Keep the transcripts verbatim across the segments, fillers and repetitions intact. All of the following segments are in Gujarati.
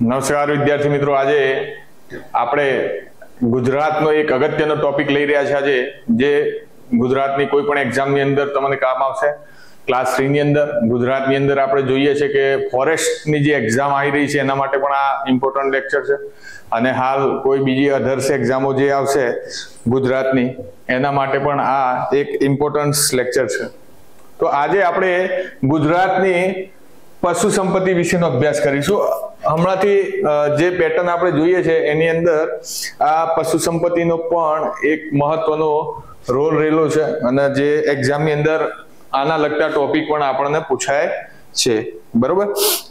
નમસ્કાર વિદ્યાર્થી મિત્રો, આજે આપણે ગુજરાતનો એક અગત્યનો ટોપિક લઈ રહ્યા છે આજે, જે ગુજરાતની કોઈ પણ એક્ઝામની અંદર તમને કામ આવશે. ક્લાસ થ્રી ની અંદર ગુજરાતની અંદર આપણે જોઈએ છે કે ફોરેસ્ટની જે એક્ઝામ આવી રહી છે એના માટે પણ આ ઇમ્પોર્ટન્ટ લેક્ચર છે, અને હાલ કોઈ બીજી અધર્સ એક્ઝામો જે આવશે ગુજરાતની એના માટે પણ આ એક ઇમ્પોર્ટન્ટ લેક્ચર છે. તો આજે આપણે ગુજરાતની પશુ સંપત્તિ વિશેનો અભ્યાસ કરીશું. હમણાંથી જે પેટર્ન આપણે જોઈએ છે એની અંદર આ પશુ સંપત્તિનો પણ એક મહત્વનો રોલ રહેલો છે, અને જે એક્ઝામની અંદર આના લગતા ટોપિક પણ આપણને પૂછાય છે. બરોબર,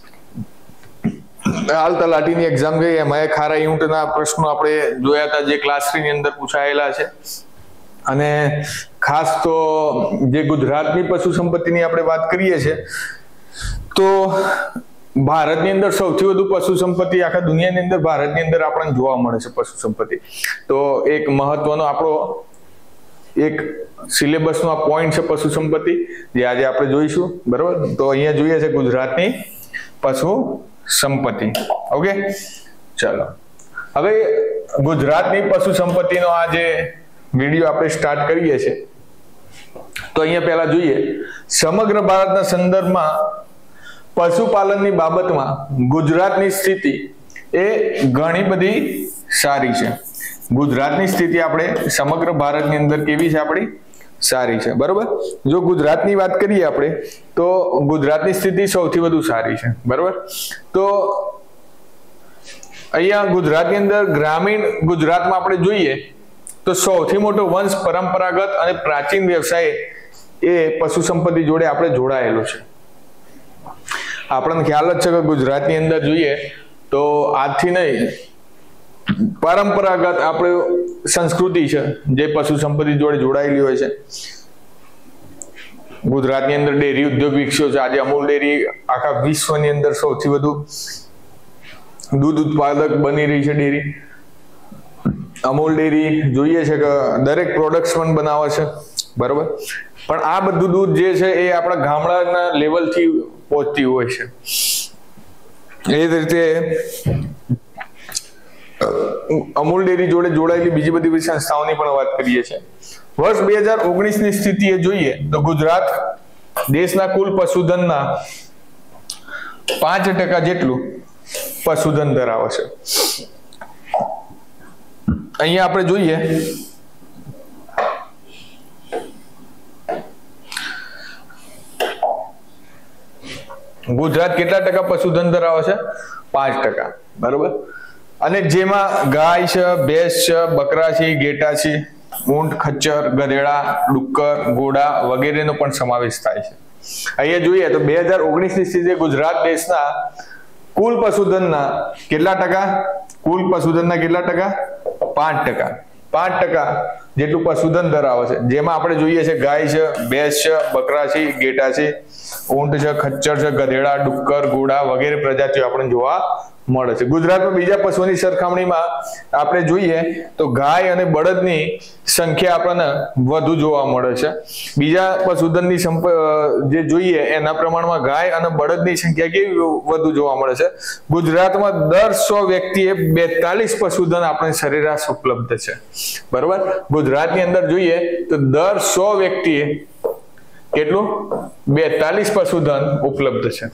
હાલ તલાટીની એક્ઝામ ગઈ, એમાં ખારા ઊંટના પ્રશ્નો આપણે જોયા હતા જે ક્લાસ થ્રી ની અંદર પૂછાયેલા છે. અને ખાસ તો જે ગુજરાતની પશુ સંપત્તિની આપણે વાત કરીએ છીએ તો ભારતની અંદર સૌથી વધુ પશુ સંપત્તિ આખા દુનિયાની અંદર ભારતની અંદર આપણને જોવા મળે છે પશુ સંપત્તિ. તો એક મહત્વનો આપણો એક સિલેબસનો આ પોઈન્ટ છે પશુ સંપત્તિ, જે આજે આપણે જોઈશું. બરોબર, તો અહીંયા જોઈએ છે ગુજરાતની પશુ સંપત્તિ. ઓકે, ચાલો હવે ગુજરાતની પશુ સંપત્તિનો આ જે વિડીયો આપણે સ્ટાર્ટ કરીએ છીએ, તો અહીંયા પહેલા જોઈએ સમગ્ર ભારતના સંદર્ભમાં પશુપાલનની બાબતમાં ગુજરાતની સ્થિતિ એ ઘણી બધી સારી છે. ગુજરાતની સ્થિતિ આપણે સમગ્ર ભારતની અંદર કેવી છે? આપણી સારી છે. બરોબર, જો ગુજરાતની વાત કરીએ આપણે તો ગુજરાતની સ્થિતિ સૌથી વધુ સારી છે. બરોબર, તો અહીંયા ગુજરાતની અંદર ગ્રામીણ ગુજરાતમાં આપણે જોઈએ તો સૌથી મોટો વંશ, પરંપરાગત અને પ્રાચીન વ્યવસાય એ પશુ સંપત્તિ જોડે આપણે જોડાયેલો છે. આપણને ખ્યાલ જ છે કે ગુજરાતની અંદર જોઈએ તો આજથી નહીં પરંપરાગત આપણે સંસ્કૃતિ છે જે પશુ સંપત્તિ જોડે જોડાયેલી હોય છે. ગુજરાતની અંદર ડેરી ઉદ્યોગ વિકસ્યો છે. આજે અમૂલ ડેરી આખા વિશ્વની અંદર સૌથી વધુ દૂધ ઉત્પાદક બની રહી છે ડેરી. અમૂલ ડેરી જોઈએ છે કે દરેક પ્રોડક્ટ્સ પણ બનાવે છે. બરોબર, પણ આ બધું દૂધ જે છે એ આપણા ગામડાના લેવલથી પહોંચતી હોય છે. એ જ રીતે અમૂલ ડેરી જોડે જોડાયેલી બીજી બધી બધી સંસ્થાઓની પણ વાત કરીએ છીએ. વર્ષ બે હજાર ઓગણીસ ની સ્થિતિએ જોઈએ તો ગુજરાત દેશના કુલ પશુધનના પાંચ ટકા જેટલું પશુધન ધરાવે છે. અહીંયા આપણે જોઈએ ગુજરાત કેટલા ટકા પશુધન ધરાવે છે? પાંચ ટકા. બરોબર, અને જેમાં ગાય છે, ભેંસ છે, બકરા છે, ઘેટા છે, ઊંટ, ખચ્ચર, ગધેડા, ડુક્કર, ઘોડા વગેરેનો પણ સમાવેશ થાય છે. અહીંયા જોઈએ તો બે હજાર ઓગણીસ ની સ્થિતિએ ગુજરાત દેશના કુલ પશુધનના કેટલા ટકા? કુલ પશુધનના કેટલા ટકા? પાંચ ટકા. પાંચ ટકા જેટલું પશુધન ધરાવે છે, જેમાં આપણે જોઈએ છે ગાય છે, ભેંસ છે, બકરા છે, ઘેટા છે, ઊંટ છે, ખચ્ચર છે, ગધેડા, ડુક્કર, ઘોડા વગેરે પ્રજાતિઓ આપણને જોવા મળે છે. ગુજરાતમાં બીજા પશુઓની સરખામણીમાં આપણે જોઈએ તો ગાય અને બળદની સંખ્યા આપણને વધુ જોવા મળે છે. બીજા પશુધનની જે જોઈએ એના પ્રમાણમાં ગાય અને બળદની સંખ્યા કેવી વધુ જોવા મળે છે? ગુજરાતમાં દર સો વ્યક્તિએ બેતાલીસ પશુધન આપણે સરેરાશ ઉપલબ્ધ છે. બરોબર, ગુજરાતની અંદર જોઈએ તો દર સો વ્યક્તિએ કેટલું? બેતાલીસ પશુધન ઉપલબ્ધ છે.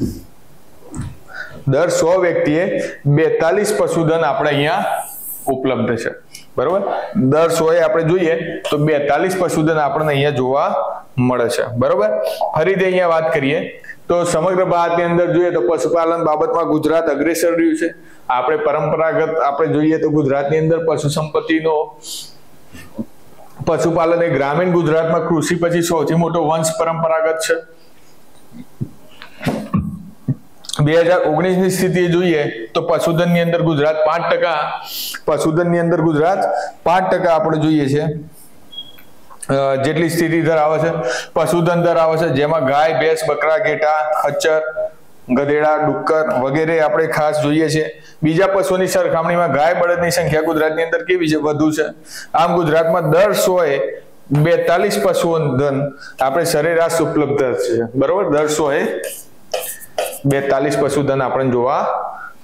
દર સો વ્યક્તિએ બેતાલીસ પશુધન આપણે અહીંયા ઉપલબ્ધ છે. બરોબર, દર સો એ આપણે જોઈએ તો બેતાલીસ પશુધન આપણને અહીંયા જોવા મળે છે. બરોબર, ફરીથી અહીંયા વાત કરીએ તો સમગ્ર ભારતની અંદર જોઈએ તો પશુપાલન બાબતમાં ગુજરાત અગ્રેસર રહ્યું છે. આપણે પરંપરાગત આપણે જોઈએ તો ગુજરાતની અંદર પશુ સંપત્તિનો પશુપાલન એ ગ્રામીણ ગુજરાતમાં કૃષિ પછી સૌથી મોટો વંશ પરંપરાગત છે. બે હજાર ઓગણીસ ની સ્થિતિ જોઈએ તો પશુધન ની અંદર ગુજરાત પાંચ ટકા પશુધન ની અંદર ગુજરાત પાંચ ટકા આપણે જોઈએ છે જેટલી સ્થિતિ ધરાવે છે, પશુધન ધરાવે છે, જેમાં ગાય, ભેંસ, બકરા, ઘેટા, ખચ્ચર, ગધેડા, ડુક્કર વગેરે આપણે ખાસ જોઈએ છે. બીજા પશુઓની સરખામણીમાં ગાય, બળદની સંખ્યા ગુજરાતની અંદર કેવી છે? વધુ છે. આમ ગુજરાતમાં દર સો એ બેતાલીસ પશુધન આપણે સરેરાશ ઉપલબ્ધ છે. બરોબર, દર સો એ બેતાલીસ પશુધન આપણને જોવા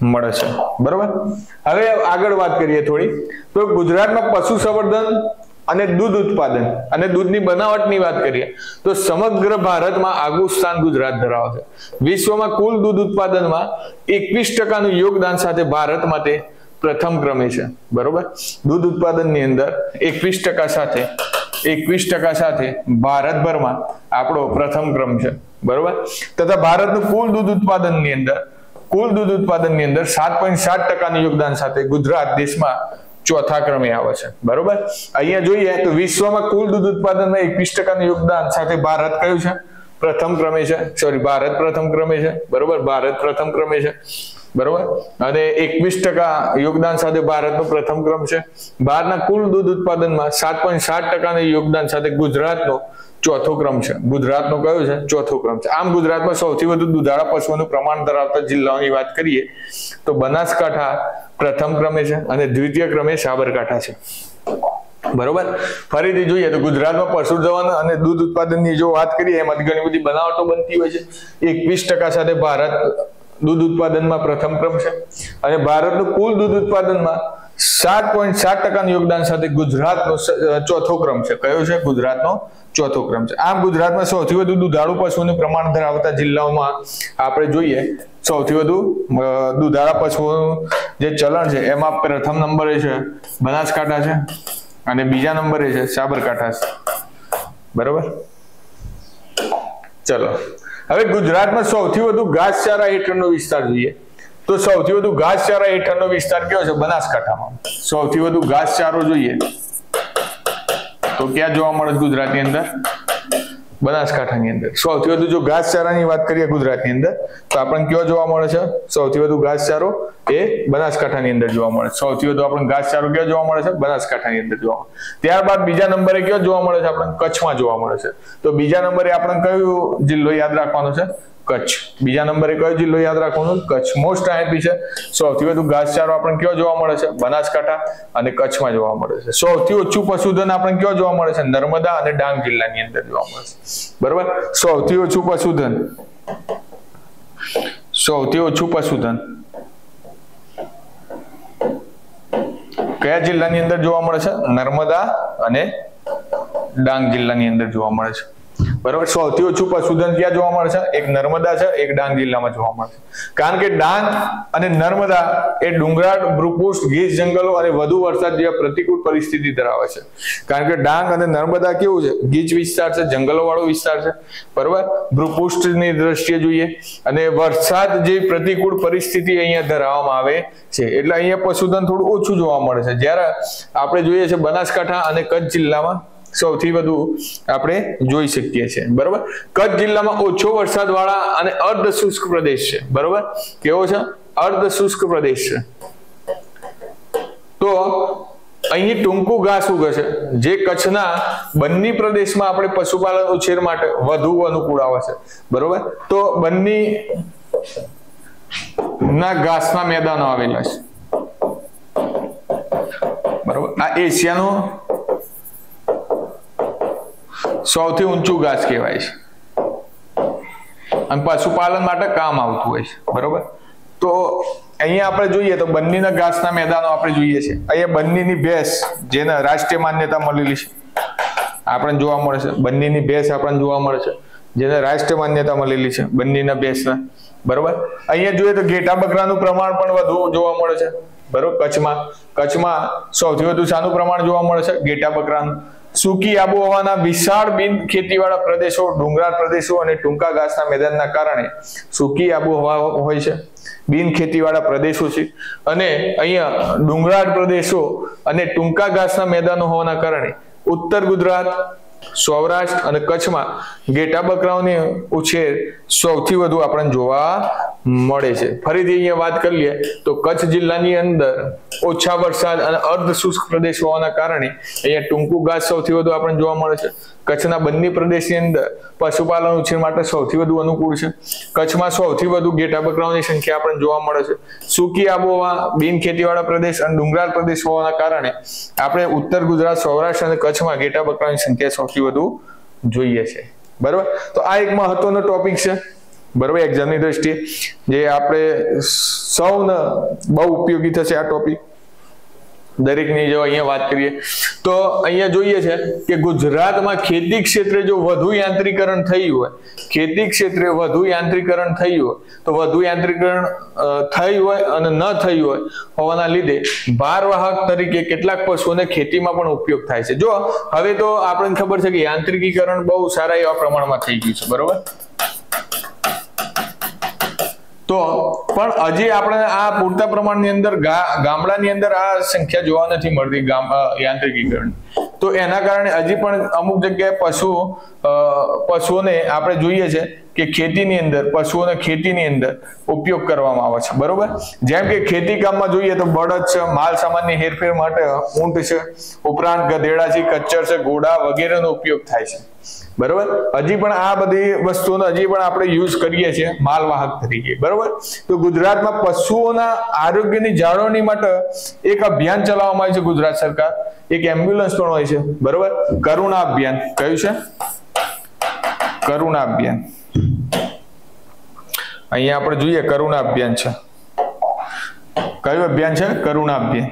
મળે છે, બરોબર। હવે આગળ વાત કરીએ થોડી, તો ગુજરાતમાં પશુ સંવર્ધન અને દૂધ ઉત્પાદન અને દૂધની બનાવટની વાત કરીએ તો સમગ્ર ભારતમાં આગવું સ્થાન ગુજરાત ધરાવે છે। વિશ્વમાં કુલ દૂધ ઉત્પાદનમાં એકવીસ ટકાનું યોગદાન સાથે ભારત માટે પ્રથમ ક્રમે છે, બરોબર। દૂધ ઉત્પાદનની અંદર એકવીસ ટકા સાથે એકવીસ ટકા સાથે ભારતભરમાં આપણો પ્રથમ ક્રમ છે, બરોબર। તથા ભારતનું કુલ દૂધ ઉત્પાદનની અંદર કુલ દૂધ ઉત્પાદનની અંદર સાત પોઈન્ટ સાત ટકાનું યોગદાન સાથે ગુજરાત દેશમાં ચોથા ક્રમે આવે છે, બરોબર। અહીંયા જોઈએ તો વિશ્વમાં કુલ દૂધ ઉત્પાદનમાં એકવીસ ટકાનું યોગદાન સાથે ભારત કયું છે? પ્રથમ ક્રમે છે, સોરી ભારત પ્રથમ ક્રમે છે, બરોબર। ભારત પ્રથમ ક્રમે છે, બરોબર। અને એકવીસ ટકા યોગદાન સાથે ભારતનો પ્રથમ ક્રમ છે। ભારતના કુલ દૂધ ઉત્પાદનમાં સાત પોઈન્ટ સાત ટકાના યોગદાન સાથે ગુજરાતનો ચોથો ક્રમ છે। ગુજરાતનો કયો છે? ચોથો ક્રમ છે। આમ ગુજરાતમાં સૌથી વધુ દૂધાળા પશુઓનું પ્રમાણ ધરાવતા જિલ્લાઓની વાત કરીએ તો બનાસકાંઠા પ્રથમ ક્રમે છે અને દ્વિતીય ક્રમે સાબરકાંઠા છે, બરોબર। ફરીથી જોઈએ તો ગુજરાતમાં પશુધન અને દૂધ ઉત્પાદનની જો વાત કરીએ એમાં ઘણી બધી બનાવટો બનતી હોય છે। એકવીસ ટકા સાથે ભારત દૂધ ઉત્પાદનમાં પ્રથમ ક્રમ છે અને ભારતનું કુલ દૂધ ઉત્પાદનમાં સાત પોઈન્ટ સાત ટકાનું યોગદાન સાથે ગુજરાતનો ચોથો ક્રમ છે। કયો છે? ગુજરાતનો ચોથો ક્રમ છે। આમ ગુજરાતમાં સૌથી વધુ દૂધાળુ પશુઓનું પ્રમાણ ધરાવતા જિલ્લાઓમાં આપણે જોઈએ સૌથી વધુ દૂધાળા પશુઓનું જે ચલણ છે એમાં પ્રથમ નંબરે છે બનાસકાંઠા છે અને બીજા નંબરે છે સાબરકાંઠા છે, બરોબર। ચલો હવે ગુજરાતમાં સૌથી વધુ ઘાસચારા હેઠળનો વિસ્તાર જોઈએ તો સૌથી વધુ ઘાસચારા હેઠળનો વિસ્તાર કયો છે? બનાસકાંઠામાં। સૌથી વધુ ઘાસચારો જોઈએ તો ક્યાં જોવા મળે ગુજરાતની અંદર? બનાસકાંઠાની અંદર। સૌથી વધુ જો ઘાસચારાની વાત કરીએ ગુજરાતની અંદર તો આપણને કયો જોવા મળે છે? સૌથી વધુ ઘાસચારો એ બનાસકાંઠાની અંદર જોવા મળે છે। સૌથી વધુ આપણને ઘાસચારો ક્યાં જોવા મળે છે? બનાસકાંઠાની અંદર જોવા મળે છે। ત્યારબાદ બીજા નંબરે કયો જોવા મળે છે? આપણને કચ્છમાં જોવા મળે છે। તો બીજા નંબરે આપણને કયો જિલ્લો યાદ રાખવાનો છે? કચ્છ। બીજા નંબરે કયો જિલ્લો યાદ રાખવાનો? કચ્છ। મોસ્ટ આઈએમપી છે। સૌથી વધુ ઘાસચારો આપણને કયો જોવા મળે છે? બનાસકાંઠા અને કચ્છમાં જોવા મળે છે। સૌથી ઓછું પશુધન આપણને કયો જોવા મળે છે? નર્મદા અને ડાંગ જિલ્લાની અંદર જોવા મળે છે, બરોબર। સૌથી ઓછું પશુધન સૌથી ઓછું પશુધન કયા જિલ્લાની અંદર જોવા મળે છે? નર્મદા અને ડાંગ જિલ્લાની અંદર જોવા મળે છે, બરોબર। સૌથી ઓછું પશુધન ક્યાં જોવા મળે છે? એક નર્મદા છે, એક ડાંગ જિલ્લામાં જોવા મળે છે। કારણ કે ડાંગ અને નર્મદા એ ડુંગરાળ, ભૂપૃષ્ઠ, ગીચ જંગલો અને વધુ વરસાદ જેવા પ્રતિકૂળ પરિસ્થિતિ ધરાવે છે। કારણ કે ડાંગ અને નર્મદા કેવું છે? ગીચ વિસ્તાર છે, જંગલો વાળો વિસ્તાર છે, બરોબર। ભૂપૃષ્ઠની દ્રષ્ટિએ જોઈએ અને વરસાદ જેવી પ્રતિકૂળ પરિસ્થિતિ અહીંયા ધરાવવામાં આવે છે એટલે અહીંયા પશુધન થોડું ઓછું જોવા મળે છે। જ્યારે આપણે જોઈએ છે બનાસકાંઠા અને કચ્છ જિલ્લામાં સૌથી વધુ આપણે જોઈ શકીએ છીએ, બરોબર। કચ્છ જિલ્લામાં ઓછો વરસાદ વાળા અને અર્ધ શુષ્ક પ્રદેશ છે, બરોબર। કેવો છે? અર્ધ શુષ્ક પ્રદેશ છે। તો અહીં ટૂંકું ઘાસ ઉગે છે જે કચ્છના બન્ની પ્રદેશમાં આપણે પશુપાલન ઉછેર માટે વધુ અનુકૂળ આવે છે, બરોબર। તો બન્ની ના ઘાસના મેદાનો આવેલા છે, બરોબર। આ એશિયાનું સૌથી ઊંચું ઘાસ કહેવાય છે અને પશુપાલન માટે કામ આવતું હોય છે, બરોબર। તો અહીંયા આપણે જોઈએ તો બન્નીના ઘાસના મેદાનો આપણે જોઈએ છે। અહીંયા બન્નીની ભેંસ જેને રાષ્ટ્રીય માન્યતા મળેલી છે આપણને જોવા મળે છે। બન્નીની ભેંસ આપણને જોવા મળે છે જેને રાષ્ટ્રીય માન્યતા મળેલી છે બન્નીના ભેંસના, બરોબર। અહીંયા જોઈએ તો ઘેટા બકરાનું પ્રમાણ પણ વધુ જોવા મળે છે, બરોબર। કચ્છમાં કચ્છમાં સૌથી વધુ શાનું પ્રમાણ જોવા મળે છે? ઘેટા બકરાનું। સૂકી આબોહવાના વિશાળ બિન ખેતીવાળા પ્રદેશો, ડુંગરાળ પ્રદેશો અને ટૂંકા ઘાસના મેદાનના કારણે સૂકી આબોહવા હોય છે, બિન ખેતીવાળા પ્રદેશો છે અને અહીંયા ડુંગરાળ પ્રદેશો અને ટૂંકા ઘાસના મેદાનો હોવાના કારણે ઉત્તર ગુજરાત, સૌરાષ્ટ્ર અને કચ્છમાં ઘેટા બકરાઓની ઉછેર સૌથી વધુ આપણને જોવા મળે છે। ફરીથી અહીંયા વાત કરી લઈએ તો કચ્છ જિલ્લાની અંદર ઓછા વરસાદ અને અર્ધ શુષ્ક પ્રદેશ હોવાના કારણે અહીંયા ટૂંકું ઘાસ સૌથી વધુ આપણને જોવા મળે છે। કચ્છના બન્ની પ્રદેશની અંદર પશુપાલન ઉછેર માટે સૌથી વધુ અનુકૂળ છે। કચ્છમાં સૌથી વધુ ઘેટા બકરાઓની સંખ્યા આપણને જોવા મળે છે। સૂકી આબોહવા, બિન ખેતીવાળા પ્રદેશ અને ડુંગરાળ પ્રદેશ હોવાના કારણે આપણે ઉત્તર ગુજરાત, સૌરાષ્ટ્ર અને કચ્છમાં ઘેટા બકરાઓની સંખ્યા સૌથી વધુ જોઈએ છે, બરોબર। તો આ એક મહત્વનો ટોપિક છે બરોબર, એક્ઝામની દ્રષ્ટિએ જે આપણે સૌને બહુ ઉપયોગી થશે આ ટોપિક દરેકની જો અહીંયા વાત કરીએ તો અહીંયા જોઈએ છે કે ગુજરાતમાં ખેતી ક્ષેત્રે જો વધુ યાંત્રિકરણ થયું હોય, ખેતી ક્ષેત્રે વધુ યાંત્રિકરણ થયું હોય તો વધુ યાંત્રિકરણ થયું હોય અને ન થયું હોય હોવાના લીધે ભારવાહક તરીકે કેટલાક પશુઓને ખેતીમાં પણ ઉપયોગ થાય છે. જો હવે તો આપણને ખબર છે કે યાંત્રિકીકરણ બહુ સારા એવા પ્રમાણમાં થઈ ગયું છે, બરોબર. તો પણ હજી આપણે આ પૂરતા પ્રમાણની અંદર ગામડાની અંદર આ સંખ્યા જોવા નથી મળતી ગામ યાંત્રિકીકરણ. તો એના કારણે હજી પણ અમુક જગ્યાએ પશુઓ પશુઓને આપણે જોઈએ છે કે ખેતીની અંદર પશુઓને ખેતીની અંદર ઉપયોગ કરવામાં આવે છે, બરોબર. જેમ કે ખેતી કામમાં જોઈએ તો બળદ છે, માલ સામાનની હેરફેર માટે ઊંટ છે, ઉપરાંત ગધેડા છે, કચ્ચર છે, ઘોડા વગેરેનો ઉપયોગ થાય છે, બરોબર. હજી પણ આ બધી વસ્તુઓનો હજી પણ આપણે યુઝ કરીએ છીએ માલવાહક તરીકે, બરોબર. તો ગુજરાતમાં પશુઓના આરોગ્યની જાળવણી માટે એક અભિયાન ચલાવવામાં આવ્યું છે ગુજરાત સરકાર, એક એમ્બ્યુલન્સ પણ હોય છે, બરોબર. કરુણા અભિયાન. કયું છે? કરુણા અભિયાન. અહીંયા આપણે જોઈએ કરુણા અભિયાન છે. કયું અભિયાન છે? કરુણા અભિયાન.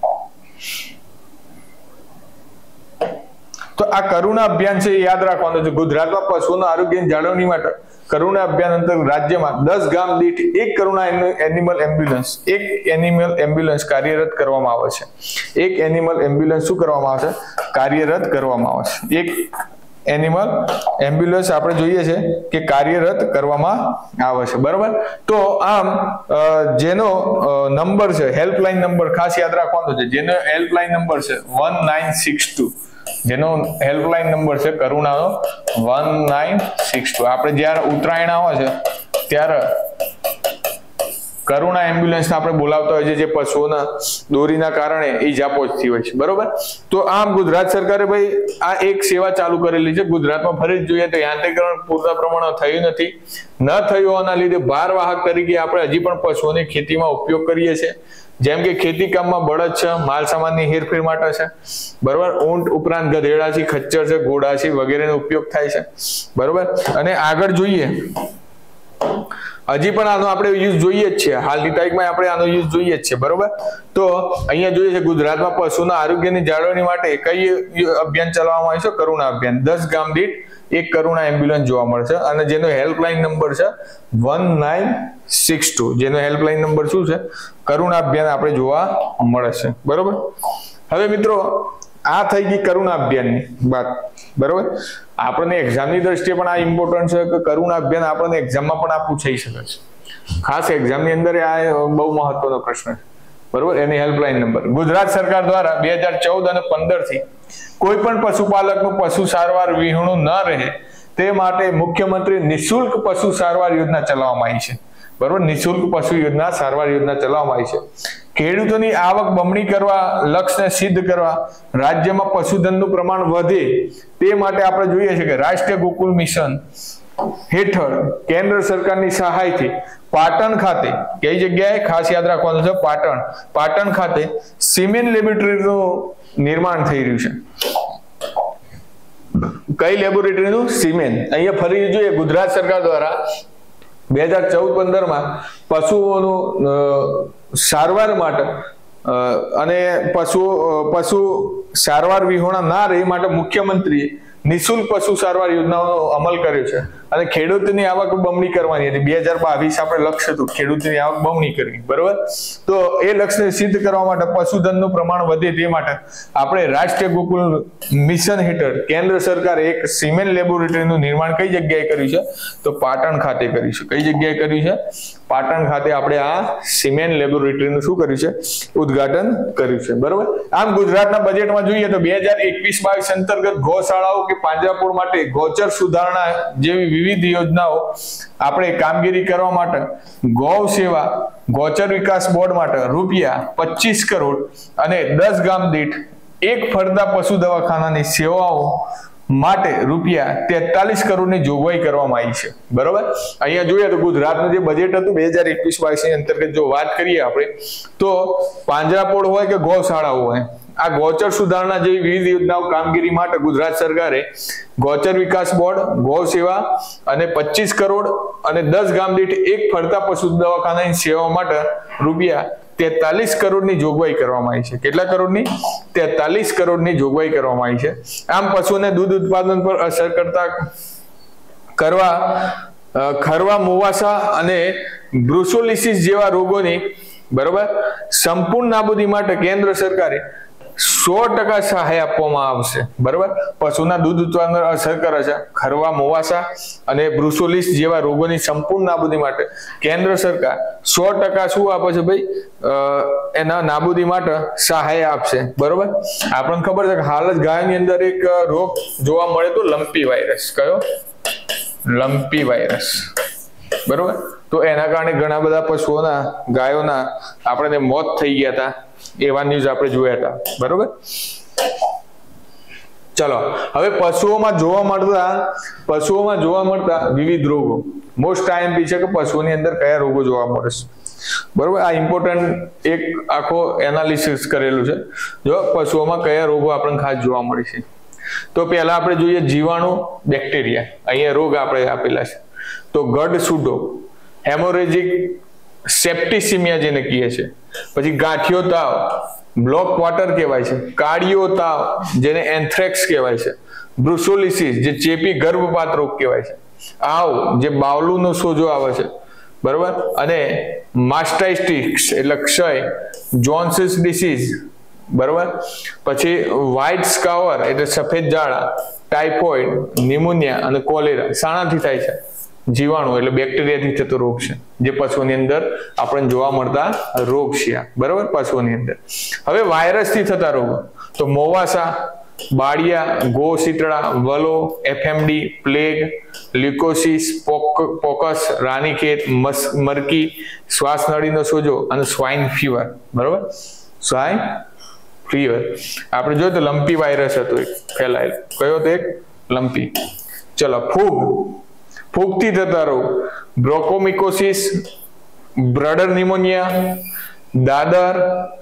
તો આ કરુણા અભિયાન છે એ યાદ રાખવાનું છે. ગુજરાતમાં પશુઓના આરોગ્યની જાળવણી માટે કરુણા અભિયાન અંતર્ગત રાજ્યમાં દસ ગામ દીઠ એક કરુણા એનિમલ એમ્બ્યુલન્સ એક એનિમલ એમ્બ્યુલન્સ કાર્યરત કરવામાં આવે છે. એક એનિમલ એમ્બ્યુલન્સ શું કરવામાં આવે છે? કાર્યરત કરવામાં આવે છે. એક એનિમલ એમ્બ્યુલન્સ આપણે જોઈએ છે કે કાર્યરત કરવામાં આવે છે, બરોબર. તો આમ જેનો નંબર છે હેલ્પલાઇન નંબર ખાસ યાદ રાખવાનો છે. જેનો હેલ્પલાઇન નંબર છે વન નાઇન સિક્સ ટુ, જેનો હેલ્પલાઇન નંબર છે કરુણાનો વન નાઇન સિક્સ ટુ. આપણે જયારે ઉત્તરાયણ આવે છે ત્યારે કરુણા એમ્બ્યુલન્સ આપણે બોલાવતા હોય છે, જે પશુઓના દોરીના કારણે ઈજા પહોંચતી હોય છે, બરોબર. તો આમ ગુજરાત સરકારે ભાઈ આ એક સેવા ચાલુ કરેલી છે. ગુજરાતમાં ફરી જોઈએ તો યાંત્રિકરણ પૂરતા પ્રમાણમાં થયું નથી. ન થયું હોવાના લીધે ભારવાહક તરીકે આપણે હજી પણ પશુઓની ખેતીમાં ઉપયોગ કરીએ છીએ. જેમ કે ખેતી કામમાં બળદ છે, માલ સામાનની હેરફેર માટે છે, બરોબર. ઊંટ ઉપરાંત ગધેડા છે, ખચ્ચર છે, ઘોડા છે વગેરેનો ઉપયોગ થાય છે, બરોબર. અને આગળ જોઈએ હજી પણ આનો આપણે યુઝ જોઈએ જ છે. હાલની તારીખમાં આપણે આનો યુઝ જોઈએ જ છે, બરોબર. તો અહીંયા જોઈએ છે ગુજરાતમાં પશુના આરોગ્યની જાળવણી માટે કઈ અભિયાન ચલાવવામાં આવ્યું છે? કરુણા અભિયાન. દસ ગામ દીઠ એક કરુણા એમ્બ્યુલન્સ જોવા મળશે અને જેનો હેલ્પલાઇન નંબર છે વન નાઇન સિક્સ ટુ. જેનો હેલ્પલાઇન નંબર શું છે? કરુણા અભિયાન આપણે જોવા મળે છે, બરોબર. હવે મિત્રો આ થઈ ગઈ કરુણા અભિયાનની વાત, બરોબર. આપણને એક્ઝામની દ્રષ્ટિએ પણ આ ઇમ્પોર્ટન્ટ છે કે કરુણા અભિયાન આપણને એક્ઝામમાં પણ આ પૂછાઈ શકે છે. ખાસ એક્ઝામની અંદર આ બહુ મહત્વનો પ્રશ્ન છે, બરોબર. એની હેલ્પલાઇન નંબર ગુજરાત સરકાર દ્વારા બે હજાર ચૌદ અને પંદર થી કોઈ પણ પશુપાલકનું પશુ સારવાર વિહોણું ન રહે તે માટે મુખ્યમંત્રી નિઃશુલ્ક પશુ સારવાર યોજના ચલાવવામાં આવી છે, બરોબર. નિઃશુલ્ક પશુ યોજના સારવાર યોજના ચલાવવામાં આવી છે. ખેડૂતોની આવક બમણી કરવા, લક્ષ્યને સિદ્ધ કરવા, રાજ્યમાં પશુધનનું પ્રમાણ વધે તે માટે આપણે જોઈએ છે કે રાષ્ટ્રીય ગોકુલ મિશન હેઠળ કેન્દ્ર સરકારની સહાયથી પાટણ ખાતે, કઈ જગ્યાએ ખાસ યાદ રાખવાનું છે? પાટણ. પાટણ ખાતે સિમેન્ટ લેબોરેટરીનું નિર્માણ થઈ રહ્યું છે. કઈ લેબોરેટરીનું? સિમેન્ટ. અહીંયા ફરી જોઈએ ગુજરાત સરકાર દ્વારા બે હજાર ચૌદ પંદર માં પશુઓનું સારવાર માટે અને પશુ પશુ સારવાર વિહોણા ના રહે માટે મુખ્યમંત્રીએ નિઃશુલ્ક પશુ સારવાર યોજનાનો અમલ કર્યો છે અને ખેડૂતની આવક બમણી કરવાની હતી. બે હજાર બાવીસ આપણે લક્ષ્ય હતું ખેડૂતની આવક બમણી કરવી, બરોબર. તો એ લક્ષ્યને સિદ્ધ કરવા માટે પશુધનનું પ્રમાણ વધે તે માટે આપણે રાષ્ટ્રીય ગોકુલ મિશન હેઠળ કેન્દ્ર સરકારે એક સિમેન્ટ લેબોરેટરીનું નિર્માણ કઈ જગ્યાએ કર્યું છે? તો પાટણ ખાતે કર્યું છે. કઈ જગ્યાએ કર્યું છે? પાટણ ખાતે આપણે આ સિમેન્ટ લેબોરેટરીનું શું કર્યું છે? ઉદ્ઘાટન કર્યું છે, બરોબર. આમ ગુજરાતના બજેટમાં જોઈએ તો બે હજાર એકવીસ બાવીસ અંતર્ગત ગૌશાળાઓ કે પાંજરાપોળ માટે ગૌચર સુધારણા જેવી વિવિધ યોજનાઓ આપણે કામગીરી કરવા માટે ગૌ સેવા ગૌચર વિકાસ બોર્ડ માટે રૂપિયા પચીસ કરોડ અને દસ ગામ દીઠ એક ફરતા પશુ દવાખાનાની સેવાઓ માટે રૂપિયા તેતાલીસ કરોડની જોગવાઈ કરવામાં આવી છે, બરોબર. અહીંયા જોઈએ તો ગુજરાતનું જે બજેટ હતું બે હજાર એકવીસ બાવીસ ની અંતર્ગત જો વાત કરીએ આપણે તો પાંજરાપોળ હોય કે ગૌશાળાઓ હોય આ ગૌચર સુધારણા જેવી વિવિધ યોજનાઓ કામગીરી માટે ગુજરાત સરકારે ગૌચર વિકાસ બોર્ડ, ગૌ સેવા અને પચીસ કરોડ અને દસ ગામ દીઠ એક ફરતા પશુ દવાખાનાની સેવા માટે રૂપિયા તેતાલીસ કરોડની જોગવાઈ કરવામાં આવી છે. કેટલા કરોડની? તેતાલીસ કરોડની જોગવાઈ કરવામાં આવી છે. આમ પશુને દૂધ ઉત્પાદન પર અસર કરતા કરવા ખરવા મુવાસા અને બ્રુસેલોસિસ જેવા રોગોની બરોબર સંપૂર્ણ નાબૂદી માટે કેન્દ્ર સરકારે સો ટકા સહાય આપવામાં આવશે. બરોબર, પશુના દૂધ ઉત્પાદન પર અસર કરે છે ખરવા મુવાસા અને બ્રુસેલોસિસ જેવા રોગોની સંપૂર્ણ નાબૂદી માટે કેન્દ્ર સરકાર સો ટકા શું આપે છે ભાઈ? એના નાબૂદી માટે સહાય આપશે. બરોબર, આપણને ખબર છે કે હાલ જ ગાયોની અંદર એક રોગ જોવા મળે તો લંપી વાયરસ. કયો? Lumpy virus. બરોબર, તો એના કારણે ઘણા બધા પશુઓના, ગાયોના આપણે મોત થઈ ગયા હતા, એવા ન્યૂઝ આપણે જોયા હતા. બરોબર, ચલો હવે પશુઓમાં જોવા મળતા પશુઓમાં જોવા મળતા વિવિધ રોગો. મોસ્ટ આઈએમપી છે કે પશુઓની અંદર કયા રોગો જોવા મળે છે. બરોબર, આ ઇમ્પોર્ટન્ટ એક આખો એનાલિસિસ કરેલું છે. જો પશુઓમાં કયા રોગો આપણને ખાસ જોવા મળે છે, તો પહેલા આપણે જોઈએ જીવાણુ, બેક્ટેરિયા. અહીંયા રોગ આપણે આપેલા છે. તો ગઢ સૂડો, હેમોરેજિક સેપ્ટિસિમિયા જેને કહીએ છે, પછી ગાંઠિયો તાવ, બ્લોક વોટર કહેવાય છે, કાર્ડિયો તાવ જેને એન્થ્રેક્સ કહેવાય છે, બ્રુસેલોસિસ જે ચેપી ગર્ભપાત રોગ કહેવાય છે, આવ જે બાવલુનો સોજો આવે છે. બરોબર, અને માસ્ટાઇટિસ એટલે ક્ષય, જોન્સિસ ડિસીઝ. બરોબર, પછી વ્હાઇટ સ્કાવર એટલે સફેદ ઝાડા, ટાઇફોઇડ, નિમોનિયા અને કોલેરા શાનાથી થાય છે? જીવાણુ એટલે બેક્ટેરિયાથી થતો રોગ છે, જે પશુઓની અંદર આપણને જોવા મળતા રોગ છે. બરોબર, પશુઓની અંદર. હવે વાયરસથી થતા રોગો તો મોવાસા, બાળિયા, ગો શીતળા, વલો, FMD, plague, leukosis, pox, Ranikhet, મરકી, શ્વાસનળીનો સોજો અને સ્વાઇન ફીવર. બરોબર, સ્વાઇન ફીવર આપણે જોયું તો લંપી વાયરસ હતો એક ફેલાયેલો. કયો હતો? એક લંપી. ચલો, ફૂગ, ફૂગથી થતા રોગ બ્રોકોમિકોસિસ, બ્રડર નિમોનિયા, દાદર,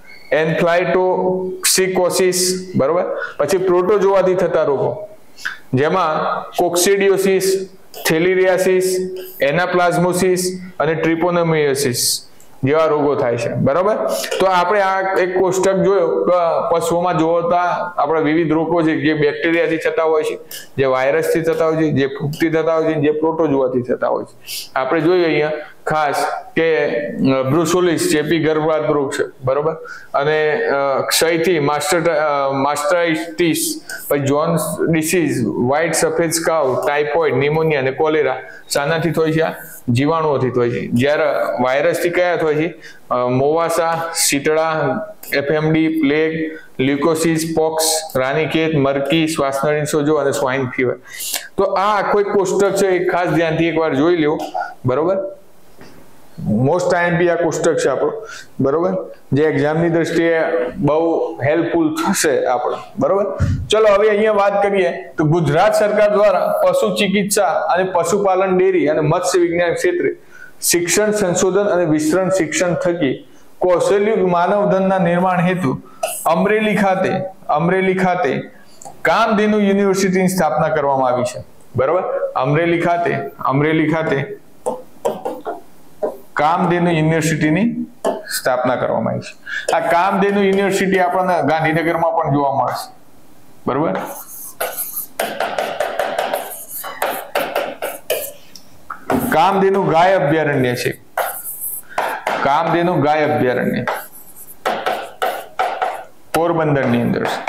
એન્ફ્લાઇટોક્સિકોસિસ. બરોબર, પછી પ્રોટોજોઆથી થતા રોગો જેમાં કોક્સિડિયોસિસ, થેલેરિયાસિસ, એનાપ્લાઝમોસિસ અને ટ્રિપોનોમિયોસિસ જેવા રોગો થાય છે. બરોબર, તો આપણે આ એક કોષ્ટક જોયો કે પશુઓમાં જોતા આપણા વિવિધ રોગો છે, જે બેક્ટેરિયાથી થતા હોય છે, જે વાયરસથી થતા હોય છે, જે ફૂગથી થતા હોય છે, જે પ્રોટોજોઆથી થતા હોય છે. આપણે જોઈએ અહીંયા ખાસ કે બ્રુસેલોસિસ ચેપી ગર્ભપાત રોગ છે. બરોબર, અને ક્ષયથી માસ્ટર માસ્ટાઇટિસ, પછી જોન્સ ડિસીઝ, વ્હાઇટ સફેદ સ્કાવ, ટાઇફોઇડ, નિમોનિયા અને કોલેરા શાનાથી થાય છે? જીવાણુઓથી થાય છે. જ્યારે વાયરસથી કયા થાય છે? મોવાસા, શીતળા, FMD, plague, leukosis, pox, Ranikhet, મરકી, શ્વાસનળી સોજો અને સ્વાઇન ફીવર. તો આ આખો એક કોષ્ટક છે, એ ખાસ ધ્યાનથી એકવાર જોઈ લેવું. બરોબર, મોસ્ટ આઈએમપી આ કોષ્ટક છે આપણો. બરોબર, જે એક્ઝામની દ્રષ્ટિએ બહુ હેલ્પફુલ થશે આપણો. બરોબર, ચલો હવે અહીંયા વાત કરીએ તો ગુજરાત સરકાર દ્વારા પશુ ચિકિત્સા અને પશુપાલન, ડેરી અને મત્સ્ય વિજ્ઞાન ક્ષેત્રે શિક્ષણ, સંશોધન અને વિસ્તરણ શિક્ષણ થકી કૌશલ્યુક્ત માનવધનના નિર્માણ હેતુ અમરેલી ખાતે અમરેલી ખાતે કામધેનુ યુનિવર્સિટીની સ્થાપના કરવામાં આવી છે. બરોબર, અમરેલી ખાતે અમરેલી ખાતે કામધેનુ યુનિવર્સિટીની સ્થાપના કરવામાં આવી છે. આ કામધેનુ યુનિવર્સિટી આપણને ગાંધીનગરમાં પણ જોવા મળશે. બરોબર, કામધેનુ ગાય અભયારણ્ય છે. કામધેનુ ગાય અભયારણ્ય પોરબંદરની અંદર છે.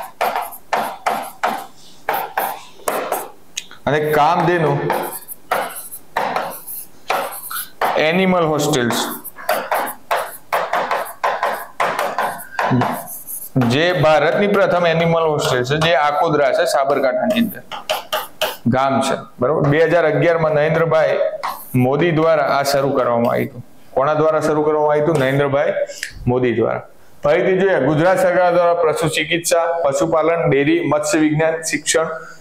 અને કામધેનુ એનિમલ હોસ્ટેલ્સ જે ભારતની પ્રથમ એનિમલ હોસ્ટેલ છે, જે આકોદરા છે, સાબરકાંઠાની અંદર ગામ છે. બરોબર, બે હજાર અગિયાર માં નરેન્દ્રભાઈ મોદી દ્વારા આ શરૂ કરવામાં આવ્યું હતું. કોના દ્વારા શરૂ કરવામાં આવ્યું હતું? નરેન્દ્રભાઈ મોદી દ્વારા. ફરીથી જોઈએ ગુજરાત સરકાર દ્વારા પશુ ચિકિત્સા, પશુપાલન, ડેરી, મત્સ્ય વિજ્ઞાન શિક્ષણ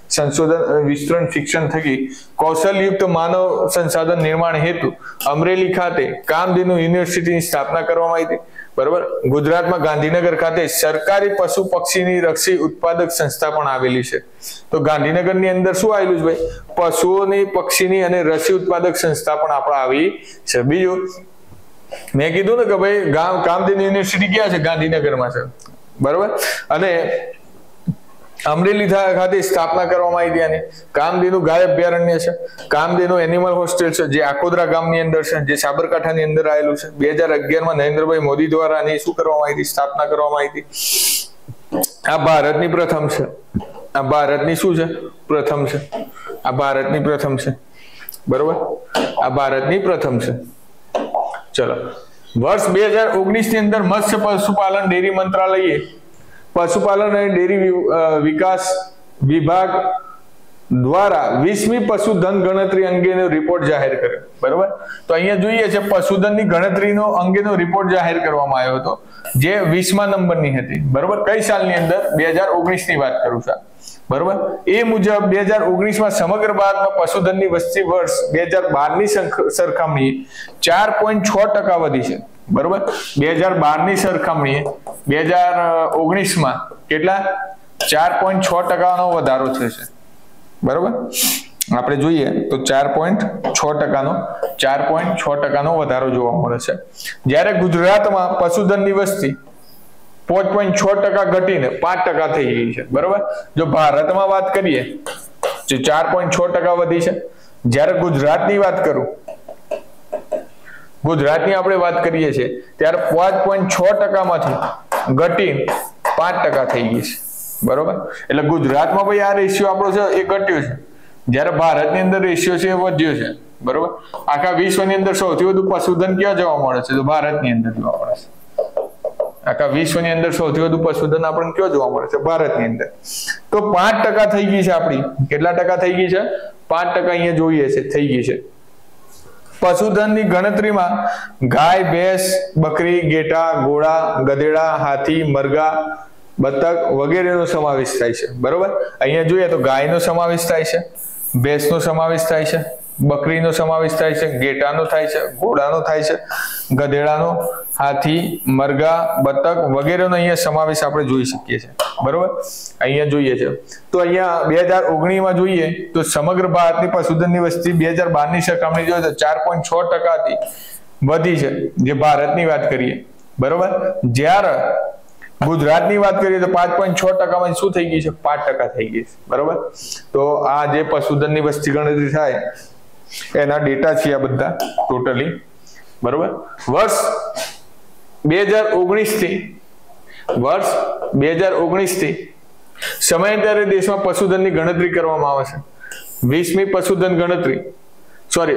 સંશોધન અને વિસ્તરણ શિક્ષણ થકી કૌશલયુક્ત માનવ સંસાધન નિર્માણ હેતુ અમરેલી ખાતે કામધેનુ યુનિવર્સિટીની સ્થાપના કરવામાં આવી હતી. બરોબર. ગુજરાતમાં ગાંધીનગર ખાતે સરકારી પશુ પક્ષીની રક્ષી ઉત્પાદક સંસ્થા પણ આવેલી છે. તો ગાંધીનગરની અંદર શું આવેલું છે ભાઈ? પશુઓની, પક્ષીની અને રસી ઉત્પાદક સંસ્થા પણ આપણે આવી છે. બીજું મેં કીધું ને કે ભાઈ ગામ કામધેનુ યુનિવર્સિટી ક્યાં છે? ગાંધીનગરમાં છે. બરોબર. અને અમરેલી ખાતે સ્થાપના કરવામાં આવી હતી. કામધેનુ ગાય અભયારણ્ય છે, કામધેનુ એનિમલ હોસ્ટેલ છે જે આકોદરા ગામની અંદર છે, જે સાબરકાંઠાની અંદર આવેલું છે. બે હજાર અગિયાર માં નરેન્દ્રભાઈ મોદી દ્વારા આની શું કરવામાં આવી હતી? સ્થાપના કરવામાં આવી હતી. આ ભારતની પ્રથમ છે. આ ભારતની શું છે? પ્રથમ છે. આ ભારતની પ્રથમ છે. બરોબર. આ ભારતની પ્રથમ છે. ચલો, વર્ષ બે હજાર ઓગણીસ ની અંદર મત્સ્ય પશુપાલન ડેરી મંત્રાલયે પશુપાલન અને ડેરી વિકાસ વિભાગ દ્વારા વીસમી પશુધન ગણતરી અંગેનો રિપોર્ટ જાહેર કર્યો. બરોબર. તો અહીંયા જોઈએ છે પશુધનની ગણતરીનો અંગેનો રિપોર્ટ જાહેર કરવામાં આવ્યો હતો, જે વીસમા નંબરની હતી. બરોબર. કઈ સાલની અંદર? બે હજાર ઓગણીસ ની વાત કરું છું. બરોબર. એ મુજબ બે હજાર ઓગણીસ માં સમગ્ર ભારતમાં પશુધનની વસ્તી વર્ષ બે હજાર બાર ની સરખામણીએ ચાર પોઈન્ટ છ ટકા વધી છે. બરોબર. બે હજાર બાર ની સરખામણીએ બે હજાર ઓગણીસ માં કેટલા? ચાર પોઈન્ટ છ ટકાનો વધારો થયો છે. બરોબર. આપણે જોઈએ તો ચાર પોઈન્ટ છ ટકાનો ચાર પોઈન્ટ છ ટકાનો વધારો જોવા મળે છે. જ્યારે ગુજરાતમાં પશુધનની વસ્તી પાંચ પોઈન્ટ છ ટકા ઘટીને પાંચ ટકા થઈ ગઈ છે. બરોબર. જો ભારતમાં વાત કરીએ તો ચાર પોઈન્ટ છ ટકા વધી છે. જ્યારે ગુજરાતની વાત કરું ગુજરાતની આપણે વાત કરીએ છીએ ત્યારે પાંચ પોઈન્ટ છ ટકામાંથી ઘટી પાંચ ટકા થઈ ગઈ છે. બરોબર. એટલે ગુજરાતમાં ભાઈ આ રેશિયો આપણો છે એ ઘટ્યો છે, જ્યારે ભારતની અંદર રેશિયો છે એ વધ્યો છે. બરોબર. આખા વિશ્વની અંદર સૌથી વધુ પશુધન ક્યાં જોવા મળે છે? તો ભારતની અંદર જોવા મળે છે. આખા વિશ્વની અંદર સૌથી વધુ પશુધન આપણને ક્યાં જોવા મળે છે? ભારતની અંદર. તો પાંચ ટકા થઈ ગઈ છે આપણી. કેટલા ટકા થઈ ગઈ છે? પાંચ ટકા અહીંયા જોઈએ છે થઈ ગઈ છે. પશુધનની ગણતરીમાં ગાય, ભેંસ, બકરી, ઘેટા, ઘોડા, ગધેડા, હાથી, મરઘા, બતક વગેરેનો સમાવેશ થાય છે. બરોબર. અહીંયા જોઈએ તો ગાયનો સમાવેશ થાય છે, ભેંસનો સમાવેશ થાય છે, બકરીનો સમાવેશ થાય છે, ઘેટાનો થાય છે, ઘોડાનો થાય છે, ગધેડાનો, હાથી, મરઘા, બતક વગેરેનો અહીંયા સમાવેશ આપણે જોઈ શકીએ છીએ. બરોબર. અહીંયા જોઈએ છે તો અહીંયા બે હજાર ઓગણીસ માં જોઈએ તો સમગ્ર ભારતની પશુધનની વસ્તી બે હજાર બાર ની સરખામણી જોઈએ તો ચાર પોઈન્ટ છ ટકાથી વધી છે, જે ભારતની વાત કરીએ. બરોબર. જ્યારે ગુજરાતની વાત કરીએ તો પાંચ પોઈન્ટ છ ટકામાં શું થઈ ગઈ છે? પાંચ ટકા થઈ ગઈ છે. બરોબર. તો આ જે પશુધનની વસ્તી ગણતરી થાય એના ડેટા છે આ બધા ટોટલી. બરોબર. વર્ષ બે હજાર ઓગણીસ થી વર્ષ બે હજાર ઓગણીસ થી સમયાંતરે દેશમાં પશુધનની ગણતરી કરવામાં આવે છે. વીસમી પશુધન ગણતરી સોરી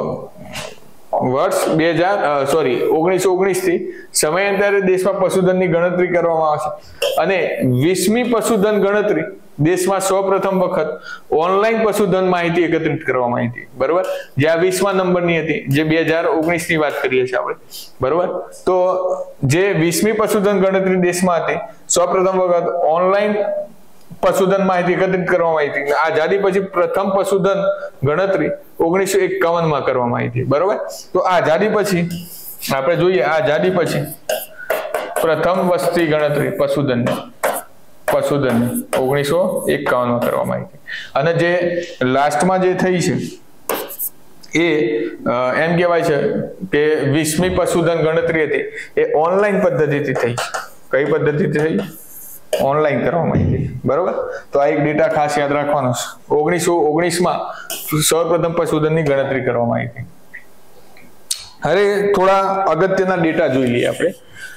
વર્ષ બે હજાર સોરી ઓગણીસો ઓગણીસ થી સમયાંતરે દેશમાં પશુધનની ગણતરી કરવામાં આવે છે, અને વીસમી પશુધન ગણતરી દેશમાં સૌપ્રથમ વખત ઓનલાઈન પશુધન માહિતી એકત્રિત કરવામાં આવી હતી. બરોબર. જે આ વીસમા નંબરની હતી, જે બે હજાર ઓગણીસ ની વાત કરીએ છીએ આપણે. બરોબર. તો જે વીસમી પશુધન ગણતરી દેશમાં હતી સૌપ્રથમ વખત ઓનલાઈન પશુધન માહિતી એકત્રિત કરવામાં આવી હતી. આઝાદી પછી પ્રથમ પશુધન ગણતરી ઓગણીસો એકાવન માં કરવામાં આવી હતી. બરોબર. તો આઝાદી પછી આપણે જોઈએ આઝાદી પછી પ્રથમ વસ્તી ગણતરી પશુધનની પશુધનની ઓગણીસો એકાવન માં કરવામાં આવી હતી. અને જે લાસ્ટમાં જે થઈ છે એ એમ કહેવાય છે કે વીસમી પશુધન ગણતરી હતી એ ઓનલાઈન પદ્ધતિથી થઈ. કઈ પદ્ધતિથી થઈ? ઓનલાઈન કરવામાં આવી. બરોબર. તો આ એક ડેટા ખાસ યાદ રાખવાનો છે. ઓગણીસો ઓગણીસ માં સૌપ્રથમ પશુધનની ગણતરી કરવામાં આવી હતી. હવે થોડા અગત્યના ડેટા જોઈ લઈએ આપણે.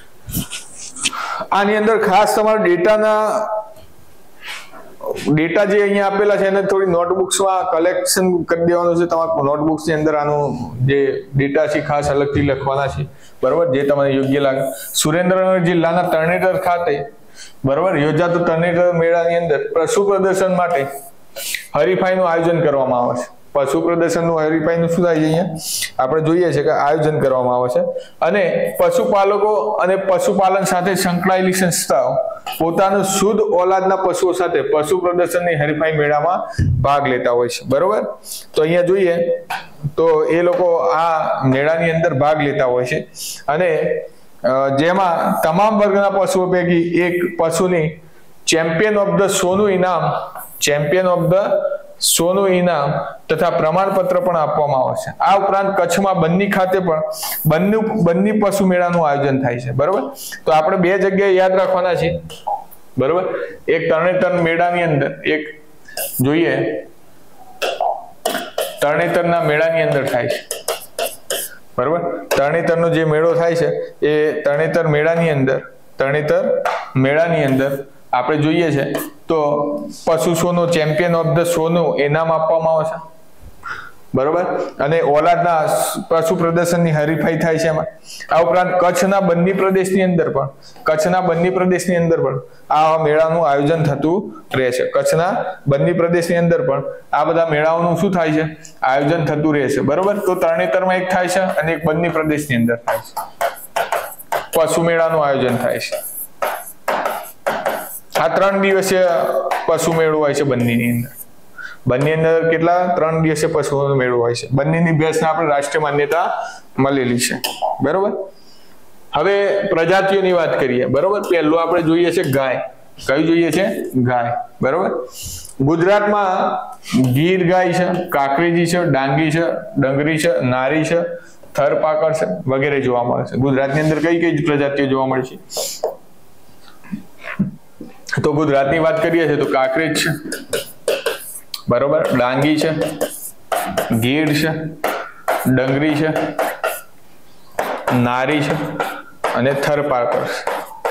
આની અંદર ખાસ તમારા ડેટાના ડેટા જે અહીંયા આપેલા છે એને થોડી નોટબુક્સમાં કલેક્શન કરી દેવાનું છે. તમારા નોટબુક્સની અંદર આનું જે ડેટા છે ખાસ અલગથી લખવાના છે. બરોબર. જે તમને યોગ્ય લાગે. સુરેન્દ્રનગર જિલ્લાના તરણેતર ખાતે બરોબર યોજાતો તરણેતર મેળાની અંદર પશુ પ્રદર્શન માટે હરીફાઈનું આયોજન કરવામાં આવે છે. પશુ પ્રદર્શનનું હરીફાઈનું શું થાય છે? અહીંયા આપણે જોઈએ છે કે આયોજન કરવામાં આવે છે, અને પશુપાલકો અને પશુપાલન સાથે સંકળાયેલી સંસ્થાઓ પોતાનું શુદ્ધ ઓલાદના પશુઓ સાથે પશુ પ્રદર્શનની હરીફાઈ મેળામાં ભાગ લેતા હોય છે, બરોબર। તો અહીંયા જોઈએ તો એ લોકો આ મેળાની અંદર ભાગ લેતા હોય છે અને જેમાં તમામ વર્ગના પશુઓ પૈકી એક પશુની ચેમ્પિયન ઓફ ધ સોનું ઇનામ ચેમ્પિયન ઓફ ધ સોનું ઇનામ તથા પ્રમાણપત્ર પણ આપવામાં આવે છે। આ ઉપરાંત કચ્છમાં બન્ની ખાતે પણ બન્ની બન્ની પશુ મેળાનું આયોજન થાય છે, બરોબર। તો આપણે બે જગ્યાએ યાદ રાખવાના છે, બરોબર। એક તરણેતર મેળાની અંદર એક જોઈએ તરણેતરના મેળાની અંદર થાય છે, બરોબર। તરણેતરનો જે મેળો થાય છે એ તરણેતર મેળાની અંદર તરણેતર મેળાની અંદર આપણે જોઈએ છે તો પશુ સોનું ચેમ્પિયન ઓફ ધ સોનું ઇનામ આપવામાં આવે છે, બરોબર। અને ઓલાદના પશુ પ્રદર્શનની હરીફાઈ થાય છે એમાં। આ ઉપરાંત કચ્છના બન્ની પ્રદેશની અંદર પણ કચ્છના બન્ની પ્રદેશની અંદર પણ આ મેળાનું આયોજન થતું રહે છે। કચ્છના બન્ની પ્રદેશની અંદર પણ આ બધા મેળાઓનું શું થાય છે, આયોજન થતું રહે છે, બરોબર। તો તરણેતરમાં એક થાય છે અને એક બન્ની પ્રદેશની અંદર થાય છે, પશુ મેળાનું આયોજન થાય છે। આ ત્રણ દિવસીય પશુ મેળો હોય છે બન્નીની અંદર। બન્ની અંદર કેટલા ત્રણ દિવસીય પશુઓનો મેળો હોય છે। બન્નીની ભેંસને આપણે રાષ્ટ્રીય માન્યતા મળેલી છે, બરોબર। હવે પ્રજાતિઓની વાત કરીએ, બરોબર। પહેલું આપણે જોઈએ છે ગાય। કયું જોઈએ છે? ગાય, બરોબર। ગુજરાતમાં ગીર ગાય છે, કાકરેજી છે, ડાંગી છે, ડંગરી છે, નારી છે, થરપાકર છે વગેરે જોવા મળે છે। ગુજરાતની અંદર કઈ કઈ પ્રજાતિઓ જોવા મળે છે? તો ગુજરાતની વાત કરીએ છીએ તો કાકરેજ છે, બરોબર, ડાંગી છે, ગીર છે, ડંગરી છે, નારી છે અને થરપાકર છે,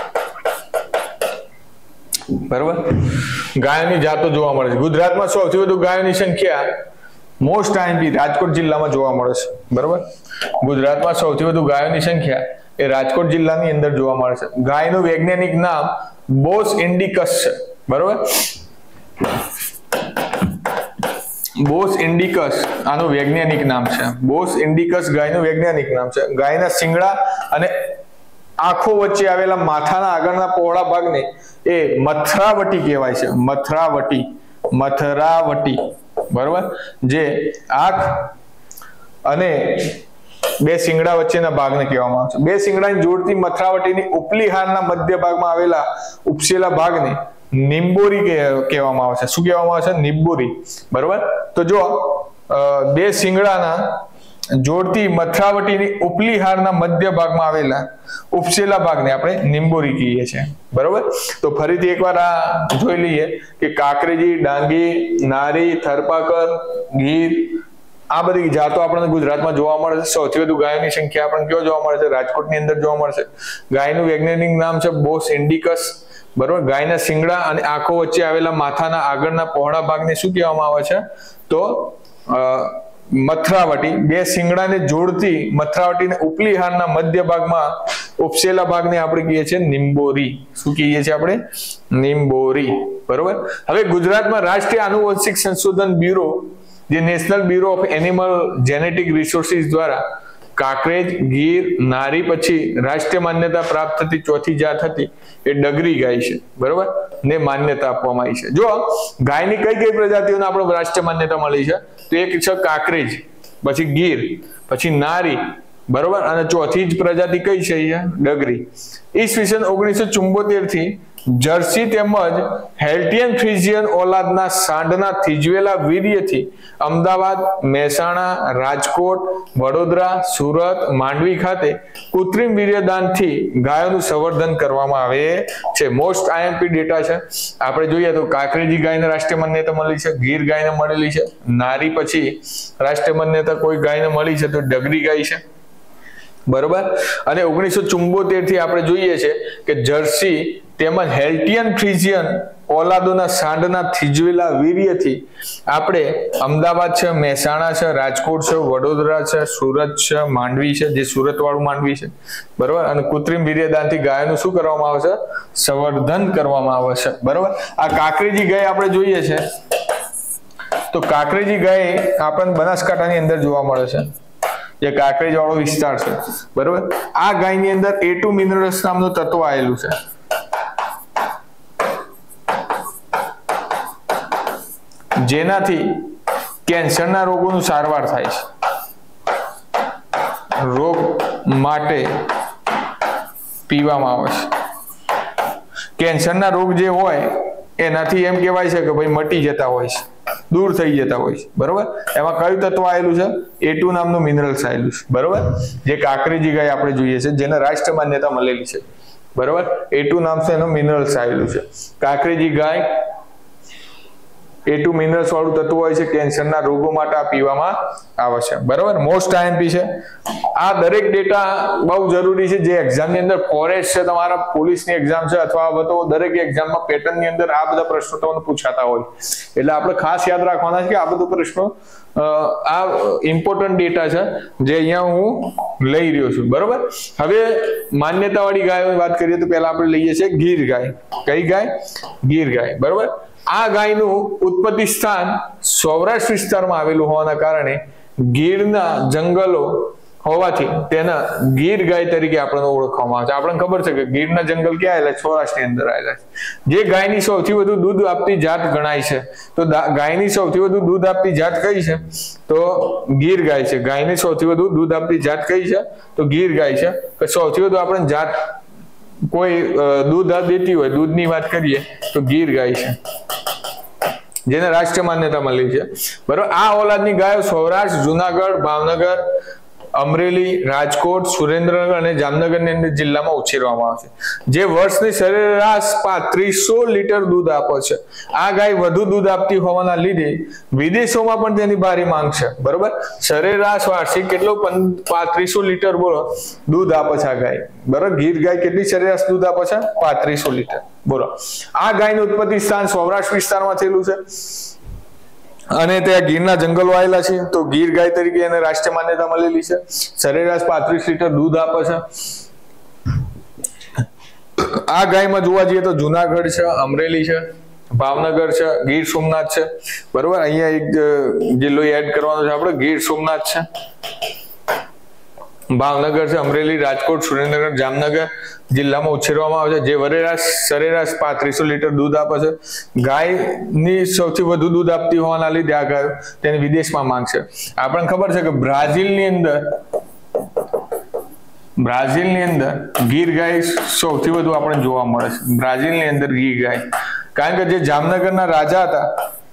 બરોબર। ગાયોની જાતો જોવા મળે છે। ગુજરાતમાં સૌથી વધુ ગાયોની સંખ્યા મોસ્ટ આઈએમપી રાજકોટ જિલ્લામાં જોવા મળે છે, બરોબર। ગુજરાતમાં સૌથી વધુ ગાયોની સંખ્યા એ રાજકોટ જિલ્લાની અંદર જોવા મળે છે। ગાયનું વૈજ્ઞાનિક નામ બોસ ઇન્ડિકસ છે, બરોબર। બોસ ઇન્ડિકસ આનું વૈજ્ઞાનિક નામ છે। બોસ ઇન્ડિકસ ગાયનું વૈજ્ઞાનિક નામ છે। ગાયના શિંગડા અને આંખો વચ્ચે આવેલા માથાના આગળના પહોળા ભાગને એ મથરાવટી કહેવાય છે। મથરાવટી મથરાવટી બરોબર। જે આંખ અને બે શિંગડા વચ્ચેના ભાગને કહેવામાં આવે છે। બે શિંગડાની જોડતી મથરાવટીની ઉપલી હારના મધ્ય ભાગમાં આવેલા ઉપસેલા ભાગને નિંબોરી કહેવામાં આવે છે। શું કહેવામાં આવે છે? નિંબોરી, બરોબર। તો જો બે શિંગડાના જોડતી મથરાવટીની ઉપલી હારના મધ્ય ભાગમાં આવેલા ઉપસેલા ભાગને આપણે નિંબોરી કહીએ છીએ, બરોબર। તો ફરીથી એકવાર આ જોઈ લઈએ કે કાકરેજી, ડાંગી, નારી, થરપાકર, ગીર આ બધી જાતો આપણને ગુજરાતમાં જોવા મળે છે। સૌથી વધુ ગાયોની સંખ્યા આપણને ક્યાં જોવા મળે છે? રાજકોટની અંદર જોવા મળશે। ગાયનું વૈજ્ઞાનિક નામ છે બોસ ઇન્ડિકસ, બરોબર। ગાયના શિંગડા અને આંખો વચ્ચે આવેલા માથાના આગળના પહોળા ભાગને શું કહેવામાં આવે છે? તો મથરાવટી। બે શિંગડાને જોડતી મથરાવટીને ઉપલી હારના મધ્ય ભાગમાં ઉપસેલા ભાગને આપણે કહીએ છીએ નિંબોરી। શું કહીએ છીએ આપણે? નિંબોરી, બરોબર। હવે ગુજરાતમાં રાષ્ટ્રીય આનુવંશિક સંશોધન બ્યુરો જે national bureau of animal genetic resources દ્વારા કાકરેજ, ગીર, નારી પછી રાષ્ટ્રીય માન્યતા પ્રાપ્ત થતી ચોથી જાત હતી એ ડગરી ગાય છે, બરોબર, ને માન્યતા આપવામાં આવી છે। જો ગાયની કઈ કઈ પ્રજાતિઓને આપણે રાષ્ટ્રીય માન્યતા મળી છે તો એક છે કાકરેજ, પછી ગીર, પછી નારી, બરોબર, અને ચોથી જ પ્રજાતિ કઈ છે? ડગરી। ઈસવીસન ઓગણીસો ચુંબોતેર થી જર્સી તેમજ હેલ્ટિયન ફ્રીઝિયન ઓલાદના સાંઢના થીજવેલા વીર્યથી અમદાવાદ, મહેસાણા, રાજકોટ, વડોદરા, સુરત, માંડવી ખાતે કૃત્રિમ વીર્યદાનથી ગાયોનું સંવર્ધન કરવામાં આવે છે। મોસ્ટ આઈએમપી ડેટા છે। આપણે જોઈએ તો કાકરેજી ગાયને રાષ્ટ્રીય માન્યતા મળી છે, ગીર ગાયને મળેલી છે, નારી પછી રાષ્ટ્રીય માન્યતા કોઈ ગાયને મળી છે તો ડગરી ગાય છે, બરોબર। અને ઓગણીસો ચુંબોતેર થી આપણે જોઈએ છે કે જર્સી તેમજ હેલ્ટિયન ફ્રીઝિયન ઓલાદોના સાંઢના થીજવેલા વીર્યથી આપણે અમદાવાદ છે, મહેસાણા છે, રાજકોટ છે, વડોદરા છે, સુરત છે, માંડવી છે, જે સુરત વાળું માંડવી છે, બરોબર, અને કૃત્રિમ વીર્યદાનથી ગાયનું શું કરવામાં આવે છે? સંવર્ધન કરવામાં આવે છે, બરોબર। આ કાકરેજી ગાય આપણે જોઈએ છે તો કાકરેજી ગાય આપણને બનાસકાંઠાની અંદર જોવા મળે છે, જે કાકરેજ વાળો વિસ્તાર છે, બરોબર। આ ગાયની અંદર એ ટુ મિનરલ્સ નામનું તત્વ આવેલું છે, જેનાથી કેન્સરના રોગોનું સારવાર થાય છે. રોગ માટે પીવામાં આવે છે. કેન્સરના રોગ જે હોય એનાથી એમ કહેવાય છે કે ભાઈ મટી જતા હોય છે, દૂર થઈ જતા હોય છે. બરોબર. એમાં કયું તત્વ આવેલું છે? એ ટુ નામનું મિનરલ્સ આવેલું છે. બરોબર. જે કાંકરેજી ગાય આપણે જોઈએ છે, જેને રાષ્ટ્રીય માન્યતા મળેલી છે. બરોબર. એ ટુ નામ છે એનું મિનરલ્સ આવેલું છે. કાંકરેજી ગાય એ ટુ મિનરલ્સ વાળું તત્વ હોય છે. કેન્સરના રોગો માટે આ પીવામાં આવે છે. બરોબર. મોસ્ટ આઈએમપી છે. આ દરેક ડેટા બહુ જરૂરી છે. જે એક્ઝામની અંદર ફોરેસ્ટ છે, તમારા પોલીસની એક્ઝામ છે, અથવા તો દરેક એક્ઝામમાં પેટર્નની અંદર આ બધા પ્રશ્નો તમને પૂછાતા હોય, એટલે આપણે ખાસ યાદ રાખવાના છે કે આ બધું પ્રશ્નો આ ઇમ્પોર્ટન્ટ ડેટા છે જે અહીંયા હું લઈ રહ્યો છું. બરોબર. હવે માન્યતા વાળી ગાયોની વાત કરીએ તો પહેલા આપણે લઈએ છીએ ગીર ગાય. કઈ ગાય? ગીર ગાય. બરોબર. આ ગાયનું ઉત્પત્તિ સ્થાન સૌરાષ્ટ્ર વિસ્તારમાં આવેલું હોવાના કારણે ગીરના જંગલો હોવાથી તેના ગીર ગાય તરીકે આપણને ઓળખવામાં આવે છે. આપણને ખબર છે કે ગીરના જંગલ ક્યાં આવેલા? સૌરાષ્ટ્રની અંદર આવેલા છે. જે ગાયની સૌથી વધુ દૂધ આપતી જાત ગણાય છે, તો ગાયની સૌથી વધુ દૂધ આપતી જાત કઈ છે? તો ગીર ગાય છે. ગાયની સૌથી વધુ દૂધ આપતી જાત કઈ છે? તો ગીર ગાય છે. સૌથી વધુ આપણે જાત કોઈ દૂધ દેતી હોય, દૂધની વાત કરીએ તો ગીર ગાય છે, જેને રાષ્ટ્રીય માન્યતા મળી છે. બરોબર. આ ઓલાદની ગાયો સૌરાષ્ટ્ર, જુનાગઢ, ભાવનગર, અમરેલી, રાજકોટ, સુરેન્દ્રનગર અને જામનગરની અંદર જિલ્લામાં ઉછેરવામાં આવે છે. જે વર્ષની સરેરાશ પાંત્રીસો લીટર દૂધ આપે છે. આ ગાય વધુ દૂધ આપતી હોવાના લીધે વિદેશોમાં પણ તેની ભારે માંગ છે. બરોબર. સરેરાશ વાર્ષિક કેટલો? પાંત્રીસો લીટર બોલો દૂધ આપે છે આ ગાય. બરોબર. ગીર ગાય કેટલી સરેરાશ દૂધ આપે છે? પાંત્રીસો લીટર. બોલો. આ ગાયનું ઉત્પત્તિ સ્થાન સૌરાષ્ટ્ર વિસ્તારમાં થયેલું છે અને ત્યાં ગીરના જંગલો આવેલા છે, તો ગીર ગાય તરીકે એને રાષ્ટ્રીય માન્યતા મળેલી છે. સરેરાશ પાંત્રીસ લીટર દૂધ આપે છે. આ ગાયમાં જોવા જઈએ તો જુનાગઢ છે, અમરેલી છે, ભાવનગર છે, ગીર સોમનાથ છે. બરોબર. અહીંયા એક જિલ્લો એડ કરવાનો છે આપણે, ગીર સોમનાથ છે, ભાવનગર છે, અમરેલી, રાજકોટ, સુરેન્દ્રનગર, જામનગર જિલ્લામાં ઉછેરવામાં આવે છે. જે સરેરાશ સરેરાશ પાંત્રીસો લીટર દૂધ આપે છે. ગાયની સૌથી વધુ દૂધ આપતી હોવાના લીધે આ ગાય તેને વિદેશમાં માંગ છે. આપણને ખબર છે કે બ્રાઝિલની અંદર બ્રાઝિલની અંદર ગીર ગાય સૌથી વધુ આપણે જોવા મળે છે. બ્રાઝિલની અંદર ગીર ગાય, કારણ કે જે જામનગરના રાજા હતા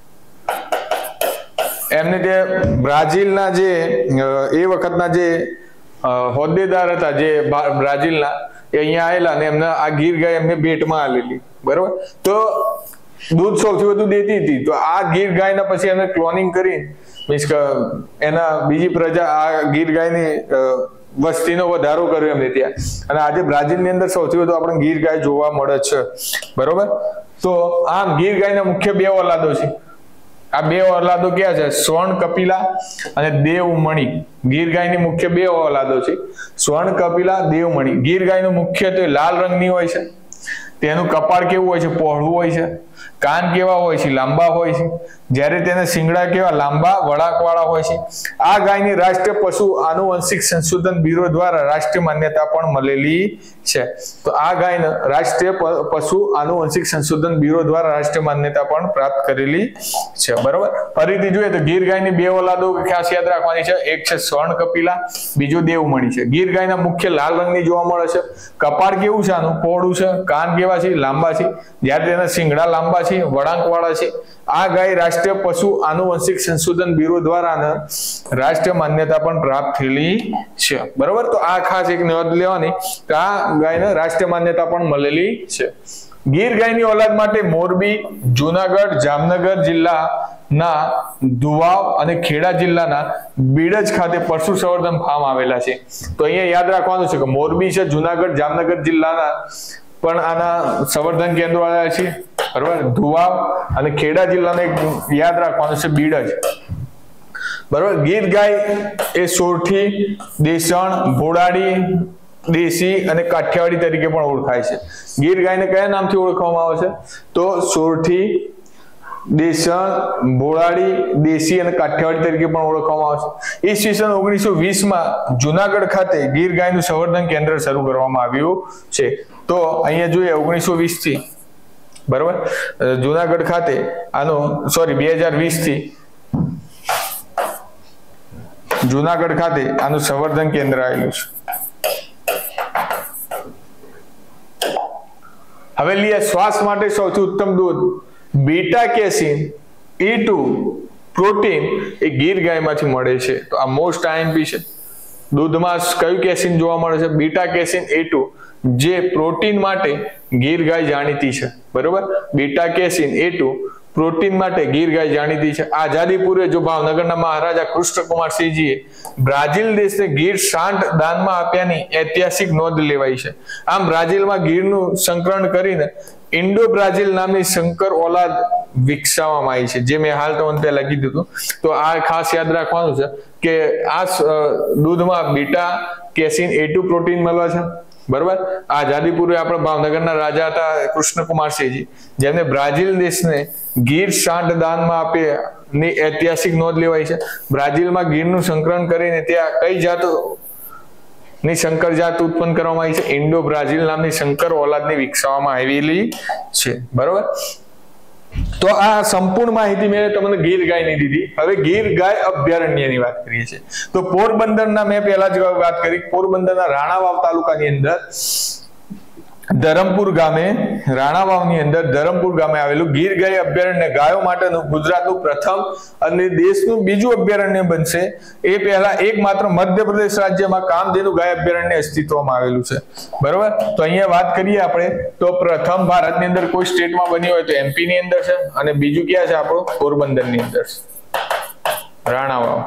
એમને તે બ્રાઝિલના જે એ વખતના જે હોદ્દેદાર હતા જે બ્રાઝિલના, એ અહીંયા આવેલા અને એમને આ ગીર ગાય એમને ભેટમાં આલેલી. બરોબર. તો દૂધ સૌથી વધુ દેતી હતી, તો આ ગીર ગાયના પછી એમને ક્લોનિંગ કરી, મીન્સ કે એના બીજી પ્રજા આ ગીર ગાયની વસ્તીનો વધારો કર્યો એમને ત્યાં, અને આજે બ્રાઝિલની અંદર સૌથી વધુ આપણે ગીર ગાય જોવા મળે છે. બરોબર. તો આમ ગીર ગાયના મુખ્ય બે ઓલાદો છે. આ બે ઓલાદો ક્યાં છે? સ્વર્ણ કપિલા અને દેવમણી. ગીર ગાયની મુખ્ય બે ઓલાદો છે, સ્વર્ણ કપિલા, દેવમણી. ગીર ગાયનું મુખ્યત્વે લાલ રંગની હોય છે. તેનું કપાળ કેવું હોય છે? પહોળું હોય છે. કાન કેવા હોય છે? લાંબા હોય છે. જ્યારે તેના શિંગડા કેવા? લાંબા વળાંકવાળા હોય છે. આ ગાયની રાષ્ટ્રીય પશુ આનુવંશિક સંશોધન બ્યુરો દ્વારા રાષ્ટ્રીય માન્યતા પણ મળેલી છે. તો આ ગાયને રાષ્ટ્રીય પશુ આનુવંશિક સંશોધન બ્યુરો દ્વારા રાષ્ટ્રીય માન્યતા પણ પ્રાપ્ત કરેલી છે. બરોબર. ફરીથી જોઈએ તો ગીર ગાયની બે ઓલાદો ખાસ યાદ રાખવાની છે. એક છે સ્વર્ણ કપિલા, બીજું દેવમણી છે. ગીર ગાયના મુખ્ય લાલ રંગની જોવા મળે છે. કપાળ કેવું છે? આનું પહોળું છે. કાન કેવા છે? લાંબા છે. જ્યારે તેના શિંગડા લાંબા છે, વળાંકવાળા છે. આ ગાય રાષ્ટ્રીય પશુ આનુવંશિક સંશોધન બ્યુરો દ્વારા રાષ્ટ્રીય માન્યતા પણ પ્રાપ્ત થયેલી છે. બરોબર. તો આ ખાસ એક નોંધ લેવાની કે આ ગાયને રાષ્ટ્રીય માન્યતા પણ મળેલી છે. ગીર ગાયની ઓલાદ માટે મોરબી, જુનાગઢ, જામનગર જિલ્લાના ધુવાવ અને ખેડા જિલ્લાના બીડજ ખાતે પશુ સંવર્ધન ફાર્મ આવેલા છે. તો અહીંયા યાદ રાખવાનું છે કે મોરબી છે, જુનાગઢ, જામનગર જિલ્લાના પણ આના સંવર્ધન કેન્દ્રો આવ્યા છે. બરોબર. ધુવાવ અને ખેડા જિલ્લાને યાદ રાખવાનું છે બીડજ. બરોબર. ગીર ગાય એ સોરઠી, દેસણ, ભોડાડી, દેશી અને કાઠિયાવાડી તરીકે પણ ઓળખાય છે. ગીર ગાયને કયા નામથી ઓળખવામાં આવે છે? તો સોરઠી, દેસણ, ભોળાડી, દેશી અને કાઠિયાવાડી તરીકે પણ ઓળખવામાં આવે છે. ઈસવીસન ઓગણીસો વીસ માં જુનાગઢ ખાતે ગીર ગાયનું સંવર્ધન કેન્દ્ર શરૂ કરવામાં આવ્યું છે. તો અહીંયા જોઈએ ઓગણીસો વીસ થી બરોબર. જુનાગઢ ખાતે આનું સોરી બે હજાર વીસ થી જુનાગઢ ખાતે આનું સંવર્ધન કેન્દ્ર આવેલું છે. હવે લઈએ શ્વાસ માટે સૌથી ઉત્તમ દૂધ beta casein A two protein એ ગીર ગાયમાંથી મળે છે. તો આ મોસ્ટ આઈએમપી છે. દૂધમાં કયું કેસીન જોવા મળે છે? બીટા કેસીન ઈ ટુ, જે પ્રોટીન માટે ગીર ગાય જાણીતી છે. બરોબર. Beta casein A two protein માટે ગીર ગાય જાણીતી છે. આઝાદી પૂર્વે જો ભાવનગરના મહારાજા કૃષ્ણકુમારસિંહજીએ બ્રાઝિલ દેશને ગીર સાંઠ દાનમાં આપ્યાની ઐતિહાસિક નોંધ લેવાઈ છે. આમ બ્રાઝિલમાં ગીરનું સંકરણ કરીને ઇન્ડો બ્રાઝિલ નામની સંકર ઓલાદ વિકસાવવામાં આવી છે, જે મેં હાલ તમને પહેલા કીધું હતું. તો આ ખાસ યાદ રાખવાનું છે કે આ દૂધમાં beta casein A two protein મળે છે. બરોબર. આઝાદી પૂર્વે આપણા ભાવનગરના રાજા હતા કૃષ્ણકુમારસિંહજી, જેમને બ્રાઝિલ દેશને ગીર સાંઠ દાનમાં આપ્યાની ઐતિહાસિક નોંધ લેવાઈ છે. બ્રાઝિલમાં ગીરનું સંકલન કરીને ત્યાં કઈ જાતો ની સંકર જાત ઉત્પન્ન કરવામાં આવી છે? ઇન્ડો બ્રાઝિલ નામની સંકર ઓલાદની વિકસાવવામાં આવેલી છે. બરોબર. તો આ સંપૂર્ણ માહિતી મેં તમને ગીર ગાયની દીધી. હવે ગીર ગાય અભયારણ્યની વાત કરીએ છીએ. તો પોરબંદરના મેં પહેલા જ વાત કરી, પોરબંદરના રાણાવાવ તાલુકાની અંદર ધરમપુર ગામે રાણાવાવની અંદર ધરમપુર ગામે આવેલું ગીર ગાય અભયારણ્ય ગાયો માટેનું ગુજરાતનું પ્રથમ અને દેશનું બીજું અભયારણ્ય બનશે. એ પહેલા એકમાત્ર મધ્યપ્રદેશ રાજ્યમાં કામધેનુ ગાય અભયારણ્ય અસ્તિત્વમાં આવેલું છે. બરોબર. તો અહીંયા વાત કરીએ આપણે તો પ્રથમ ભારતની અંદર કોઈ સ્ટેટમાં બન્યું હોય તો એમપી ની અંદર છે, અને બીજું ક્યાં છે? આપણું પોરબંદરની અંદર છે રાણાવાવ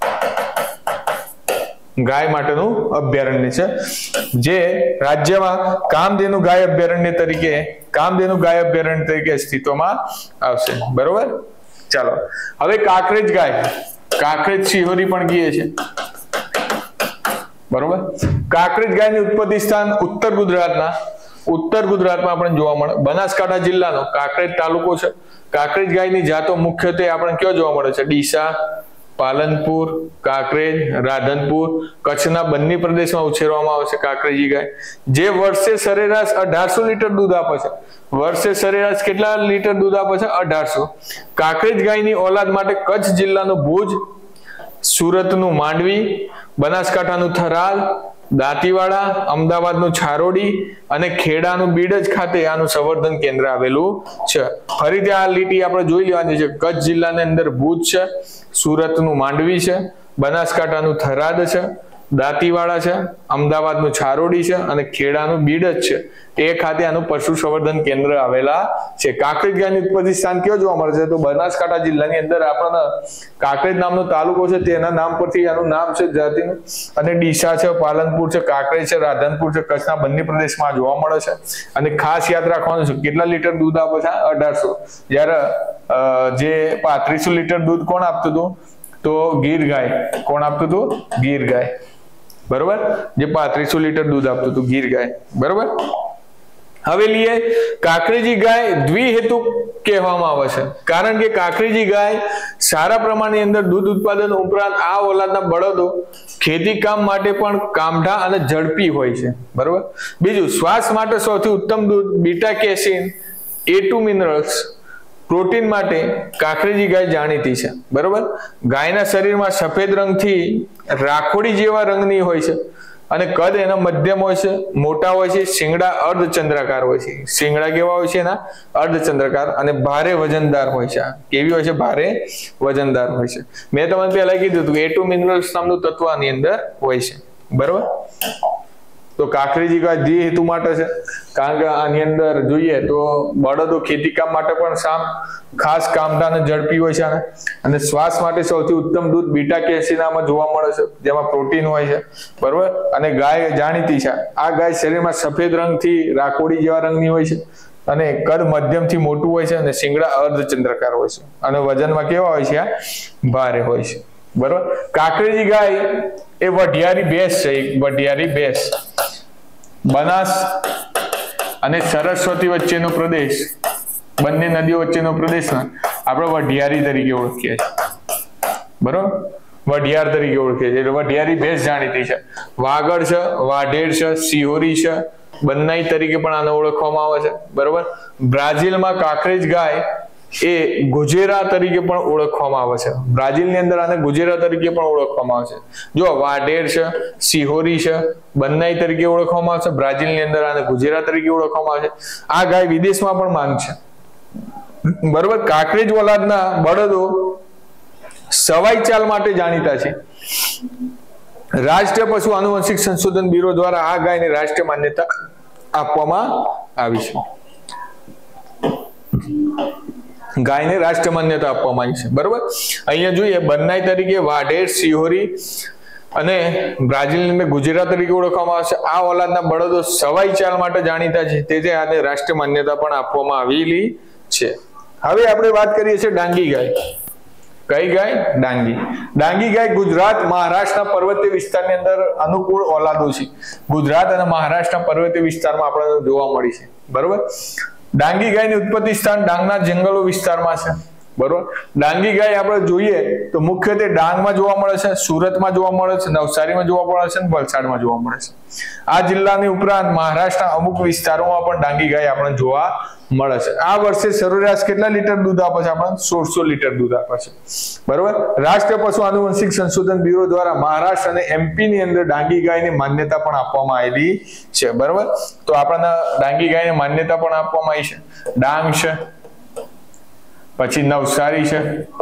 ગાય માટેનું અભયારણ્ય છે, જે રાજ્યમાં કામધેનુ ગાય અભયારણ્ય તરીકે કામધેનુ ગાય અભયારણ્ય તરીકે અસ્તિત્વમાં આવશે. બરોબર. ચાલો હવે કાંકરેજ ગાય, કાંકરેજ સિહોરી પણ કહીએ છે. બરોબર. કાંકરેજ ગાયની ઉત્પત્તિ સ્થાન ઉત્તર ગુજરાતના ઉત્તર ગુજરાતમાં આપણે જોવા મળે. બનાસકાંઠા જિલ્લાનો કાંકરેજ તાલુકો છે. કાંકરેજ ગાયની જાતો મુખ્યત્વે આપણે ક્યાં જોવા મળે છે? ડીસા, પાલનપુર, કાંકરેજ, રાધનપુર, કચ્છના બંને પ્રદેશમાં ઉછેરવામાં આવે છે કાંકરેજી ગાય, જે વર્ષે સરેરાશ અઢારસો લીટર દૂધ આપે છે. વર્ષે સરેરાશ કેટલા લીટર દૂધ આપે છે? અઢારસો. કાંકરેજ ગાયની ઓલાદ માટે કચ્છ જિલ્લાનું ભુજ, સુરતનું માંડવી, બનાસકાંઠાનું થરાદ, દાંતીવાડા, અમદાવાદનું છારોડી અને ખેડાનું બીડજ ખાતે આનું સંવર્ધન કેન્દ્ર આવેલું છે. ફરીથી આ લીટી આપણે જોઈ લેવાની છે. કચ્છ જિલ્લાની અંદર ભુજ છે, સુરતનું માંડવી છે, બનાસકાંઠાનું થરાદ છે, દાંતીવાડા છે, અમદાવાદનું છારોડી છે અને ખેડાનું બીડજ છે. એ ખાતે આનું પશુ સંવર્ધન કેન્દ્ર આવેલા છે. કાંકરેજ ગાયની ઉત્પત્તિ સ્થાન કયો જોવા મળે છે? તો બનાસકાંઠા જિલ્લાની અંદર આપણને કાંકરેજ નામનો તાલુકો છે, તેના નામ પરથી આનું નામ છે જાતિનું. અને ડીસા છે, પાલનપુર છે, કાંકરેજ છે, રાધનપુર છે, કચ્છના બંને પ્રદેશમાં જોવા મળે છે. અને ખાસ યાદ રાખવાનું છે કેટલા લીટર દૂધ આપે છે? અઢારસો. જ્યારે જે પાંત્રીસો લીટર દૂધ કોણ આપતું હતું? તો ગીર ગાય. કોણ આપતું હતું? ગીર ગાય. બરોબર. જે પાંત્રીસો લીટર દૂધ આપતું હતું ગીર ગાય. બરોબર. હવે લઈએ કાંકરેજી ગાય દ્વિહેતુ કહેવામાં આવે છે, કારણ કે કાંકરેજી ગાય સારા પ્રમાણની અંદર દૂધ ઉત્પાદન ઉપરાંત આ ઓલાદના બળદો ખેતી કામ માટે પણ કામઢા અને ઝડપી હોય છે. બરોબર. બીજું, શ્વાસ માટે સૌથી ઉત્તમ દૂધ beta casein A two minerals protein માટે કાંકરેજી ગાય જાણીતી છે. બરોબર. ગાયના શરીરમાં સફેદ રંગથી રાખોડી જેવા રંગની હોય છે અને કદ એના મધ્યમ હોય છે, મોટા હોય છે, શિંગડા અર્ધચંદ્રાકાર હોય છે. શિંગડા કેવા હોય છે? એના અર્ધચંદ્રાકાર અને ભારે વજનદાર હોય છે. કેવી હોય છે? ભારે વજનદાર હોય છે. મેં તમને પહેલા કીધું હતું એ ટુ મિનરલ્સ નામનું તત્વ આની અંદર હોય છે. બરોબર. તો કાંકરેજી ગાય દ્વિહેતુ માટે છે, કારણ કે આની અંદર જોઈએ તો બળદો ખેતી કામ માટે પણ સામ ખાસ કામઢા અને ઝડપી હોય છે. અને શ્વાસ માટે સૌથી ઉત્તમ દૂધ બીટા કેસીનામાં જોવા મળે છે, જેમાં પ્રોટીન હોય છે. બરોબર. અને ગાય જાણીતી છે. આ ગાય શરીરમાં સફેદ રંગથી રાખોડી જેવા રંગની હોય છે અને કદ મધ્યમથી મોટું હોય છે અને શિંગડા અર્ધચંદ્રાકાર હોય છે અને વજનમાં કેવા હોય છે? આ ભારે હોય છે. બરોબર. કાંકરેજી ગાય એ વઢિયારી ભેંસ છે. એક વઢિયારી ભેંસ. બનાસ અને સરસ્વતી વચ્ચેનો પ્રદેશ, બંને નદીઓ વચ્ચેનો પ્રદેશ આપણે વઢિયારી તરીકે ઓળખીએ છીએ. બરોબર. વઢિયાર તરીકે ઓળખીએ છીએ. એટલે વઢિયારી ભેંસ જાણીતી છે. વાગડ છે, વાઢેર છે, સિહોરી છે, બન્નાઈ તરીકે પણ આને ઓળખવામાં આવે છે, બરોબર. બ્રાઝિલમાં કાંકરેજ ગાય એ ગુજેરા તરીકે પણ ઓળખવામાં આવે છે. બ્રાઝિલની અંદર આને ગુજેરા તરીકે પણ ઓળખવામાં આવે છે. જો વાઢેર છે, સિહોરી છે, બન્નાઈ તરીકે ઓળખવામાં આવે છે. બ્રાઝિલની અંદર આને ગુજેરા તરીકે ઓળખવામાં આવે છે. આ ગાય વિદેશમાં પણ માંગ છે, બરોબર. કાંકરેજ ઓલાદના બળદો સવાઈ ચાલ માટે જાણીતા છે. રાષ્ટ્રીય પશુ આનુવંશિક સંશોધન બ્યુરો દ્વારા આ ગાયને રાષ્ટ્રીય માન્યતા આપવામાં આવી છે. ગાયને રાષ્ટ્રીય માન્યતા આપવામાં આવી છે, બરોબર. અહીંયા જોઈએ બન્નાઈ તરીકે, વાઢેર, સિહોરી અને બ્રાઝિલની અંદર ગુજેરા તરીકે ઓળખવામાં આવે છે. આ ઓલાદના બળદો સવાઈ ચાલ માટે જાણીતા છે, તેથી આને રાષ્ટ્રીય માન્યતા પણ આપવામાં આવેલી છે. હવે આપણે વાત કરીએ છીએ ડાંગી ગાય. કઈ ગાય? ડાંગી. ડાંગી ગાય ગુજરાત, મહારાષ્ટ્રના પર્વતીય વિસ્તારની અંદર અનુકૂળ ઓલાદો છે. ગુજરાત અને મહારાષ્ટ્રના પર્વતીય વિસ્તારમાં આપણને જોવા મળી છે, બરોબર. ડાંગી ગાયની ઉત્પત્તિ સ્થાન ડાંગના જંગલો વિસ્તારમાં છે, બરોબર. ડાંગી ગાય આપણે જોઈએ તો મુખ્યત્વે ડાંગમાં જોવા મળે છે, સુરતમાં જોવા મળે છે, નવસારીમાં જોવા મળે છે અને વલસાડમાં જોવા મળે છે. આ જિલ્લાની ઉપરાંત મહારાષ્ટ્રના અમુક વિસ્તારોમાં પણ ડાંગી ગાય આપણને જોવા મળે છે. આ વર્ષે સરેરાશ કેટલા લીટર દૂધ આપે છે? આપણને સોળસો લીટર દૂધ આપે છે, બરોબર. રાષ્ટ્રીય પશુ આનુવંશિક સંશોધન બ્યુરો દ્વારા મહારાષ્ટ્ર અને એમપી ની અંદર ડાંગી ગાયની માન્યતા પણ આપવામાં આવેલી છે, બરોબર. તો આપણને ડાંગી ગાયને માન્યતા પણ આપવામાં આવી છે. ડાંગ છે, પછી નવસારી છે,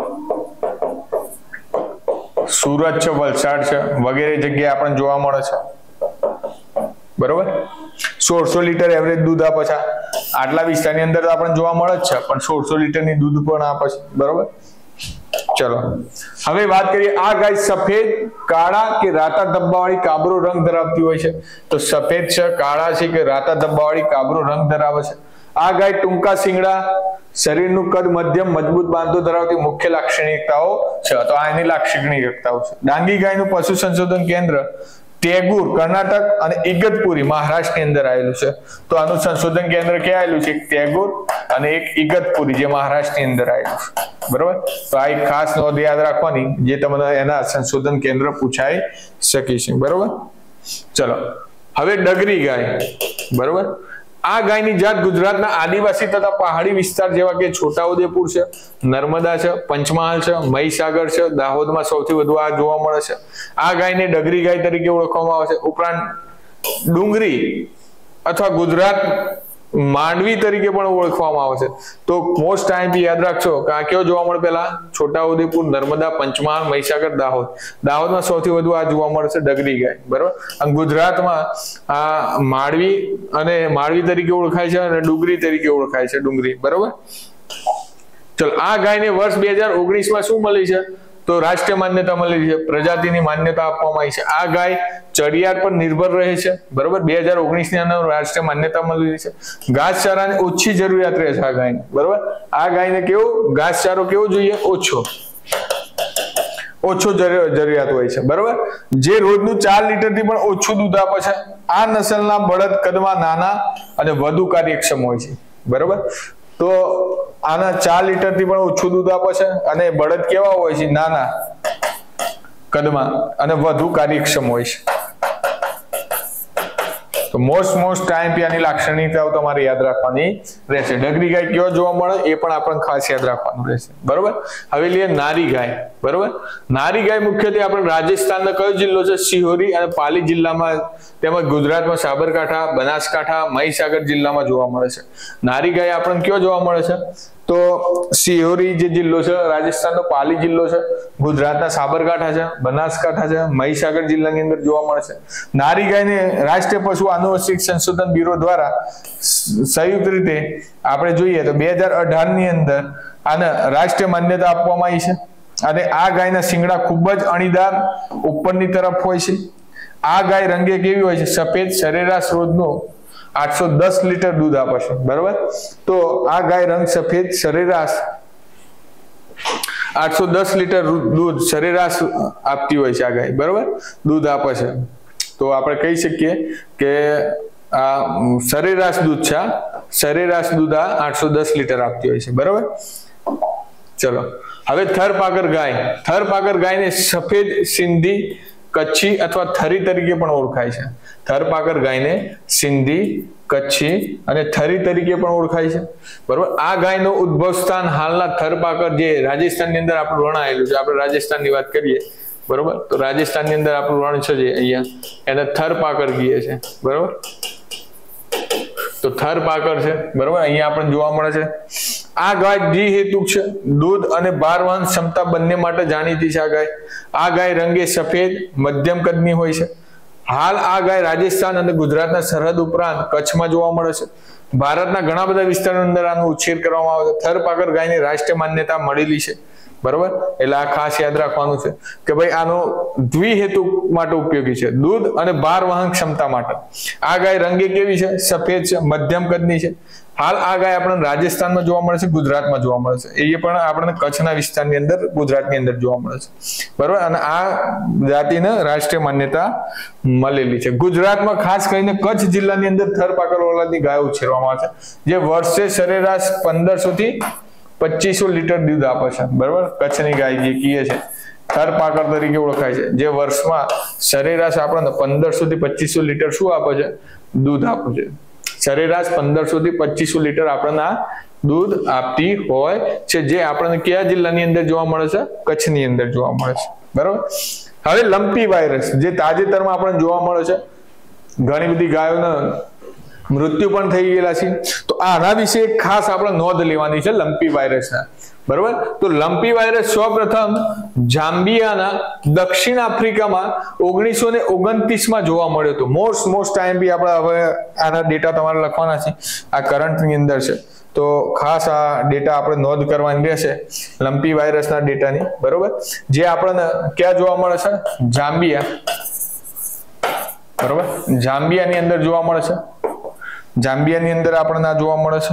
સુરત છે, વલસાડ છે વગેરે જગ્યાએ આપણને જોવા મળે છે, બરોબર. સોળસો લીટર એવરેજ દૂધ આપે છે. આટલા વિસ્તારની અંદર આપણને જોવા મળે જ છે, પણ સોળસો લીટરની દૂધ પણ આપે છે, બરોબર. ચલો હવે વાત કરીએ. આ ગાય સફેદ, કાળા કે રાતા ધબ્બાવાળી કાબરો રંગ ધરાવતી હોય છે. તો સફેદ છે, કાળા છે કે રાતા ધબ્બાવાળી કાબરો રંગ ધરાવે છે. આ ગાય ટૂંકા શિંગડા, શરીરનું કદ મધ્યમ, મજબૂત બાંધો ધરાવતી મુખ્ય લાક્ષણિકતાઓ છે. તો આ એની લાક્ષણિકતાઓ છે. ડાંગી ગાયનું પશુ સંશોધન કેન્દ્ર ટેગુર કર્ણાટક અને ઇગતપુરી મહારાષ્ટ્રની અંદર આવેલું છે. તો આનું સંશોધન કેન્દ્ર ક્યાં આવેલું છે? ટેગુર અને એક ઇગતપુરી જે મહારાષ્ટ્રની અંદર આવેલું છે, બરોબર. તો આ એક ખાસ નોંધ યાદ રાખવાની, જે તમને એના સંશોધન કેન્દ્ર પૂછાઈ શકે છે, બરોબર. ચલો હવે ડગરી ગાય, બરોબર. આ ગાયની જાત ગુજરાતના આદિવાસી તથા પહાડી વિસ્તાર જેવા કે છોટાઉદેપુર છે, નર્મદા છે, પંચમહાલ છે, મહીસાગર છે, દાહોદમાં સૌથી વધુ આ જોવા મળે છે. આ ગાયને ડગરી ગાય તરીકે ઓળખવામાં આવે છે. ઉપરાંત ડુંગરી અથવા ગુજરાત માંડવી તરીકે પણ ઓળખવામાં આવે છે. તો મોસ્ટ ટાઈમ યાદ રાખજો કે આ કેવો જોવા મળે? પેલા છોટાઉદેપુર, નર્મદા, પંચમહાલ, મહીસાગર, દાહોદ. દાહોદમાં સૌથી વધુ આ જોવા મળે છે ડગરી ગાય, બરોબર. અને ગુજરાતમાં આ માંડવી અને માંડવી તરીકે ઓળખાય છે અને ડુંગરી તરીકે ઓળખાય છે, ડુંગરી, બરોબર. ચલો આ ગાયને વર્ષ બે હજાર ઓગણીસ માં શું મળી છે? તો રાષ્ટ્રીય માન્યતા મળી છે, પ્રજાતિની માન્યતા આપવામાં આવી છે. આ ગાય ચડિયાર પર નિર્ભર રહે છે, બરોબર. બે હજાર ઓગણીસ ની અંદર રાષ્ટ્રીય માન્યતા મળી છે. ઘાસચારાની ઓછી જરૂરિયાત રહે છે આ ગાયને, બરોબર. આ ગાયને કેવું ઘાસચારો કેવો જોઈએ? ઓછો ઓછો જરૂરિયાત હોય છે, બરોબર. જે રોજનું ચાર લીટર થી પણ ઓછું દૂધ આપે છે. આ નસલના બળદ કદમાં નાના અને વધુ કાર્યક્ષમ હોય છે, બરોબર. તો આના ચાર લીટર થી પણ ઓછું દૂધ આપે છે અને બળદ કેવા હોય છે? નાના કદમાં અને વધુ કાર્યક્ષમ હોય છે. તો મોસ્ટ મોસ્ટ ટાઈમ આની લાક્ષણિકતાઓ તમારે યાદ રાખવાની રહેશે. ડગરી ગાય કેવો જોવા મળે એ પણ આપણને ખાસ યાદ રાખવાનું રહેશે, બરોબર. હવે લઈએ નારી ગાય, બરોબર. નારી ગાય મુખ્યત્વે આપણે રાજસ્થાનનો કયો જિલ્લો છે? સિહોરી અને પાલી જિલ્લામાં, તેમજ ગુજરાતમાં સાબરકાંઠા, બનાસકાંઠા, મહીસાગર જિલ્લામાં જોવા મળે છે. નારી ગાય આપણને કયો જોવા મળે છે? તો સિહોરી જે જિલ્લો છે, રાજસ્થાનનો પાલી જિલ્લો છે, ગુજરાતના સાબરકાંઠા છે, બનાસકાંઠા છે, મહીસાગર જિલ્લાની અંદર જોવા મળે છે. નારી ગાયને રાષ્ટ્રીય પશુ આનુવંશિક સંશોધન બ્યુરો દ્વારા સંયુક્ત રીતે આપણે જોઈએ તો બે હજાર અઢાર ની અંદર આને રાષ્ટ્રીય માન્યતા આપવામાં આવી છે. અને આ ગાયના શિંગડા ખૂબ જ અણીદાર ઉપરની તરફ હોય છે. આ ગાય રંગે કેવી હોય છે? સફેદ. સરેરાશ રોજનો આઠસો દસ લીટર દૂધ આપે છે, બરોબર. તો આ ગાય રંગ સફેદ, સરેરાશ આઠસો દસ લીટર દૂધ સરેરાશ આપતી હોય છે આ ગાય, બરોબર. દૂધ આપે છે. તો આપણે કહી શકીએ કે આ સરેરાશ દૂધ છે, સરેરાશ દૂધ આ આઠસો દસ લીટર આપતી હોય છે, બરોબર. ચલો હવે થરપાકર ગાય. થરપાકર ગાયને સફેદ, સિંધી, કચ્છી અથવા થરી તરીકે પણ ઓળખાય છે. થરપાકર ગાયને સિંધી, કચ્છી અને થરી તરીકે પણ ઓળખાય છે. બરોબર. આ ગાયનું ઉદ્ભવ સ્થાન હાલના થરપાકર જે રાજસ્થાનની અંદર આપણું રણ આવેલું છે, આપણે રાજસ્થાનની વાત કરીએ, બરોબર, તો રાજસ્થાનની અંદર આપણું રણ છે જે અહીંયા એને થરપાકર કહીએ છે. બરોબર, તો થરપાકર છે. બરોબર, અહીંયા આપણને જોવા મળે છે. આ ગાય દ્વિહેતુક છે, દૂધ અને ભાર વહન ક્ષમતા બંને માટે જાણીતી છે. આ ગાય આ ગાય રંગે સફેદ મધ્યમ કદની હોય છે. હાલ આ ગાય રાજસ્થાન અને ગુજરાતના સરહદ ઉપરાંત કચ્છમાં જોવા મળે છે. ભારતના ઘણા બધા વિસ્તારોની અંદર આનો ઉછેર કરવામાં આવે છે. થરપાકર ગાયને રાષ્ટ્રીય માન્યતા મળેલી છે. બરોબર, એટલે આ ખાસ યાદ રાખવાનું છે કે ભાઈ આનો દ્વિહેતુ માટે ઉપયોગી છે, દૂધ અને ભાર વહન ક્ષમતા માટે. આ ગાય રંગે કેવી છે? સફેદ છે, મધ્યમ કદની છે. હાલ આ ગાય આપણને રાજસ્થાનમાં જોવા મળે છે, ગુજરાતમાં જોવા મળે છે. એ પણ આપણને કચ્છના વિસ્તારની અંદર, ગુજરાતની અંદર જોવા મળે છે. બરોબર, અને આ જાતિને રાષ્ટ્રીય માન્યતા મળેલી છે. ગુજરાતમાં ખાસ કરીને કચ્છ જિલ્લાની અંદર થરપાકર ઓલાદની ગાય ઉછેરવામાં આવે છે, જે વર્ષે સરેરાશ પંદરસો થી પચીસો લીટર દૂધ આપે છે. બરોબર, કચ્છની ગાય જે કીએ છે થરપાકર તરીકે ઓળખાય છે, જે વર્ષમાં સરેરાશ આપણને પંદરસો થી પચીસો લીટર શું આપે છે? દૂધ આપે છે. સરેરાશ પંદરસો થી પચીસો લીટર આપણને દૂધ આપતી હોય છે, જે આપણને કયા જિલ્લાની અંદર જોવા મળે છે? કચ્છની અંદર જોવા મળે છે. બરોબર. હવે લંપી વાયરસ જે તાજેતરમાં આપણને જોવા મળે છે, ઘણી બધી ગાયોના મૃત્યુ પણ થઈ ગયેલા છે, તો આના વિશે ખાસ આપણે નોંધ લેવાની છે લંપી વાયરસના. બરોબર, તો લંપી વાયરસ સૌપ્રથમ જામ્બિયાના દક્ષિણ આફ્રિકામાં ઓગણીસો ને ઓગણત્રીસ માં જોવા મળ્યો હતો. મોસ્ટ મોસ્ટ ટાઈમ બી આપણે હવે આના ડેટા તમારે લખવાના છે, આ કરંટની અંદર છે, તો ખાસ આ ડેટા આપણે નોંધ કરવાની રહેશે લંપી વાયરસના ડેટાની. બરોબર, જે આપણને ક્યાં જોવા મળે છે? જામ્બિયા. બરોબર, જામ્બિયાની અંદર જોવા મળે છે. જામ્બિયાની અંદર આપણને આ જોવા મળે છે.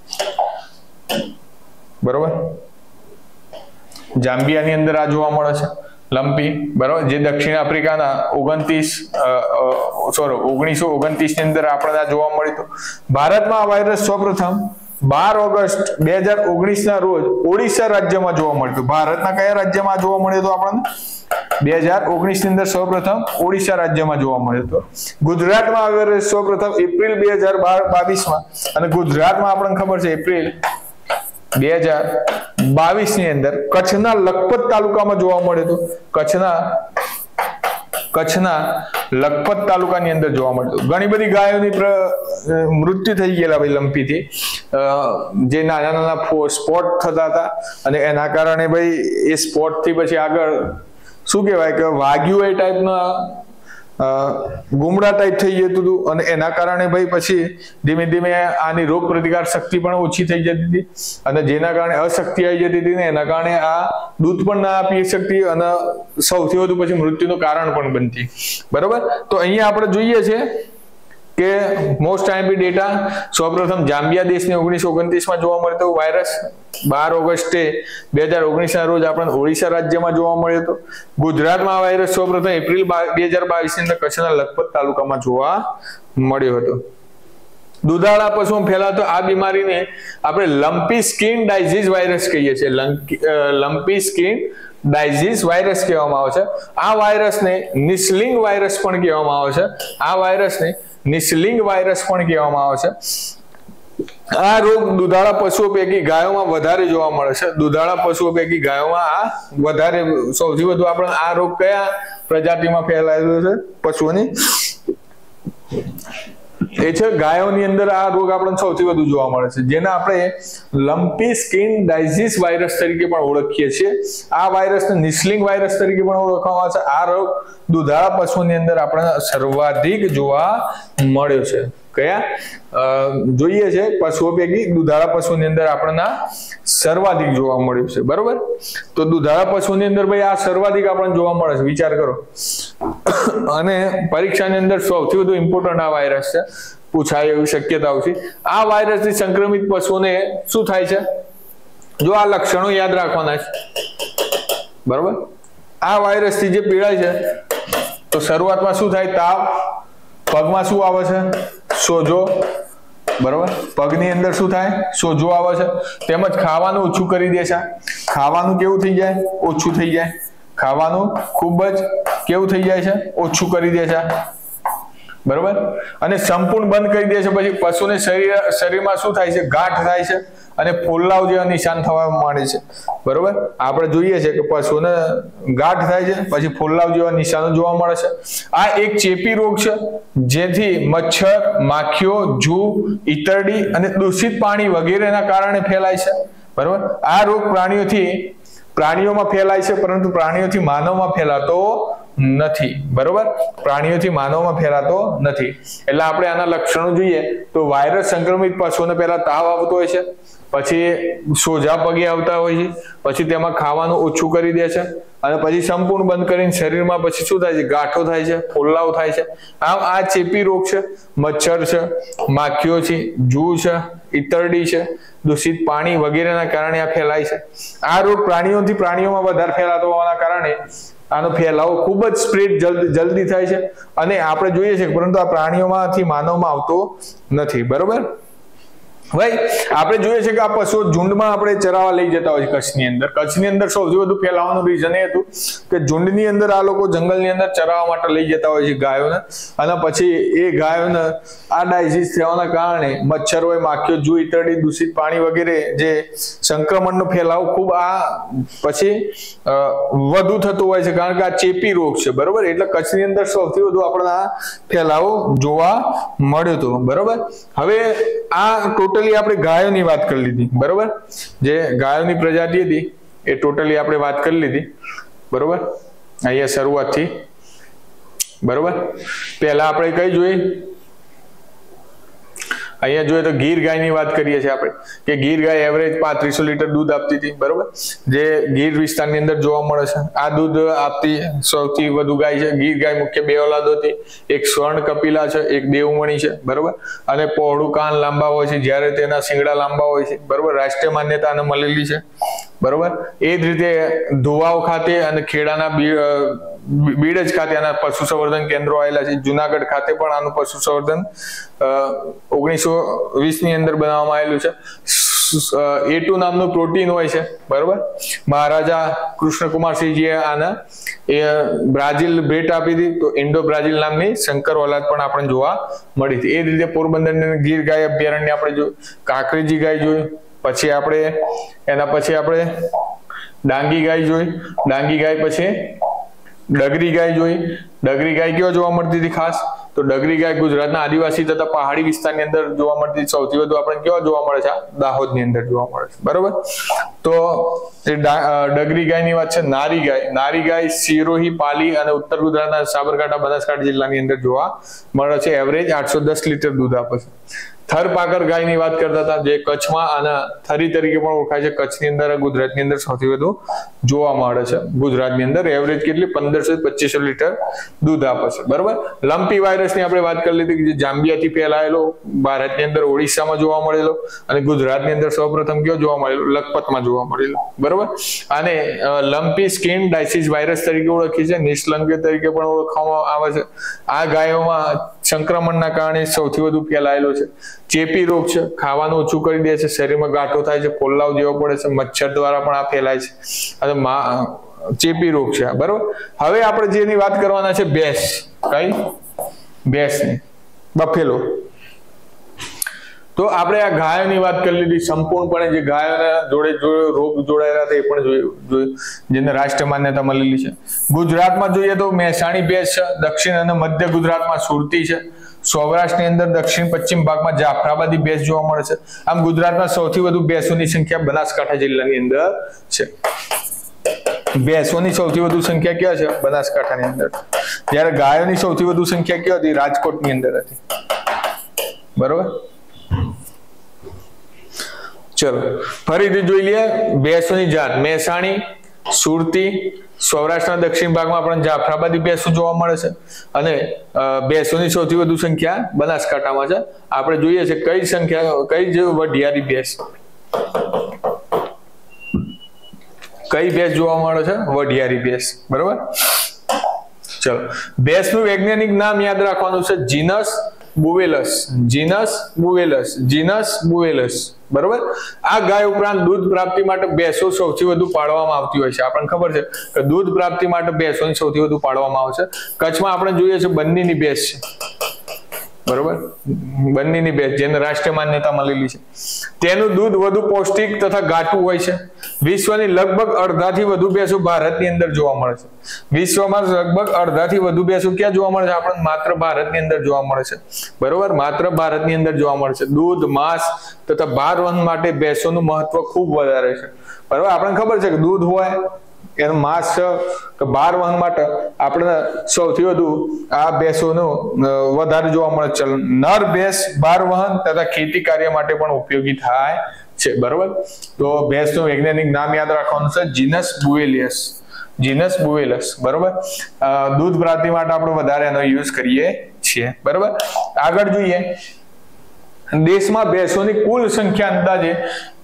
બરોબર, જામ્બિયાની અંદર આ જોવા મળે છે લંપી. બરોબર, જે દક્ષિણ આફ્રિકાના ઓગણત્રીસ સોરી ઓગણીસો ઓગણત્રીસ ની અંદર આપણે આ જોવા મળ્યું હતું. ભારતમાં આ વાયરસ સૌપ્રથમ બાર ઓગસ્ટ બે હજાર ઓગણીસ ના રોજ ઓડિશા રાજ્યમાં જોવા મળ્યું હતું. ભારતના કયા રાજ્યમાં જોવા મળ્યું હતું? આપણને બે હજાર ઓગણીસ ની અંદર સૌપ્રથમ ઓડિશા રાજ્યમાં જોવા મળ્યો હતો. ગુજરાતમાં આ વાયરસ સૌપ્રથમ એપ્રિલ બે હજાર બાવીસ માં, અને ગુજરાતમાં આપણને ખબર છે એપ્રિલ બે હજાર બાવીસ ની અંદર કચ્છના લખપત તાલુકામાં જોવા મળ્યો હતો. કચ્છના કચ્છના લખપત તાલુકાની અંદર જોવા મળ્યું હતું. ઘણી બધી ગાયોની મૃત્યુ થઈ ગયેલા ભાઈ લંપીથી, જે નાના નાના સ્પોટ થતા હતા, અને એના કારણે ભાઈ એ સ્પોટ થી પછી આગળ શું કહેવાય કે વાગ્યું એ ટાઈપના ગુમડા ટાઈપ થઈ જતું હતું, અને એના કારણે ભાઈ પછી ધીમે ધીમે આની રોગ પ્રતિકાર શક્તિ પણ ઓછી થઈ જતી હતી, અને જેના કારણે અશક્તિ આવી જતી હતી, ને એના કારણે આ દૂધ પણ ના આપી શકતી, અને સૌથી વધુ પછી મૃત્યુનું કારણ પણ બનતી. બરોબર, તો અહીંયા આપણે જોઈએ છે કે મોસ્ટ ટાઈમ ડેટા સૌપ્રથમ જામ્બિયા દેશની ઓગણીસો ઓગણત્રીસ માં જોવા મળતો વાયરસ બાર ઓગસ્ટે બે હજાર ઓગણીસ ના રોજ આપણને ઓડિશા રાજ્યમાં જોવા મળ્યો હતો. ગુજરાતમાં આ વાયરસ સૌપ્રથમ એપ્રિલ બે હજાર બાવીસ ની અંદર કચ્છના લખપત તાલુકામાં જોવા મળ્યો હતો. દુધાળા પશુઓમાં ફેલાતો આ બીમારીને આપણે લંપી સ્કિન ડાયઝીઝ વાયરસ કહીએ છીએ. લંપી સ્કિન ડાયઝીઝ વાયરસ કહેવામાં આવે છે. આ વાયરસને નિસલિંગ વાયરસ પણ કહેવામાં આવે છે. આ વાયરસને નિસલિંગ વાયરસ પણ કહેવામાં આવે છે. આ રોગ દુધાળા પશુઓ પૈકી ગાયોમાં વધારે જોવા મળે છે. દુધાળા પશુઓ પૈકી ગાયોમાં આ વધારે સૌથી વધુ આપણે આ રોગ કયા પ્રજાતિમાં ફેલાયેલો છે? પશુઓની એ છે ગાયોની અંદર આ રોગ આપણને સૌથી વધુ જોવા મળે છે, જેને આપણે લંપી સ્કિન ડાયઝીઝ વાયરસ તરીકે પણ ઓળખીએ છીએ. આ વાયરસને નિસલિંગ વાયરસ તરીકે પણ ઓળખવામાં આવે છે. આ રોગ દુધાળા પશુઓની અંદર આપણને સર્વાધિક જોવા મળ્યો છે. કયા જોઈએ છે પશુઓ પૈકી દુધાળા પશુની અંદર આપણને સર્વાધિક જોવા મળ્યું છે. બરોબર, તો દુધાળા પશુની અંદર ભાઈ આ સર્વાધિક આપણને જોવા મળે છે, વિચાર કરો. અને પરીક્ષાની અંદર સૌથી વધુ ઇમ્પોર્ટન્ટ આ વાયરસ છે, પૂછાય એવી શક્યતાઓ છે. આ વાયરસથી સંક્રમિત પશુઓને શું થાય છે? જો આ લક્ષણો યાદ રાખવાના છે. બરોબર, આ વાયરસથી જે પીડાય છે તો શરૂઆતમાં શું થાય? તાવ, પગમાં શું આવે છે? સોજો. બરોબર, પગની અંદર શું થાય? સોજો આવે છે. તેમજ ખાવાનું ઓછું કરી દે છે. ખાવાનું કેવું થઈ જાય? ઓછું થઈ જાય. ખાવાનું ખૂબ જ કેવું થઈ જાય છે, ઓછું કરી દે છે, બરોબર, અને સંપૂર્ણ બંધ કરી દે છે પછી પશુને શરીર શરીરમાં શું થાય છે, ગાંઠ થાય છે અને ફોલ્લાવ જેવા નિશાન થવા માંડે છે, બરોબર. આપણે જોઈએ છે કે પશુને ગાંઠ થાય છે પછી ફોલ્લાવ જેવા નિશાનો જોવા મળે છે. આ એક ચેપી રોગ છે જેથી મચ્છર, માખીઓ, જૂ, ઈતરડી અને દૂષિત પાણી વગેરેના કારણે ફેલાય છે, બરોબર. આ રોગ પ્રાણીઓથી પ્રાણીઓમાં ફેલાય છે પરંતુ પ્રાણીઓથી માનવમાં ફેલાતો નથી, બરોબર. પ્રાણીઓથી માનવમાં ફેલાતો નથી. એટલે આપણે આના લક્ષણો જોઈએ તો વાયરસ સંક્રમિત પશુઓને પહેલા તાવ આવતો હોય છે, પછી સોજા પગે આવતા હોય છે, પછી તેમાં ખાવાનું ઓછું કરી દે છે અને પછી સંપૂર્ણ બંધ કરીને શરીરમાં પછી શું થાય છે, ગાંઠો થાય છે, ફોલ્લાવ થાય છે. આમ આ ચેપી રોગ છે, મચ્છર છે, માખીઓ છે, જૂ છે, ઈતરડી છે, દૂષિત પાણી વગેરેના કારણે આ ફેલાય છે. આ રોગ પ્રાણીઓથી પ્રાણીઓમાં વધારે ફેલાતો હોવાના કારણે આનો ફેલાવો ખૂબ જ સ્પ્રેડ જલ્દી થાય છે અને આપણે જોઈએ છીએ પરંતુ આ પ્રાણીઓમાંથી માનવમાં આવતો નથી, બરોબર. ભાઈ આપણે જોઈએ છે કે આ પશુઓ ઝુંડમાં આપણે ચરાવવા લઈ જતા હોય છે કચ્છની અંદર. કચ્છની અંદર સૌથી વધુ ફેલાવાનું રીઝન એ હતું કે ઝુંડની અંદર આ લોકો જંગલની અંદર ચરાવવા માટે લઈ જતા હોય છે ગાયોને, અને પછી એ ગાયોને આ ડાયઝીસ થવાના કારણે મચ્છર હોય, માખીઓ, જૂ, ઈતરડી, દૂષિત પાણી વગેરે જે સંક્રમણનો ફેલાવો ખૂબ આ પછી વધુ થતો હોય છે કારણ કે આ ચેપી રોગ છે, બરોબર. એટલે કચ્છની અંદર સૌથી વધુ આપણને આ ફેલાવો જોવા મળ્યો હતો, બરોબર. હવે આ ટોટલ આપણે ગાયોની વાત કરી લીધી, બરોબર. જે ગાયોની પ્રજાતિ હતી એ ટોટલી આપણે વાત કરી લીધી, બરોબર. અહીંયા શરૂઆતથી, બરોબર. પહેલા આપણે કઈ જોઈ, અહીંયા જોઈએ તો ગીર ગાયની વાત કરીએ છીએ આપણે કે ગીર ગાય એવરેજ પાંત્રીસો લીટર દૂધ આપતી હતી, બરોબર. જે ગીર વિસ્તારની અંદર જોવા મળે છે. આ દૂધ આપતી સૌથી વધુ ગાય છે. ગીર ગાય મુખ્ય બે ઓલાદો હતી, એક સ્વર્ણ કપિલા છે, એક દેવમણી છે, બરોબર. અને પહોળું કાન લાંબા હોય છે જ્યારે તેના શિંગડા લાંબા હોય છે, બરોબર. રાષ્ટ્રીય માન્યતા આને મળેલી છે, બરોબર. એ જ રીતે ધોવાવ ખાતે અને ખેડાના બીડજ ખાતે આના પશુ સંવર્ધન કેન્દ્રો આવેલા છે. જુનાગઢ ખાતે પણ આનું પશુ સંવર્ધન ઓગણીસો વીસ ની અંદર બનાવવામાં આવેલું છે. એ ટુ નામનું પ્રોટીન હોય છે, બરોબર. મહારાજા કૃષ્ણકુમારસિંહજીએ આના એ બ્રાઝિલ ભેટ આપી હતી તો ઇન્ડો બ્રાઝિલ નામની શંકર ઓલાદ પણ આપણને જોવા મળી હતી. એ જ રીતે પોરબંદર ગીર ગાય અભયારણ્ય આપણે જોયું, કાંકરેજી ગાય જોયું, પછી આપણે એના પછી આપણે ડાંગી ગાય જોઈ, ડાંગી ગાય પછી ડગરી ગાય જોઈ. ડગરી ગાય કેવા જોવા મળતી હતી ખાસ તો ડગરી ગાય ગુજરાતના આદિવાસી તથા પહાડી વિસ્તારની અંદર જોવા મળતી. સૌથી વધુ આપણે કેવા જોવા મળે છે, દાહોદની અંદર જોવા મળે છે, બરોબર. તો એ ડગરી ગાયની વાત છે. નારી ગાય, નારી ગાય સિરોહી, પાલી અને ઉત્તર ગુજરાતના સાબરકાંઠા, બનાસકાંઠા જિલ્લાની અંદર જોવા મળે છે. એવરેજ આઠસો દસ લીટર દૂધ આપે છે. થરપાકર ગાયની વાત કરતા હતા જે કચ્છમાં આના થરી તરીકે પણ ઓળખાય છે. કચ્છની અંદર, ગુજરાતની અંદર સૌથી વધુ જોવા મળે છે. ગુજરાતની અંદર એવરેજ કેટલી પંદરસો પચીસો લીટર દૂધ આપે છે, બરોબર. લંપી વાયરસની આપણે વાત કરી લીધી જે જાંબિયાથી ફેલાયેલો, ભારતની અંદર ઓડિશામાં જોવા મળેલો અને ગુજરાતની અંદર સૌપ્રથમ કયો જોવા મળેલો, લખપતમાં જોવા મળેલો, બરોબર. આને લંપી સ્કિન ડાયસીસ વાયરસ તરીકે ઓળખી છે, નિષ્કલંક તરીકે પણ ઓળખવામાં આવે છે. આ ગાયોમાં સંક્રમણના કારણે સૌથી વધુ ફેલાયેલો છે. ચેપી રોગ છે, ખાવાનું ઓછું કરી દે છે, શરીરમાં ગાંઠો થાય છે, ફોલ્લાવ જેવો પડે છે, મચ્છર દ્વારા પણ આ ફેલાય છે અને ચેપી રોગ છે, બરોબર. હવે આપણે જેની વાત કરવાના છે ભેંસ, કઈ ભેંસની, બફેલો. તો આપણે આ ગાયોની વાત કરી લીધી સંપૂર્ણપણે. જે ગાયોના જોડે જોડે રોગ જોડાયેલા હતા એ પણ જોયું, જેને રાષ્ટ્રીય માન્યતા મળેલી છે. ગુજરાતમાં જોઈએ તો મહેસાણી ભેંસ છે, દક્ષિણ અને મધ્ય ગુજરાતમાં સુરતી છે, સૌરાષ્ટ્રની અંદર દક્ષિણ પશ્ચિમ ભાગમાં જાફરાબાદી ભેંસ જોવા મળે છે. આમ ગુજરાતમાં સૌથી વધુ ભેંસોની સંખ્યા બનાસકાંઠા જિલ્લાની અંદર છે. ભેંસોની સૌથી વધુ સંખ્યા ક્યાં છે, બનાસકાંઠાની અંદર. જ્યારે ગાયોની સૌથી વધુ સંખ્યા ક્યાં હતી, રાજકોટની અંદર હતી, બરોબર. ચલો ફરીથી જોઈ લઈએ ભેંસોની જાત. મહેસાણી, સુરતી, સૌરાષ્ટ્રના દક્ષિણ ભાગમાં પણ જાફરાબાદી ભેંસો જોવા મળે છે અને ભેંસોની સૌથી વધુ સંખ્યા બનાસકાંઠામાં છે. આપણે જોઈએ છે કઈ સંખ્યા, કઈ જે વઢિયારી ભેંસ, કઈ ભેંસ જોવા મળે છે, વઢિયારી ભેંસ, બરોબર. ચલો ભેંસનું વૈજ્ઞાનિક નામ યાદ રાખવાનું છે, જીનસ બુવેલસ, જીનસ બુવેલસ, જીનસ બુવેલસ, બરોબર. આ ગાય ઉપરાંત દૂધ પ્રાપ્તિ માટે ભેંસો સૌથી વધુ પાળવામાં આવતી હોય છે. આપણને ખબર છે કે દૂધ પ્રાપ્તિ માટે ભેંસોની સૌથી વધુ પાળવામાં આવે છે. કચ્છમાં આપણે જોઈએ છે બંનીની ભેંસ છે, બરોબર, બંનીની ભેંસ જેને રાષ્ટ્રીય માન્યતા મળેલી છે. તેનું દૂધ વધુ પૌષ્ટિક તથા ઘાટું હોય છે. વિશ્વની લગભગ અડધાથી વધુ ભેંસો ભારતની અંદર જોવા મળે છે. વિશ્વમાં લગભગ અડધાથી વધુ ભેંસો ક્યાં જોવા મળે છે? આપણને માત્ર ભારતની અંદર જોવા મળે છે, બરોબર, માત્ર ભારતની અંદર જોવા મળે છે. દૂધ, માંસ તથા ભાર વહન માટે ભેંસોનું મહત્વ ખૂબ વધારે છે, બરોબર. આપણને ખબર છે કે દૂધ હોય, એનું માંસ કે ભાર વહન માટે આપણે સૌથી વધુ આ ભેંસોનું વધારે જોવા મળે છે. નર ભેંસ ભાર વહન તથા ખેતી કાર્ય માટે પણ ઉપયોગી થાય છે, બરોબર. તો ભેંસનું વૈજ્ઞાનિક નામ યાદ રાખવાનું છે, જીનસ બુવેલિયસ, જીનસ બુવેલસ, બરોબર. દૂધ પ્રાપ્તિ માટે આપણે વધારે એનો યુઝ કરીએ છીએ, બરોબર. આગળ જોઈએ, દેશમાં ભેંસોની કુલ સંખ્યા અંદાજે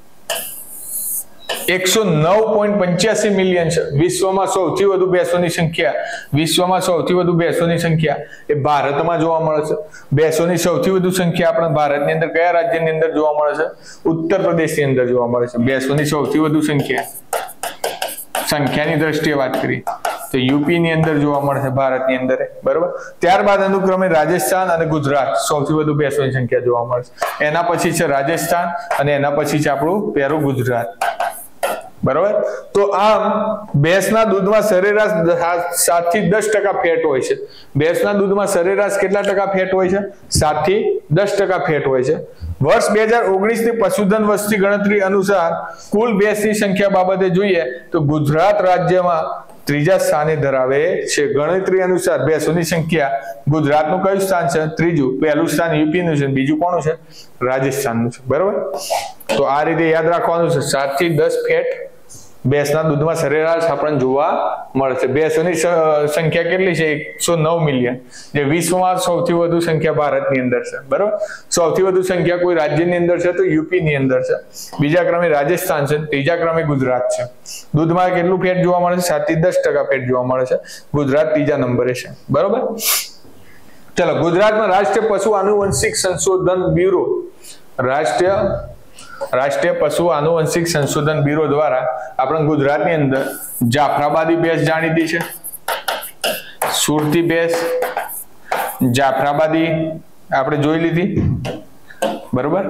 એકસો નવ પોઈન્ટ પંચ્યાસી મિલિયન છે. વિશ્વમાં સૌથી વધુ ભેંસોની સંખ્યા વિશ્વમાં સૌથી વધુ ભેંસોની સંખ્યા એ ભારતમાં જોવા મળે છે. ભેંસોની સૌથી વધુ સંખ્યા આપણે ભારતની અંદર કયા રાજ્યની અંદર જોવા મળે છે? ઉત્તર પ્રદેશની અંદર જોવા મળે છે. ભેંસોની સૌથી વધુ સંખ્યા સંખ્યાની દ્રષ્ટિએ વાત કરીએ તો યુપી ની અંદર જોવા મળે છે, ભારતની અંદર, બરોબર. ત્યારબાદ અનુક્રમે રાજસ્થાન અને ગુજરાત સૌથી વધુ ભેંસોની સંખ્યા જોવા મળે છે. એના પછી છે રાજસ્થાન અને એના પછી છે આપણું પહેલું ગુજરાત, બરોબર. તો આમ ભેંસના દૂધમાં સરેરાશ સાત થી દસ ટકા ફેટ હોય છે. ભેંસના દૂધમાં સરેરાશ કેટલા ટકા ફેટ હોય છે? સાત થી દસ ટકા ફેટ હોય છે. વર્ષ બે હજાર ઓગણીસ ની પશુધન વસ્તી ગણતરી અનુસાર કુલ ભેંસની સંખ્યા બાબતે જોઈએ તો ગુજરાત રાજ્યમાં ત્રીજા સ્થાને ધરાવે છે. ગણતરી અનુસાર ભેંસોની સંખ્યા ગુજરાતનું કયું સ્થાન છે? ત્રીજું. પહેલું સ્થાન યુપીનું છે, બીજું કોનું છે? રાજસ્થાનનું છે, બરોબર. તો આ રીતે યાદ રાખવાનું છે. સાત થી દસ ફેટ ભેંસના દૂધમાં સરેરાશ આપણને જોવા મળે છે. ભેંસોની સંખ્યા કેટલી છે? એકસો નવ મિલિયન, જે વિશ્વમાં સૌથી વધુ સંખ્યા ભારતની અંદર છે, બરોબર. સૌથી વધુ સંખ્યા કોઈ રાજ્યની અંદર છે તો યુપી ની અંદર છે. બીજા ક્રમે રાજસ્થાન છે, ત્રીજા ક્રમે ગુજરાત છે. દૂધમાં કેટલું ફેટ જોવા મળે છે? સાત થી દસ ટકા ફેટ જોવા મળે છે. ગુજરાત ત્રીજા નંબરે છે, બરોબર. ચલો, ગુજરાતમાં રાષ્ટ્રીય પશુ આનુવંશિક સંશોધન બ્યુરો રાષ્ટ્રીય રાષ્ટ્રીય પશુ આનુવંશિક સંશોધન બ્યુરો દ્વારા આપણે ગુજરાતની અંદર જાફરાબાદી ભેંસ જાણીતી છે, સુરતી ભેંસ, જાફરાબાદી આપણે જોઈ લીધી, બરોબર.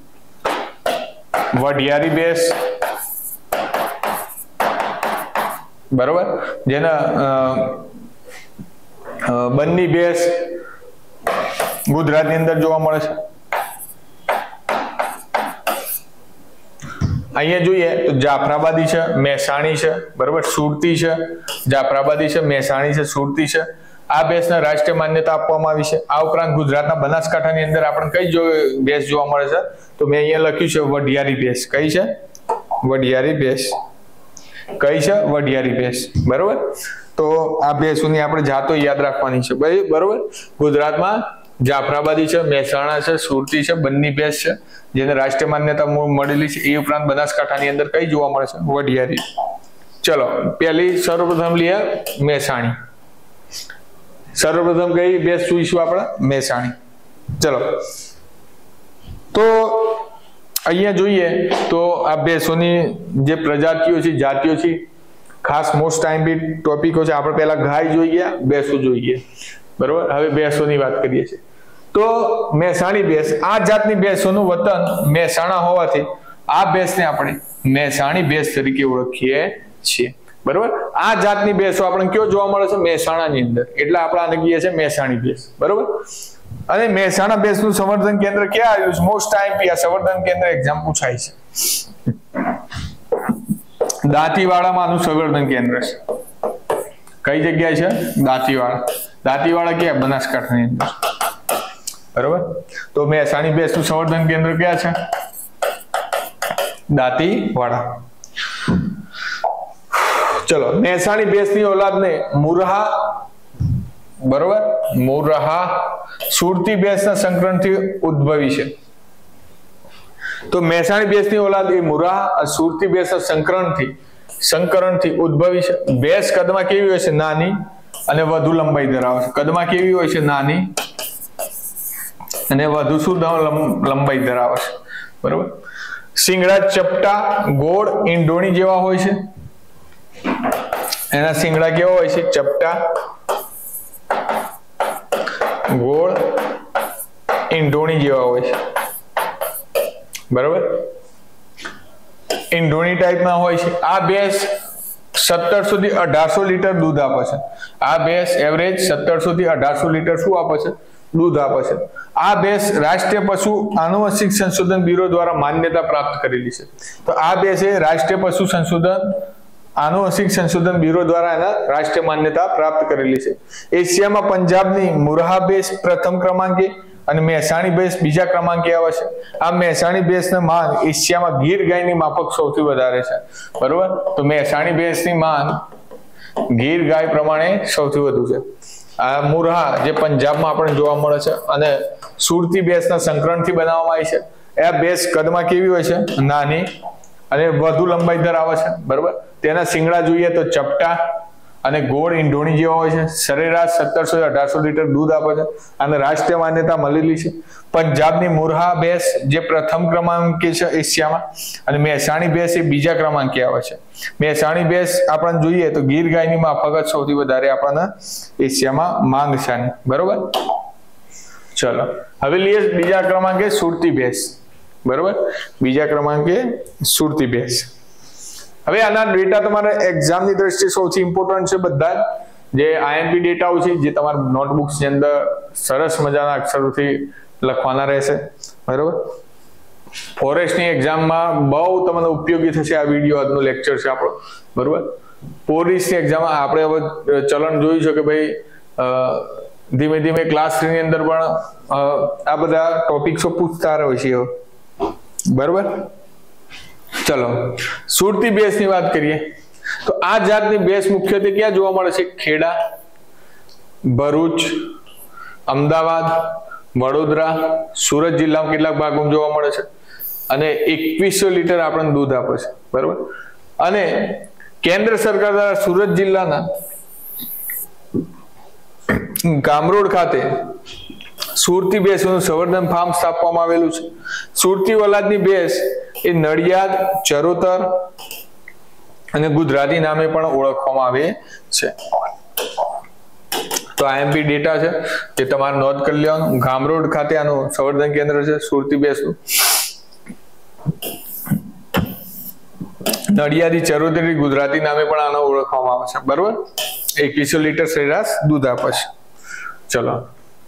વઢિયારી ભેંસ, બરોબર, જેના બંની ભેંસ ગુજરાતની અંદર જોવા મળે છે. અહીંયા જોઈએ તો જાફરાબાદી છે, મહેસાણી છે, બરોબર, સુરતી છે, જાફરાબાદી છે, મહેસાણી છે, સુરતી છે. આ ભેંસને રાષ્ટ્રીય માન્યતા આપવામાં આવી છે. આ ઉપરાંત ગુજરાતના બનાસકાંઠાની અંદર આપણે કઈ જો ભેંસ જોવા મળે છે? તો મેં અહીંયા લખ્યું છે વઢિયારી ભેંસ. કઈ છે? વઢિયારી ભેંસ. કઈ છે? વઢિયારી ભેંસ, બરોબર. તો આ ભેંસોની આપણે જાતો યાદ રાખવાની છે, બરોબર. ગુજરાતમાં જાફરાબાદી છે, મહેસાણા છે, સુરતી છે, બંની ભેંસ છે, જેને રાષ્ટ્રીય માન્યતા મળેલી છે. એ ઉપરાંત બનાસકાંઠાની અંદર કઈ જોવા મળે છે? વઢિયારી. ચલો, પહેલી સર્વપ્રથમ લઈએ મહેસાણી. સર્વપ્રથમ કઈ ભેંસ જોઈશું આપણે? મહેસાણી. ચલો, તો અહીંયા જોઈએ તો આ ભેંસોની જે પ્રજાતિઓ છે, જાતિઓ છે, ખાસ મોસ્ટ ટાઈમ ટોપિકો છે. આપણે પહેલા ગાય જોઈ ગયા, ભેંસો જોઈ ગયા, બરોબર. હવે ભેંસોની વાત કરીએ છીએ. તો મહેસાણી ભેંસ, આ જાતની ભેંસોનું વતન મહેસાણા હોવાથી આ ભેંસને આપણે મહેસાણી ભેંસ તરીકે ઓળખીએ છીએ, બરોબર. આ જાતની ભેંસો આપણે કયો જોવા મળે છે? મહેસાણાની અંદર. એટલે આપણે આને કહીએ છીએ મહેસાણી ભેંસ, બરોબર. અને મહેસાણા ભેંસનું સંવર્ધન કેન્દ્ર ક્યાં આવ્યું છે? મોસ્ટ ટાઈમ આ સંવર્ધન કેન્દ્ર એક્ઝામ પૂછાય છે. દાંતીવાડામાં આનું સંવર્ધન કેન્દ્ર છે. કઈ જગ્યાએ છે? દાંતીવાડા. દાંતીવાડા ક્યાં? બનાસકાંઠાની અંદર, બરોબર. તો મહેસાણી ભેંસનું સંવર્ધન કેન્દ્ર ક્યાં છે? દાંતીવાડા. ચલો, મહેસાણી ભેંસની ઓલાદને મુરહા, બરોબર, મુરહા સુરતી ભેંસના સંકરણથી ઉદ્ભવી છે. તો મહેસાણી ભેંસની ઓલાદ એ મુરહા સુરતી ભેંસના સંકરણથી સંકરણથી ઉદ્ભવી છે. ભેંસ કદમાં કેવી હોય છે? નાની અને વધુ લંબાઈ ધરાવે છે. કદમાં કેવી હોય છે? નાની અને વધુ શું લંબાઈ ધરાવે છે, બરોબર. શિંગડા ચપટા, ગોળ, ઈંડોણી જેવા હોય છે. એના શિંગડા કેવા હોય છે? ચપટા, ગોળ, ઈંડોણી જેવા હોય છે, બરોબર. ઈંડોણી ટાઈપના હોય છે. આ ભેંસ સત્તરસો થી અઢારસો લીટર દૂધ આપે છે. આ ભેંસ એવરેજ સત્તરસો થી અઢારસો લીટર શું આપે છે? દૂધ આપે છે. આ ભેંસ રાષ્ટ્રીય પશુ આનુવંશિક સંશોધન બ્યુરો દ્વારા માન્યતા પ્રાપ્ત કરેલી છે. તો આ ભેંસે રાષ્ટ્રીય પશુ સંશોધન આનુવંશિક સંશોધન બ્યુરો દ્વારા એના રાષ્ટ્રીય માન્યતા પ્રાપ્ત કરેલી છે. એશિયામાં પંજાબની મુરહા ભેંસ પ્રથમ ક્રમાંકે અને મહેસાણી ભેંસ બીજા ક્રમાંકે આવે છે. આ મહેસાણી ભેંસની માંગ એશિયામાં ગીર ગાયની માફક સૌથી વધારે છે, બરોબર. તો મહેસાણી ભેંસની માંગ ગીર ગાય પ્રમાણે સૌથી વધુ છે. આ મુરહા જે પંજાબમાં આપણને જોવા મળે છે અને સુરતી ભેંસના સંકરણથી બનાવવામાં આવી છે. આ ભેંસ કદમાં કેવી હોય છે? નાની અને વધુ લંબાઈ ધરાવે છે, બરોબર. તેના શિંગડા જોઈએ તો ચપટા અને ગોળ ઈંડોણી જેવા હોય છે. સરેરાશ સત્તરસો થી અઢારસો લીટર દૂધ આપે છે અને રાષ્ટ્રીય માન્યતા મળેલી છે. પંજાબની મુરહા ભેંસ જે પ્રથમ ક્રમાંકે છે એશિયામાં, અને મહેસાણી ભેંસ એ બીજા ક્રમાંકે આવે છે. મહેસાણી ભેંસ આપણને જોઈએ તો ગીર ગાયની માફક સૌથી વધારે આપણને એશિયામાં માંગ છે, બરોબર. ચલો હવે લઈએ બીજા ક્રમાંકે સુરતી ભેંસ, બરોબર. બીજા ક્રમાંકે સુરતી ભેંસ. હવે આના ડેટા તમારે એક્ઝામની દ્રષ્ટિએ સૌથી ઇમ્પોર્ટન્ટ છે. બધા જે આઈએમપી ડેટાઓ છે જે તમારા નોટબુક્સની અંદર સરસ મજાના અક્ષરોથી લખવાના રહેશે, બરોબર. ફોરેસ્ટની એક્ઝામમાં બહુ તમને ઉપયોગી થશે આ વિડીયો. આજનો લેક્ચર છે આપણો, બરોબર. પોલીસની એક્ઝામમાં આપણે હવે ચલણ જોયું છે કે ભાઈ ધીમે ધીમે ક્લાસ થ્રી ની અંદર પણ આ બધા ટોપિક્સો પૂછતા હોય છે, બરોબર. ચલો સુરતી ભેંસની વાત કરીએ તો આ જાતની ભેંસ મુખ્યત્વે ક્યાં જોવા મળે છે? ખેડા, ભરૂચ, અમદાવાદ, વડોદરા, સુરત જિલ્લામાં કેટલાક ભાગોમાં જોવા મળે છે અને એકવીસો લીટર આપણને દૂધ આપે છે, બરોબર. અને કેન્દ્ર સરકાર દ્વારા સુરત જિલ્લાના ગામરોડ ખાતે સુરતી ભેંસોનું સંવર્ધન ફાર્મ સ્થાપવામાં આવેલું છે. સુરતી ઓલાદની ભેંસ એ નડિયાદ, ચરોતર અને ગુજરાતી નામે પણ ઓળખવામાં આવે છે. તો આઈએમપી ડેટા છે જે તમારે નોંધ કરી લેવાનું. ગામરોડ ખાતે આનું સંવર્ધન કેન્દ્ર છે સુરતી ભેંસનું. નડિયાદી, ચરોતરી ગુજરાતી નામે પણ આનો ઓળખવામાં આવે છે, બરોબર. એકવીસો લીટર સરેરાશ દૂધ આપે છે. ચલો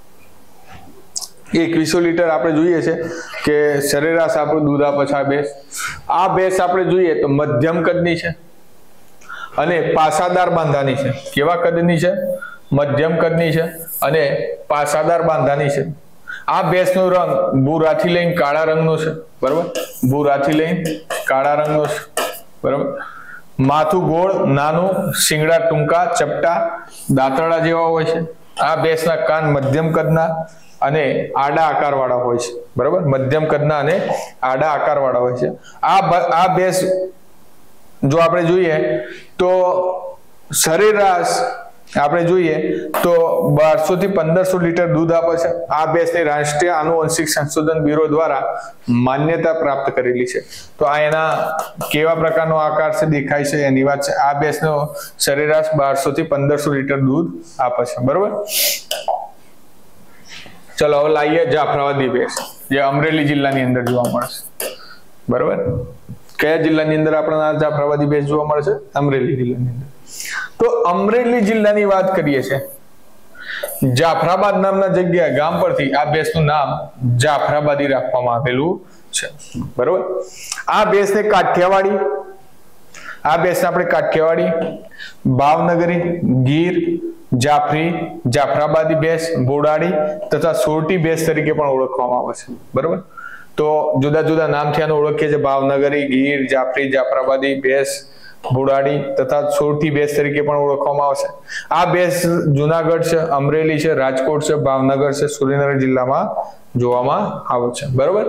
એકવીસો લીટર આપણે જોઈએ છે કે સરેરાશ આપણું દૂધ આપે છે આ ભેંસ. આ ભેંસ આપણે જોઈએ તો મધ્યમ કદની છે અને પાસાદાર બાંધાની છે. કેવા કદની છે? મધ્યમ કદની છે અને પાસાદાર બાંધાની છે. આ ભેંસનો રંગ ભૂરાથી લઈને કાળા રંગનો છે, બરોબર. ભૂરાથી લઈને કાળા રંગનો છે, બરોબર. માથું ગોળ, નાનું, શિંગડા ટૂંકા, ચપટા, દાંતરડા જેવા હોય છે. આ ભેંસના કાન મધ્યમ કદના અને આડા આકાર વાળા હોય છે, બરોબર. મધ્યમ કદના અને આડા આકાર વાળા હોય છે. આ આ ભેંસ જો આપણે જોઈએ તો સરેરાશ આપણે જોઈએ તો બારસો થી પંદરસો લીટર દૂધ આપે છે. આ ભેંસને રાષ્ટ્રીય આનુવંશિક સંશોધન બ્યુરો દ્વારા માન્યતા પ્રાપ્ત કરેલી છે. તો આ એના કેવા પ્રકારનો આકાર છે દેખાય છે એની વાત છે. આ ભેંસનો સરેરાશ બારસો થી પંદરસો લીટર દૂધ આપે છે, બરોબર. ચલો હવે લાવીએ જાફરાબાદી ભેંસ જે અમરેલી જિલ્લાની અંદર જોવા મળે છે, બરોબર. કયા જિલ્લાની અંદર આપણને આ જાફરાબાદી ભેંસ જોવા મળે છે? અમરેલી જિલ્લાની અંદર. તો અમરેલી જિલ્લાની વાત કરીએ છીએ. જાફરાબાદ નામના જગ્યા ગામ પરથી આ ભેંસનું નામ જાફરાબાદી રાખવામાં આવેલું છે, બરોબર. આ ભેંસને કાઠિયાવાડી આ ભેંસને આપણે કાઠિયાવાડી, ભાવનગરી, ગીર, જાફરી, જાફરાબાદી ભેંસ, બોડાડી તથા સોરઠી ભેંસ તરીકે પણ ઓળખવામાં આવે છે, બરોબર. તો જુદા જુદા નામથી આને ઓળખીએ છીએ. ભાવનગરી, ગીર, જાફરી, જાફરાબાદી ભેંસ, બોડાડી તથા સોરઠી ભેંસ તરીકે પણ ઓળખવામાં આવે છે. આ ભેંસ જુનાગઢ છે, અમરેલી છે, રાજકોટ છે, ભાવનગર છે, સુરેન્દ્રનગર જિલ્લામાં જોવામાં આવે છે, બરોબર.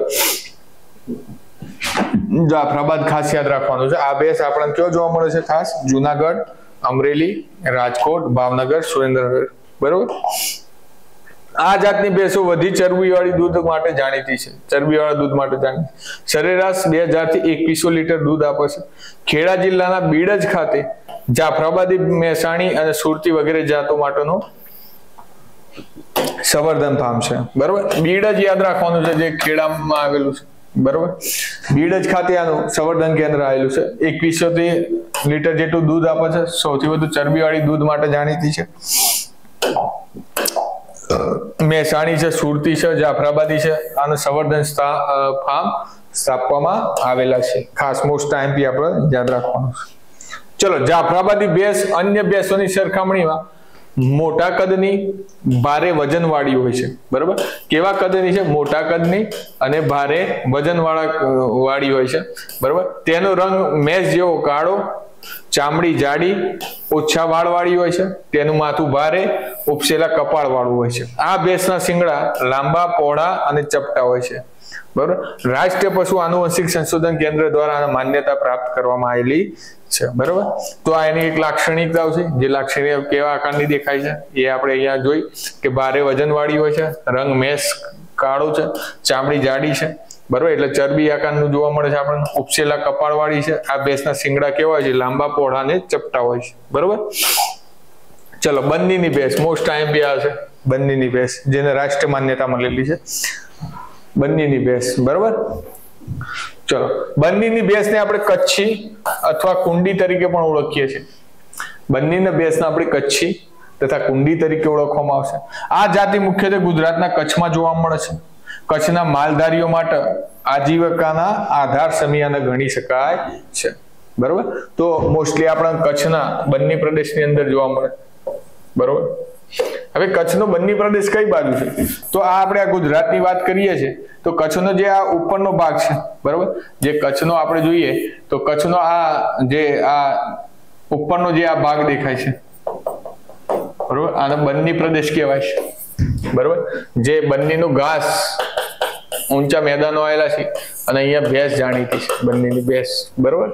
જાફરાબાદ ખાસ યાદ રાખવાનું છે. આ ભેંસ આપણને ક્યાં જોવા મળે છે? ખાસ જુનાગઢ, અમરેલી, રાજકોટ, ભાવનગર, સુરેન્દ્રનગર, બરોબર. આ જાતની ભેંસો વધી ચરબીવાળી દૂધ માટે જાણીતી છે, ચરબીવાળા દૂધ માટે જાણીતી. સરેરાશ બે હજાર થી એકવીસો લીટર દૂધ આપે છે. ખેડા જિલ્લાના બીડજ ખાતે જાફરાબાદી, મહેસાણી અને સુરતી વગેરે જાતો માટેનો સંવર્ધન ફાર્મ છે. બરોબર, બીડજ યાદ રાખવાનું છે, જે ખેડામાં આવેલું છે. બરોબર, બીડજ ખાતે આનું સંવર્ધન કેન્દ્ર આવેલું છે. એકવીસો થી લીટર જેટલું દૂધ આપે છે. સૌથી વધુ ચરબીવાળી દૂધ માટે જાણીતી છે. મહેસાણી છે, સુરતી છે, જાફરાબાદી છે. આનું સંવર્ધન ફાર્મ સ્થાપવામાં આવેલા છે. ખાસ મોસ્ટ ટાઈમ આપણે યાદ રાખવાનું છે. ચલો, જાફરાબાદી ભેંસ અન્ય ભેંસોની સરખામણીમાં મોટા કદની, ભારે વજન વાળી હોય છે. બરોબર, કેવા કદની છે? મોટા કદની અને ભારે વજન વાળા વાળી હોય છે. બરોબર, તેનો રંગ મેષ જેવો કાળો, ચામડી જાડી, ઓછા વાળ વાળી હોય છે. તેનું માથું ભારે, ઉપસેલા કપાળ વાળું હોય છે. આ ભેંસના શિંગડા લાંબા, પહોળા અને ચપટા હોય છે. બરોબર, રાષ્ટ્રીય પશુ આનુવંશિક સંશોધન કેન્દ્ર દ્વારા માન્યતા પ્રાપ્ત કરવામાં આવેલી છે. બરોબર, તો આ એની એક લાક્ષણિકતાઓ છે. જે લાક્ષણિક કેવા આકારની દેખાય છે એ આપણે અહીંયા જોઈ કે ભારે વજન વાળી હોય છે, રંગ મેષ કાળો છે, ચામડી જાડી છે. બરોબર, એટલે ચરબી આકારનું જોવા મળે છે આપણને. ઉપસેલા કપાળ વાળી છે. આ ભેંસના શિંગડા કેવા હોય છે? લાંબા, પહોળા અને ચપટા હોય છે. બરોબર, ચલો, બંનીની ભેંસ મોસ્ટ ટાઈમ બી આવે છે. બંનીની ભેંસ જેને રાષ્ટ્રીય માન્યતા મળેલી છે, બંનીની ભેંસ. બરોબર, ચલો, બંનીની ભેંસને આપણે કચ્છી અથવા કુંડી તરીકે પણ ઓળખીએ છીએ. બંનીની ભેંસને આપણે કચ્છી તથા કુંડી તરીકે ઓળખવામાં આવશે. આ જાતિ મુખ્યત્વે ગુજરાતના કચ્છમાં જોવા મળે છે. કચ્છના માલધારીઓ માટે આજીવિકાના આધાર સમિયાને ગણી શકાય છે. બરોબર, તો મોસ્ટલી આપણા કચ્છના બંની પ્રદેશની અંદર જોવા મળે. બરોબર, હવે કચ્છનો બંની પ્રદેશ કઈ બાજુ છે? તો આ આપણે આ ગુજરાતની વાત કરીએ છીએ તો કચ્છનો જે આ ઉપરનો ભાગ છે, બરોબર, જે કચ્છનો આપણે જોઈએ તો કચ્છનો આ જે આ ઉપરનો જે આ ભાગ દેખાય છે, બરોબર, આને બંની પ્રદેશ કહેવાય છે. બરોબર, જે બંનીનું ઘાસ ઊંચા મેદાનો આવેલા છે અને અહીંયા ભેંસ જાણીતી છે, બંનીની ભેંસ. બરોબર,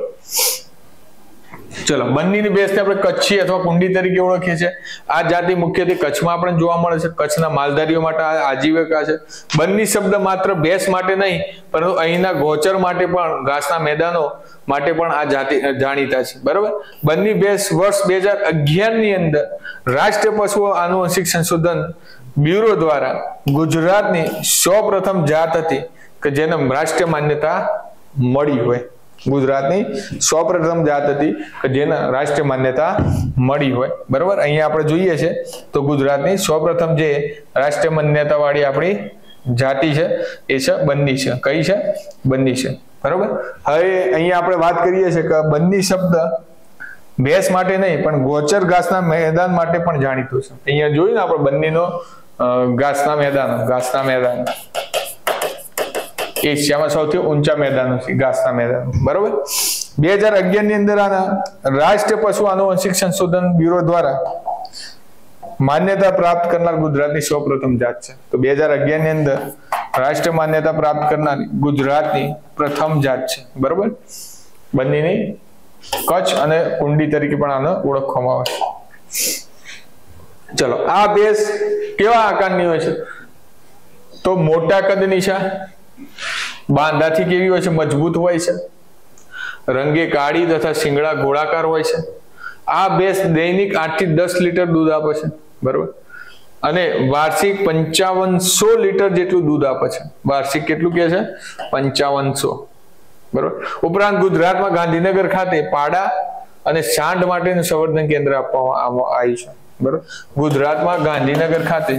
ચલો, બંનીની ભેંસને આપણે કચ્છી અથવા કુંડી તરીકે ઓળખીએ છીએ. આ જાતિ મુખ્યત્વે કચ્છમાં પણ જોવા મળે છે. કચ્છના માલધારીઓ માટે આજીવિકા છે. બંની શબ્દ માત્ર ભેંસ માટે નહીં પરંતુ અહીંના ગોચર માટે પણ, ઘાસના મેદાનો માટે પણ આ જાતિ જાણીતા છે. બરોબર, બંની ભેંસ વર્ષ બે હજાર અગિયાર ની અંદર રાષ્ટ્રીય પશુ આનુવંશિક સંશોધન બ્યુરો દ્વારા ગુજરાતની સૌ પ્રથમ જાત હતી કે જેને રાષ્ટ્રીય માન્યતા મળી હોય. ગુજરાતની સૌ પ્રથમ જાત હતી કે જેને રાષ્ટ્રીય માન્યતા મળી હોય. બરોબર, અહીંયા આપણે જોઈએ છે તો ગુજરાતની સૌ પ્રથમ જે રાષ્ટ્રીય માન્યતા વાળી આપણી જાતિ છે એ છે બંની છે. કઈ છે? બંની છે. બરોબર, હવે અહીંયા આપણે વાત કરીએ છીએ કે બંની શબ્દ ભેંસ માટે નહીં પણ ગોચર ઘાસના મેદાન માટે પણ જાણીતું છે. અહીંયા જોયું ને આપણે બંનીનો ઘાસના મેદાનો, ઘાસના મેદાનો એશિયામાં સૌથી ઊંચા મેદાનો છે, ઘાસના મેદાનો. બરોબર, બે હજાર અગિયાર ની અંદર આના રાષ્ટ્રીય પશુ આનુવંશિક સંશોધન બ્યુરો દ્વારા માન્યતા પ્રાપ્ત કરનાર ગુજરાતની સૌ પ્રથમ જાત છે. તો બે હજાર અગિયાર ની અંદર રાષ્ટ્રીય માન્યતા પ્રાપ્ત કરનાર ગુજરાતની પ્રથમ જાત છે. બરોબર, બંનીની કચ્છ અને કુંડી તરીકે પણ આને ઓળખવામાં આવે છે. ચલો, આ ભેંસ કેવા આકારની હોય છે? તો મોટા કદની છે, બાંધાથી કેવી હોય છે? મજબૂત હોય છે, રંગે કાળી તથા શિંગડા ગોળાકાર હોય છે. આ ભેંસ દૈનિક આઠ થી દસ લીટર દૂધ આપે છે. બરોબર, અને વાર્ષિક પંચાવનસો લીટર જેટલું દૂધ આપે છે. વાર્ષિક કેટલું કે છે? પંચાવનસો. બરોબર, ઉપરાંત ગુજરાતમાં ગાંધીનગર ખાતે પાડા અને સાંઢ માટેનું સંવર્ધન કેન્દ્ર આપવામાં આવ્યું છે. બરોબર, ગુજરાતમાં ગાંધીનગર ખાતે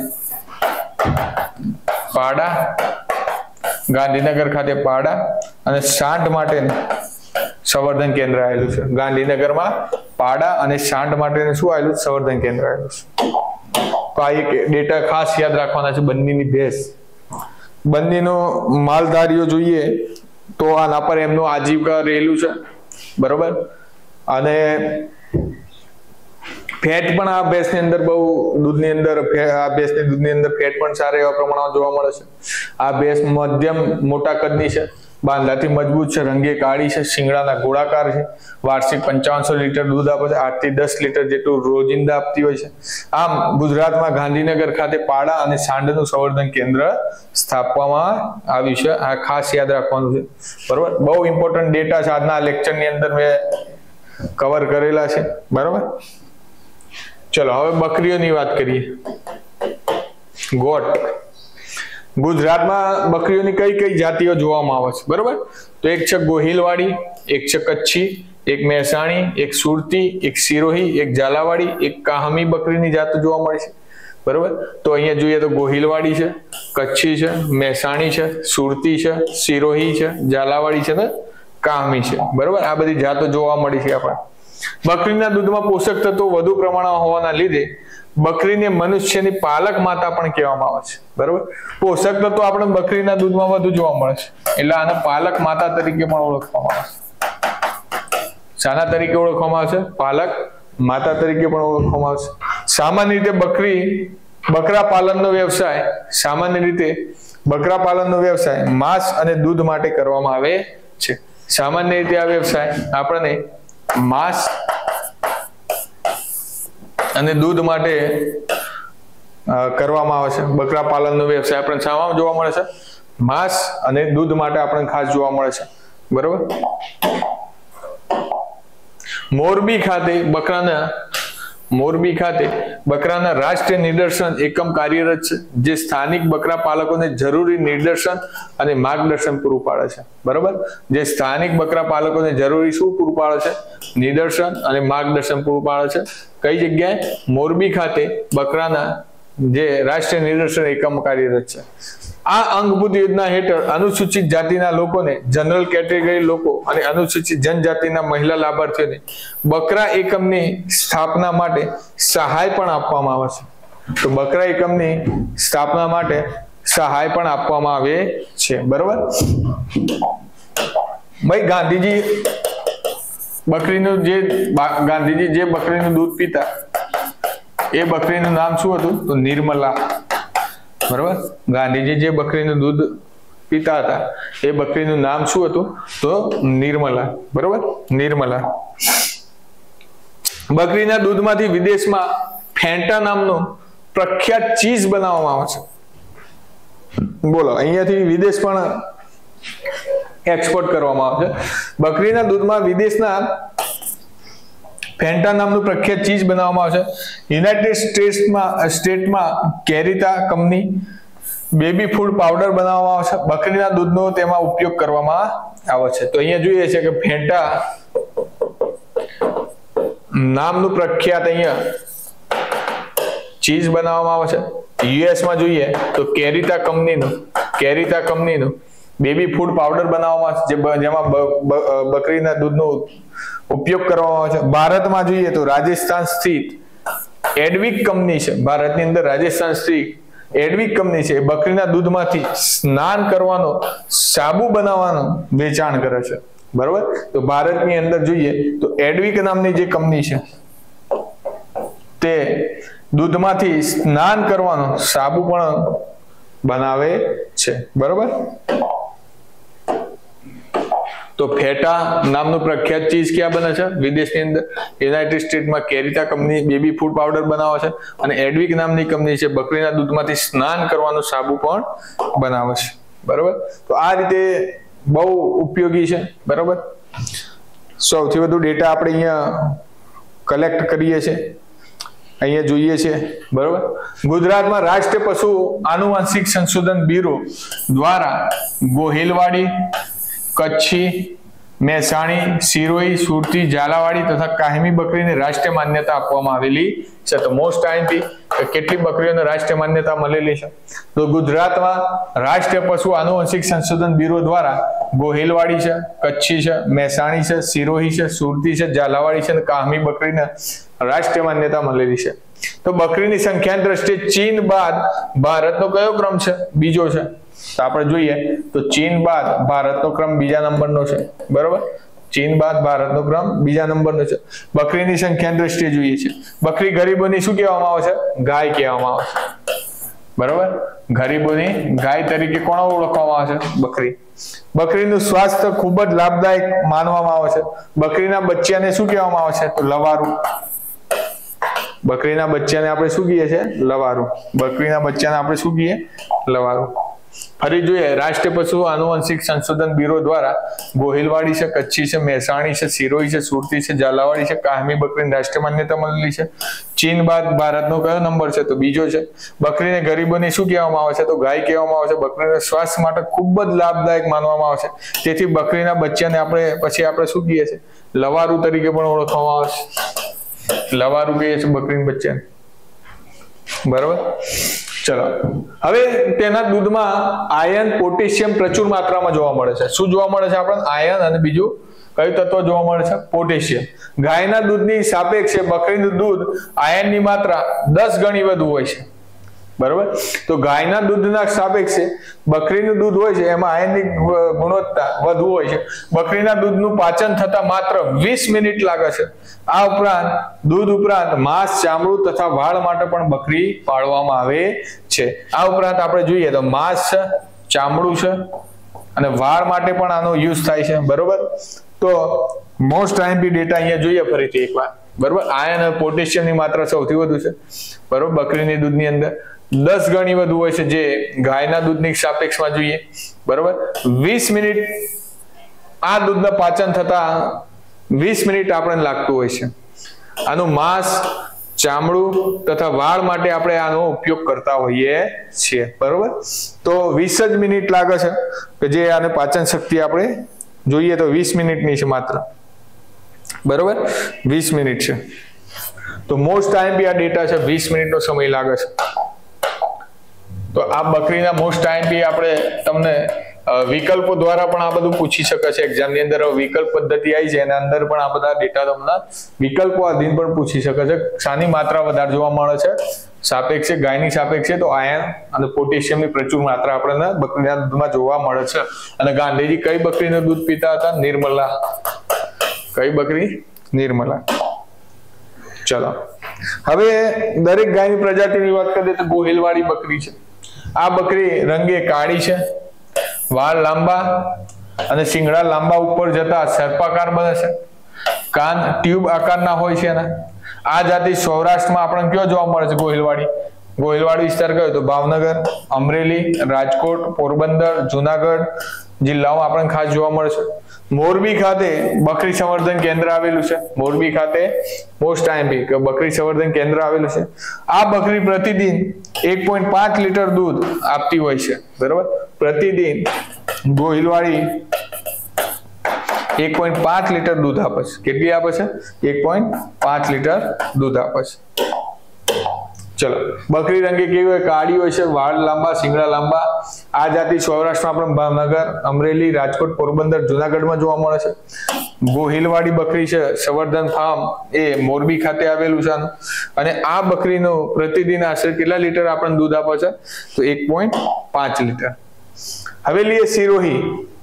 પાડા ગાંધીનગર ખાતે પાડા અને સાંઢ માટેનું સંવર્ધન કેન્દ્ર આવેલું છે. ગાંધીનગરમાં પાડા અને સાંઢ માટેનું શું આવેલું? સંવર્ધન કેન્દ્ર આવેલું છે. તો આ એક ડેટા ખાસ યાદ રાખવાના છે. બંનીની ભેંસ, બંનીનો માલધારીઓ જોઈએ તો આના પર એમનું આજીવિકા રહેલું છે. બરોબર, અને ફેટ પણ આ ભેંસની અંદર બહુ દૂધની અંદર આ ભેંસની દૂધની અંદર ફેટ પણ સારા એવા પ્રમાણમાં જોવા મળે છે. આ ભેંસ મધ્યમ મોટા કદની છે. બાંધાથી મજબૂત છે, રંગે કાળી છે, શિંગડાના ગોળાકાર છે, વાર્ષિક પંચાવનસો લીટર દૂધ આપે છે, આઠ થી દસ લીટર જેટલું રોજિંદા આપતી હોય છે. આમ ગુજરાતમાં ગાંધીનગર ખાતે પાડા અને સાંડનું સંવર્ધન કેન્દ્ર સ્થાપવામાં આવ્યું છે. આ ખાસ યાદ રાખવાનું છે, બરોબર. બહુ ઇમ્પોર્ટન્ટ ડેટા છે, આજના લેક્ચરની અંદર મેં કવર કરેલા છે, બરોબર. ચલો હવે બકરીઓની વાત કરીએ. ગોટ. ગુજરાતમાં બકરીઓની કઈ કઈ જાતિઓ જોવામાં આવે છે, બરોબર. તો એક છે ગોહિલવાડી, એક છે કચ્છી, એક મહેસાણી, એક સુરતી, એક સિરોહી, એક ઝાલાવાડી, એક કાહમી બકરીની જાતો જોવા મળે છે, બરોબર. તો અહીંયા જોઈએ તો ગોહિલવાડી છે, કચ્છી છે, મહેસાણી છે, સુરતી છે, સિરોહી છે, ઝાલાવાડી છે ને કાહમી છે, બરોબર. આ બધી જાતો જોવા મળી છે આપણે. બકરીના દૂધમાં પોષક તત્વો વધુ પ્રમાણમાં હોવાના લીધે બકરીને મનુષ્યની પાલક માતા પણ કહેવામાં આવે છે, બરોબર. પોષક તત્વો આપણે બકરીના દૂધમાં વધુ જોવા મળે છે, એટલે આને પાલક માતા તરીકે પણ ઓળખવામાં આવે છે. શાના તરીકે ઓળખવામાં આવે છે? પાલક માતા તરીકે પણ ઓળખવામાં આવે છે. સામાન્ય રીતે બકરી બકરા પાલનનો વ્યવસાય સામાન્ય રીતે બકરા પાલનનો વ્યવસાય માંસ અને દૂધ માટે કરવામાં આવે છે. સામાન્ય રીતે આ વ્યવસાય આપણને માંસ અને દૂધ માટે કરવામાં આવે છે. બકરા પાલનનો વ્યવસાય આપણને શામાં જોવા મળે છે? માંસ અને દૂધ માટે આપણને ખાસ જોવા મળે છે, બરોબર. મોરબી ખાતે બકરાના મોરબી ખાતે બકરાના રાષ્ટ્રીય નિદર્શન એકમ કાર્યરત છે, જે સ્થાનિક બકરા પાલકોને જરૂરી નિદર્શન અને માર્ગદર્શન પૂરું પાડે છે, બરોબર. જે સ્થાનિક બકરા પાલકોને જરૂરી શું પૂરું પાડે છે? નિદર્શન અને માર્ગદર્શન પૂરું પાડે છે. કઈ જગ્યાએ? મોરબી ખાતે બકરાના જે રાષ્ટ્રીય નિદર્શન એકમ કાર્યરત છે. આ અંગભૂત યોજના હેઠળ અનુસૂચિત જાતિના લોકોને, જનરલ કેટેગરી લોકો અને અનુસૂચિત જનજાતિના મહિલા લાભાર્થીઓને બકરા એકમની સ્થાપના માટે સહાય પણ આપવામાં આવે છે. તો બકરા એકમની સ્થાપના માટે સહાય પણ આપવામાં આવે છે, બરોબર. ભાઈ ગાંધીજી બકરીનું જે ગાંધીજી જે બકરીનું દૂધ પીતા એ બકરીનું નામ શું હતું? તો નિર્મલા, બરોબર. ગાંધીજી જે બકરીનું દૂધ પીતા હતા એ બકરીનું નામ શું હતું? તો નિર્મલા, બરોબર. નિર્મલા. બકરીના દૂધમાંથી વિદેશમાં ફેન્ટા નામનો પ્રખ્યાત ચીઝ બનાવવામાં આવે છે. બોલો, અહીંયાથી વિદેશ પણ એક્સપોર્ટ કરવામાં આવે છે. બકરીના દૂધમાં વિદેશના ફેન્ટા નામનું પ્રખ્યાત ચીઝ બનાવવામાં આવે છે. યુનાઇટેડ સ્ટેટ્સમાં સ્ટેટમાં કેરીતા કંપની બેબી ફૂડ પાવડર બનાવવામાં આવે છે. બકરીના દૂધનો તેમાં ઉપયોગ કરવામાં આવે છે. તો અહીંયા જોઈએ છે કે ફેન્ટા નામનું પ્રખ્યાત અહીંયા ચીઝ બનાવવામાં આવે છે. યુએસ માં જોઈએ તો કેરીતા કંપનીનું કેરીતા કંપનીનું બેબી ફૂડ પાવડર બનાવવામાં આવે છે, જેમાં બકરીના દૂધનો ઉપયોગ કરવામાં આવે છે. ભારતમાં જોઈએ તો રાજસ્થાન સ્થિત એડવિક કંપની છે. ભારતની અંદર રાજસ્થાન સ્થિત એડવિક કંપની છે. બકરીના દૂધમાંથી સ્નાન કરવાનો સાબુ બનાવવાનું વેચાણ કરે છે, બરોબર. તો ભારતની અંદર જોઈએ તો એડવિક નામની જે કંપની છે તે દૂધમાંથી સ્નાન કરવાનો સાબુ પણ બનાવે છે, બરોબર. તો ફેટા નામનું પ્રખ્યાત ચીઝ ક્યાં બને છે? વિદેશની અંદર. યુનાઇટેડ સ્ટેટમાં કેરીતા કંપની બેબી ફૂડ પાવડર બનાવે છે અને એડવિક નામની કંપની છે બકરીના દૂધમાંથી સ્નાન કરવાનું સાબુ પણ બનાવે છે, બરોબર. તો આ રીતે બહુ ઉપયોગી છે, બરોબર. સૌથી વધુ ડેટા આપણે અહીંયા કલેક્ટ કરીએ છીએ, અહીંયા જોઈએ છે, બરોબર. ગુજરાતમાં રાષ્ટ્રીય પશુ આનુવંશિક સંશોધન બ્યુરો દ્વારા ગોહિલવાડી, કચ્છી, મહેસાણી, સિરોહી, સુરતી, ઝાલાવાડી તથા કાયમી બકરીને રાષ્ટ્રીય માન્યતા આપવામાં આવેલી છે. તો મોસ્ટ આઈએમપી કેટલી બકરીઓને રાષ્ટ્રીય માન્યતા મળેલી છે? તો ગુજરાતમાં રાષ્ટ્રીય પશુ આનુવંશિક સંશોધન બ્યુરો દ્વારા ગોહિલવાડી છે, કચ્છી છે, મહેસાણી છે, સિરોહી છે, સુરતી છે, ઝાલાવાડી છે અને કાયમી બકરીને રાષ્ટ્રીય માન્યતા મળેલી છે. તો બકરીની સંખ્યાની દ્રષ્ટિએ ચીન બાદ ભારતનો કયો ક્રમ છે? બીજો છે. તો આપણે જોઈએ તો ચીન બાદ ભારતનો ક્રમ બીજા નંબરનો છે, બરોબર. ચીન બાદ ભારતનો ક્રમ બીજા નંબરનો છે. બકરીની સંખ્યાની દ્રષ્ટિએ જોઈએ છે. બકરી ગરીબોની શું કહેવામાં આવે છે? ગાય કહેવામાં આવે છે, બરોબર. ગરીબોની ગાય તરીકે કોણ ઓળખવામાં આવે છે? બકરી. બકરીનું સ્વાસ્થ્ય ખૂબ જ લાભદાયક માનવામાં આવે છે. બકરીના બચ્ચાને શું કહેવામાં આવે છે? તો લવારું. બકરીના બચ્ચાને આપણે શું કહીએ છીએ? લવારું. બકરીના બચ્ચાને આપણે શું કહીએ? લવારું. ફરી જોઈએ, રાષ્ટ્રીય પશુ આનુવંશિક સંશોધન બ્યુરો દ્વારા ગોહિલવાડી છે, કચ્છી છે, મહેસાણી છે, સિરોહી છે, સુરતી છે, ઝાલાવાડી છે, કાહમી બકરીને રાષ્ટ્રીય માન્યતા મળેલી છે. ચીન બાદ ભારતનો કયો નંબર છે? તો બીજો છે. બકરીને ગરીબોની શું કહેવામાં આવે છે? તો ગાય કહેવામાં આવે છે. બકરીના સ્વાસ્થ્ય માટે ખૂબ જ લાભદાયક માનવામાં આવે છે. તેથી બકરીના બચ્ચાને આપણે પછી આપણે શું કહીએ છીએ? લવારું તરીકે પણ ઓળખવામાં આવે છે. લવારું કહીએ છીએ બકરીના બચ્ચાને. બરાબર. ચલો, હવે તેના દૂધમાં આયર્ન, પોટેશિયમ પ્રચુર માત્રામાં જોવા મળે છે. શું જોવા મળે છે આપણને? આયર્ન અને બીજું કયું તત્વ જોવા મળે છે? પોટેશિયમ. ગાયના દૂધની સાપેક્ષે બકરીનું દૂધ આયર્નની માત્રા દસ ગણી વધુ હોય છે. બરોબર. તો ગાયના દૂધના સાપેક્ષે બકરીનું દૂધ હોય છે એમાં આયર્નની ગુણવત્તા વધુ હોય છે. બકરીના દૂધનું પાચન થતા માત્ર વીસ મિનિટ લાગે છે. આ ઉપરાંત દૂધ ઉપરાંત માંસ, ચામડું તથા વાળ માટે પણ બકરી પાળવામાં આવે છે. આ ઉપરાંત આપણે જોઈએ તો માંસ છે, ચામડું છે અને વાળ માટે પણ આનો યુઝ થાય છે. બરોબર. તો મોસ્ટ આઈએમપી ડેટા અહીંયા જોઈએ ફરીથી એકવાર. બરોબર. આયર્ન અને પોટેશિયમની માત્રા સૌથી વધુ છે. બરોબર. બકરીની દૂધની અંદર દસ ગણી વધુ હોય છે જે ગાયના દૂધની સાપેક્ષમાં જોઈએ. બરોબર. વીસ મિનિટ આ દૂધના પાચન થતા વીસ મિનિટ આપણને લાગતું હોય છે. આનું માંસ, ચામડું તથા વાળ માટે આપણે આનો ઉપયોગ કરતા હોઈએ છીએ. બરોબર. તો વીસ જ મિનિટ લાગે છે કે જે આને પાચન શક્તિ આપણે જોઈએ તો વીસ મિનિટની છે માત્ર. બરોબર. વીસ મિનિટ છે. તો મોસ્ટ આઈએમપી આ ડેટા છે, વીસ મિનિટનો સમય લાગે છે. તો આ બકરીના મોસ્ટ આઈએમપી આપણે તમને વિકલ્પો દ્વારા પણ આ બધું પૂછી શકે છે. એક્ઝામની અંદર વિકલ્પ પદ્ધતિ આવી છે એના અંદર પણ આ બધા ડેટા તમને વિકલ્પો આધીન પણ પૂછી શકે છે. શાની માત્રા વધારે જોવા મળે છે? સાપેક્ષે ગાયની સાપેક્ષે તો આયર્ન અને પોટેશિયમની પ્રચુર માત્રા આપણને બકરીના દૂધમાં જોવા મળે છે. અને ગાંધીજી કઈ બકરીનું દૂધ પીતા હતા? નિર્મલા. કઈ બકરી? નિર્મલા. ચલો, હવે દરેક ગાયની પ્રજાતિની વાત કરીએ તો ગોહિલવાડી બકરી છે. આ બકરી રંગે કાળી છે, વાળ લાંબા અને શિંગડા લાંબા ઉપર જતા સર્પાકાર બને છે. કાન ટ્યુબ આકારના હોય છે એના. આ જાતિ સૌરાષ્ટ્રમાં આપણને કયો જોવા મળે છે? ગોહિલવાડી. ગોહિલવાડી વિસ્તાર કયો? તો ભાવનગર, અમરેલી, રાજકોટ, પોરબંદર, જુનાગઢ જિલ્લાઓમાં આપણને ખાસ જોવા મળે છે. મોરબી ખાતે બકરી સંવર્ધન કેન્દ્ર આવેલું છે. મોરબી ખાતે મોસ્ટ આઈએમપી કે બકરી સંવર્ધન કેન્દ્ર આવેલું છે. આ બકરી પ્રતિદિન એક પોઈન્ટ પાંચ લીટર દૂધ આપતી હોય છે. બરાબર. પ્રતિદિન ગોહિલવાડી એક પોઈન્ટ પાંચ લીટર દૂધ આપે છે. કેટલી આપે છે? એક પોઈન્ટ પાંચ લીટર દૂધ આપે છે. ચલો, બકરી રંગે કેવી હોય? કાળી હોય છે, વાળ લાંબા, શિંગડા લાંબા. આ જાતિ સૌરાષ્ટ્રમાં પણ ભાવનગર, અમરેલી, રાજકોટ, પોરબંદર, જુનાગઢમાં જોવા મળે છે. ગોહિલવાડી બકરી છે સંવર્ધન ફાર્મ એ મોરબી ખાતે આવેલું છે. અને આ બકરીનું પ્રતિદિન આશરે કેટલા લીટર આપણને દૂધ આપે છે? તો એક પોઈન્ટ પાંચ લીટર. હવે લઈએ સિરોહી.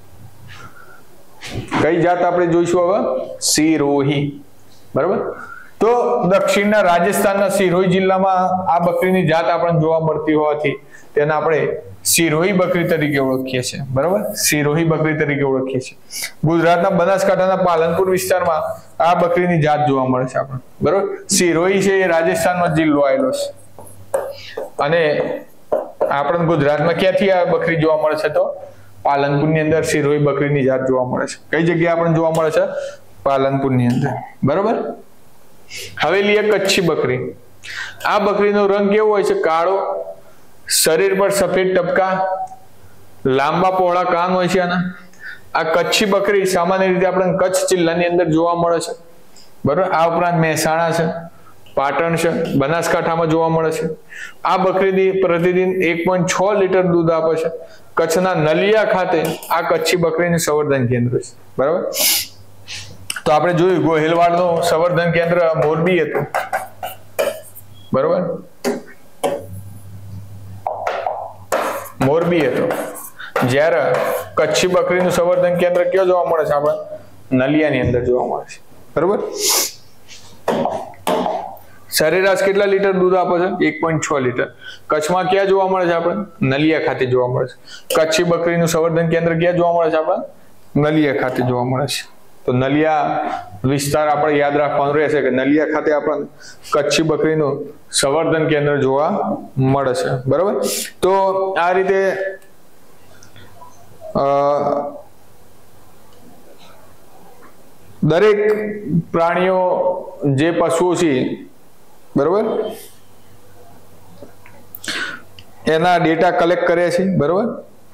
કઈ જાત આપણે જોઈશું હવે? સિરોહી. બરાબર. તો દક્ષિણના રાજસ્થાનના સિરોહી જિલ્લામાં આ બકરીની જાત આપણને જોવા મળતી હોવાથી તેને આપણે સિરોહી બકરી તરીકે ઓળખીએ છીએ. બરાબર. સિરોહી બકરી તરીકે ઓળખીએ છીએ. ગુજરાતના બનાસકાંઠાના પાલનપુર વિસ્તારમાં આ બકરીની જાત જોવા મળે છે આપણને. બરાબર. સિરોહી છે એ રાજસ્થાનનો જિલ્લો આવેલો છે. અને આપણને ગુજરાતમાં ક્યાંથી આ બકરી જોવા મળે છે? તો પાલનપુરની અંદર સિરોહી બકરીની જાત જોવા મળે છે. કઈ જગ્યાએ આપણને જોવા મળે છે? પાલનપુરની અંદર. બરાબર. હવે લઈએ કચ્છી બકરી. આ બકરીનો રંગ કેવો હોય છે? કાળો. શરીર પર સફેદ ટપકા, લાંબા પહોળા કાન હોય છે આના. આ કચ્છી બકરી સામાન્ય રીતે આપણે કચ્છ જિલ્લાની અંદર જોવા મળે છે. બરાબર. આ ઉપરાંત મહેસાણા છે, પાટણ છે, બનાસકાંઠામાં જોવા મળે છે. આ બકરી પ્રતિદિન એક પોઈન્ટ છ લીટર દૂધ આપે છે. કચ્છના નલિયા ખાતે આ કચ્છી બકરીનું સંવર્ધન કેન્દ્ર છે. બરાબર. તો આપણે જોયું ગોહિલવાડનું સંવર્ધન કેન્દ્ર મોરબી હતું. બરોબર. મોરબી હતું. જ્યારે કચ્છી બકરીનું સંવર્ધન કેન્દ્ર ક્યાં જોવા મળે છે? આપણે નલિયાની અંદર જોવા મળે છે. બરોબર. સરેરાશ કેટલા લીટર દૂધ આપે છે? એક પોઈન્ટ છ લીટર. કચ્છમાં ક્યાં જોવા મળે છે? આપણે નલિયા ખાતે જોવા મળે છે. કચ્છી બકરીનું સંવર્ધન કેન્દ્ર ક્યાં જોવા મળે છે? આપણે નલિયા ખાતે જોવા મળે છે. તો નલિયા વિસ્તાર આપણે યાદ રાખવાનું રહેશે કે નલિયા ખાતે આપણને કચ્છી બકરીનું સંવર્ધન કેન્દ્ર જોવા મળે છે. બરોબર. તો આ રીતે દરેક પ્રાણીઓ જે પશુઓ છે બરોબર એના ડેટા કલેક્ટ કર્યા છે. બરોબર.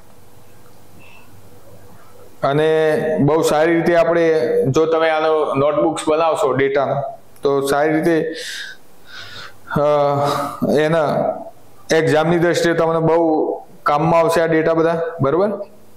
અને બહુ સારી રીતે આપણે જો તમે આનો નોટબુક્સ બનાવશો ડેટાનો તો સારી રીતે એના એક્ઝામની દ્રષ્ટિએ તમને બહુ કામમાં આવશે આ ડેટા બધા. બરોબર.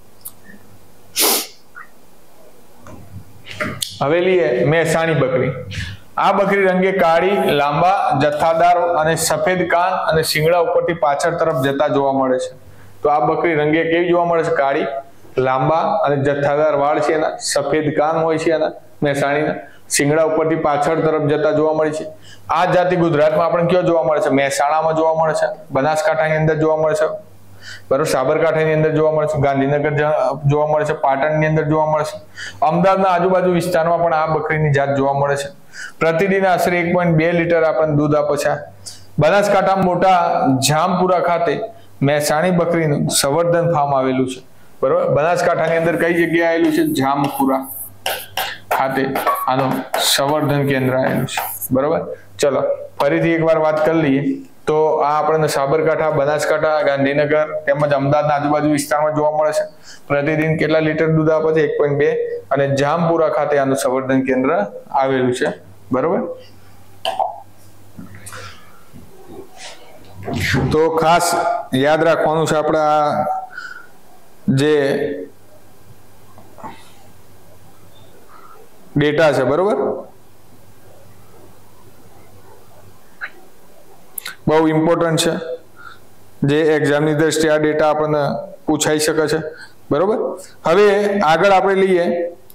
હવે લઈએ મહેસાણી બકરી. આ બકરી રંગે કાળી, લાંબા, જથ્થાદાર અને સફેદ કાન અને શિંગડા ઉપરથી પાછળ તરફ જતા જોવા મળે છે. તો આ બકરી રંગે કેવી જોવા મળે છે? કાળી, લાંબા અને જથ્થાદાર વાળ છે એના, સફેદ કાન હોય છે એના મહેસાણીના, શિંગડા ઉપરથી પાછળ તરફ જતા જોવા મળે છે. આ જાતિ ગુજરાતમાં આપણે ક્યાં જોવા મળે છે? મહેસાણામાં જોવા મળે છે, બનાસકાંઠાની અંદર જોવા મળે છે, બરોબર, સાબરકાંઠાની અંદર જોવા મળે છે, ગાંધીનગર જોવા મળે છે, પાટણની અંદર જોવા મળે છે, અમદાવાદના આજુબાજુ વિસ્તારમાં પણ આ બકરીની જાત જોવા મળે છે. પ્રતિદિન આશરે એક પોઈન્ટ બે લીટર આપણને દૂધ આપે છે. બનાસકાંઠા મોટા જામપુરા ખાતે મહેસાણી બકરીનું સંવર્ધન ફાર્મ આવેલું છે. બરોબર. બનાસકાંઠાની અંદર કઈ જગ્યાએ આવેલું છે? જામપુરા ખાતે આનું સંવર્ધન કેન્દ્ર આવેલું છે. બરોબર. ચલો ફરીથી એકવાર વાત કરી લઈએ તો આ આપણને સાબરકાંઠા, બનાસકાંઠા, ગાંધીનગર તેમજ અમદાવાદના આજુબાજુ વિસ્તારમાં જોવા મળે છે. પ્રતિદિન કેટલા લીટર દૂધ આપે છે? એક પોઈન્ટ બે. અને જામપુરા ખાતે આનું સંવર્ધન કેન્દ્ર આવેલું છે. બરોબર. તો ખાસ યાદ રાખવાનું છે આપણે આ જે ડેટા છે. બરોબર. બહુ ઇમ્પોર્ટન્ટ છે. જે એક્ઝામની દ્રષ્ટિએ આ ડેટા આપણને પૂછાઈ શકે છે. બરોબર. હવે આગળ આપણે લઈએ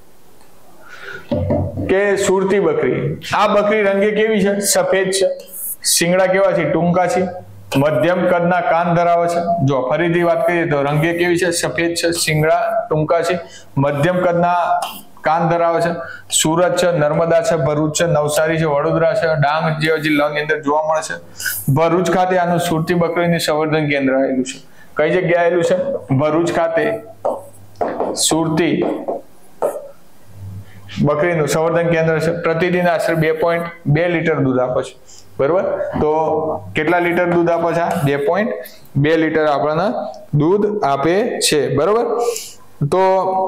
કે સુરતી બકરી. આ બકરી રંગે કેવી છે? સફેદ છે. શિંગડા કેવા છે? ટૂંકા છે. મધ્યમ કદના કાન ધરાવે છે. જો ફરીથી વાત કરીએ તો રંગે કેવી છે? સફેદ છે. શિંગડા ટૂંકા છે. મધ્યમ કદના કાન ધરાવે છે. સુરત છે, નર્મદા છે, ભરૂચ છે, નવસારી છે, વડોદરા છે, ડાંગ જેવા જિલ્લાની અંદર જોવા મળે છે. ભરૂચ ખાતે આનું સુરતી બકરીનું સંવર્ધન કેન્દ્ર આવેલું છે. કઈ જગ્યાએ આવેલું છે? ભરૂચ ખાતે સુરતી બકરીનું સંવર્ધન કેન્દ્ર છે. પ્રતિદિન આશરે બે પોઈન્ટ બે લીટર દૂધ આપે છે. બરોબર. તો કેટલા લીટર દૂધ આપે છે? બે પોઈન્ટ બે લીટર આપણને દૂધ આપે છે. બરોબર. તો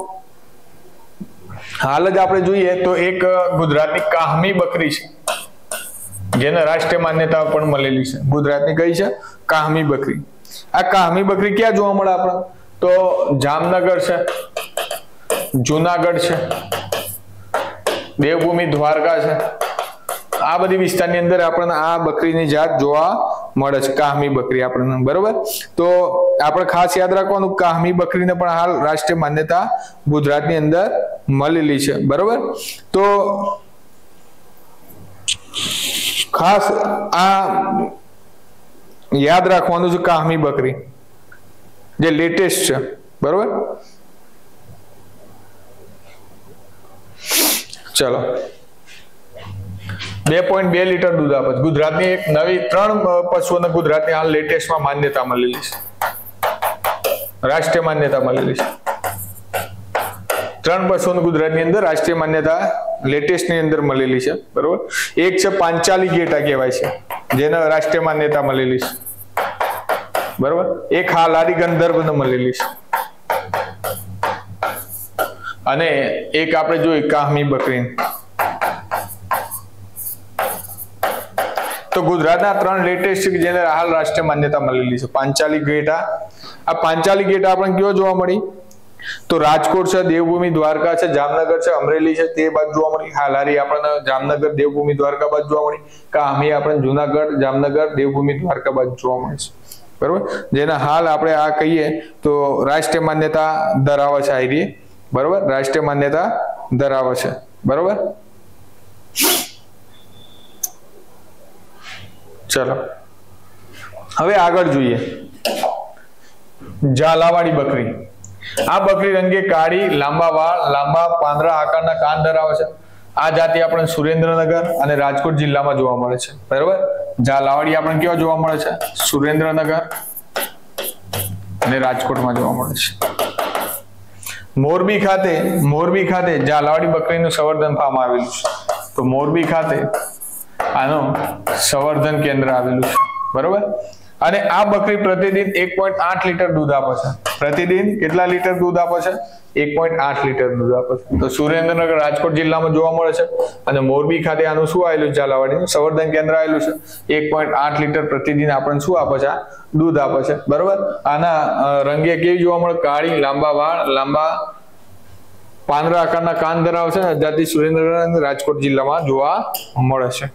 હાલ જ આપણે જોઈએ તો એક ગુજરાતની કાહમી બકરી છે જેને રાષ્ટ્રીય માન્યતા પણ મળેલી છે. ગુજરાતની કઈ છે? કાહમી બકરી. આ કાહમી બકરી ક્યાં જોવા મળે આપણે? તો જામનગર છે, જુનાગઢ છે, દેવભૂમિ દ્વારકા છે, આ બધી વિસ્તારની અંદર આપણને આ બકરીની જાત જોવા મળે છે. કાહમી બકરી આપણને. બરોબર. તો આપણે ખાસ યાદ રાખવાનું કાહમી બકરીને પણ હાલ રાષ્ટ્રીય માન્યતા ગુજરાતની અંદર મળેલી છે. બરોબર. તો ખાસ આ યાદ રાખવાનું છે કાહમી બકરી જે લેટેસ્ટ છે. બરોબર. ચલો બે પોઈન્ટ બે લીટર દૂધ આપે છે. ગુજરાતની એક નવી ત્રણ પશુઓને ગુજરાતની હાલ લેટેસ્ટમાં માન્યતા મળેલી છે, રાષ્ટ્રીય માન્યતા મળેલી છે. ત્રણ પશુઓને ગુજરાતની અંદર રાષ્ટ્રીય માન્યતા લેટેસ્ટની અંદર મળેલી છે. બરોબર. એક છે પાંચાલી ગેટા કહેવાય છે જેને રાષ્ટ્રીય માન્યતા મળેલી છે. બરોબર. એક હાલારી ગંધર્વને મળેલી છે અને એક આપણે જોઈ કાહમી બકરી. તો ગુજરાતના ત્રણ લેટેસ્ટ જેને હાલ રાષ્ટ્રીય માન્યતા મળેલી છે. પાંચાલી ગેટા. આ પાંચાલી ગેટા આપણને કયો જોવા મળી? તો રાજકોટ છે, દેવભૂમિ દ્વારકા છે, જામનગર છે, અમરેલી છે તે બાજુ જોવા મળી. હાલારી આપણને જામનગર, દેવભૂમિ દ્વારકા બાજુ જોવા મળી. કાહમી આપણને જુનાગઢ, જામનગર, દેવભૂમિ દ્વારકા બાજુ જોવા મળે છે. બરોબર. જેના હાલ આપણે આ કહીએ તો રાષ્ટ્રીય માન્યતા ધરાવે છે. આઈડી. બરોબર. રાષ્ટ્રીય માન્યતા ધરાવે છે. બરોબર. ચલો હવે આગળ જોઈએ ઝાલાવાડી બકરી. આ બકરી રંગે કાળી, લાંબા વાળ, લાંબા પાંદડા આકારના કાન ધરાવે છે. આ જાતિ આપણે સુરેન્દ્રનગર અને રાજકોટ જિલ્લામાં જોવા મળે છે. બરાબર, ઝાલાવાડી આપણે કેવા જોવા મળે છે? સુરેન્દ્રનગર અને રાજકોટમાં જોવા મળે છે. મોરબી ખાતે મોરબી ખાતે ઝાલાવાડી બકરીનું સંવર્ધન ફાર્મ આવેલું છે. તો મોરબી ખાતે આનું સંવર્ધન કેન્દ્ર આવેલું છે. બરોબર, અને આ બકરી પ્રતિદિન એક પોઈન્ટ આઠ લીટર દૂધ આપે છે. પ્રતિદિન કેટલા લીટર દૂધ આપે છે? એક પોઈન્ટ આઠ લીટર દૂધ આપે છે. તો સુરેન્દ્રનગર રાજકોટ જિલ્લામાં જોવા મળે છે. અને મોરબી ખાતે આનું શું આવેલું? ઝાલાવાડીનું સંવર્ધન કેન્દ્ર આવેલું છે. એક પોઈન્ટ આઠ લીટર પ્રતિદિન આપણને શું આપે છે? દૂધ આપે છે. બરોબર, આના રંગે કેવી જોવા મળે? કાળી, લાંબા વાળ, લાંબા પાંદડા આકારના કાન ધરાવે છે. જાતિ સુરેન્દ્રનગર અને રાજકોટ જિલ્લામાં જોવા મળે છે.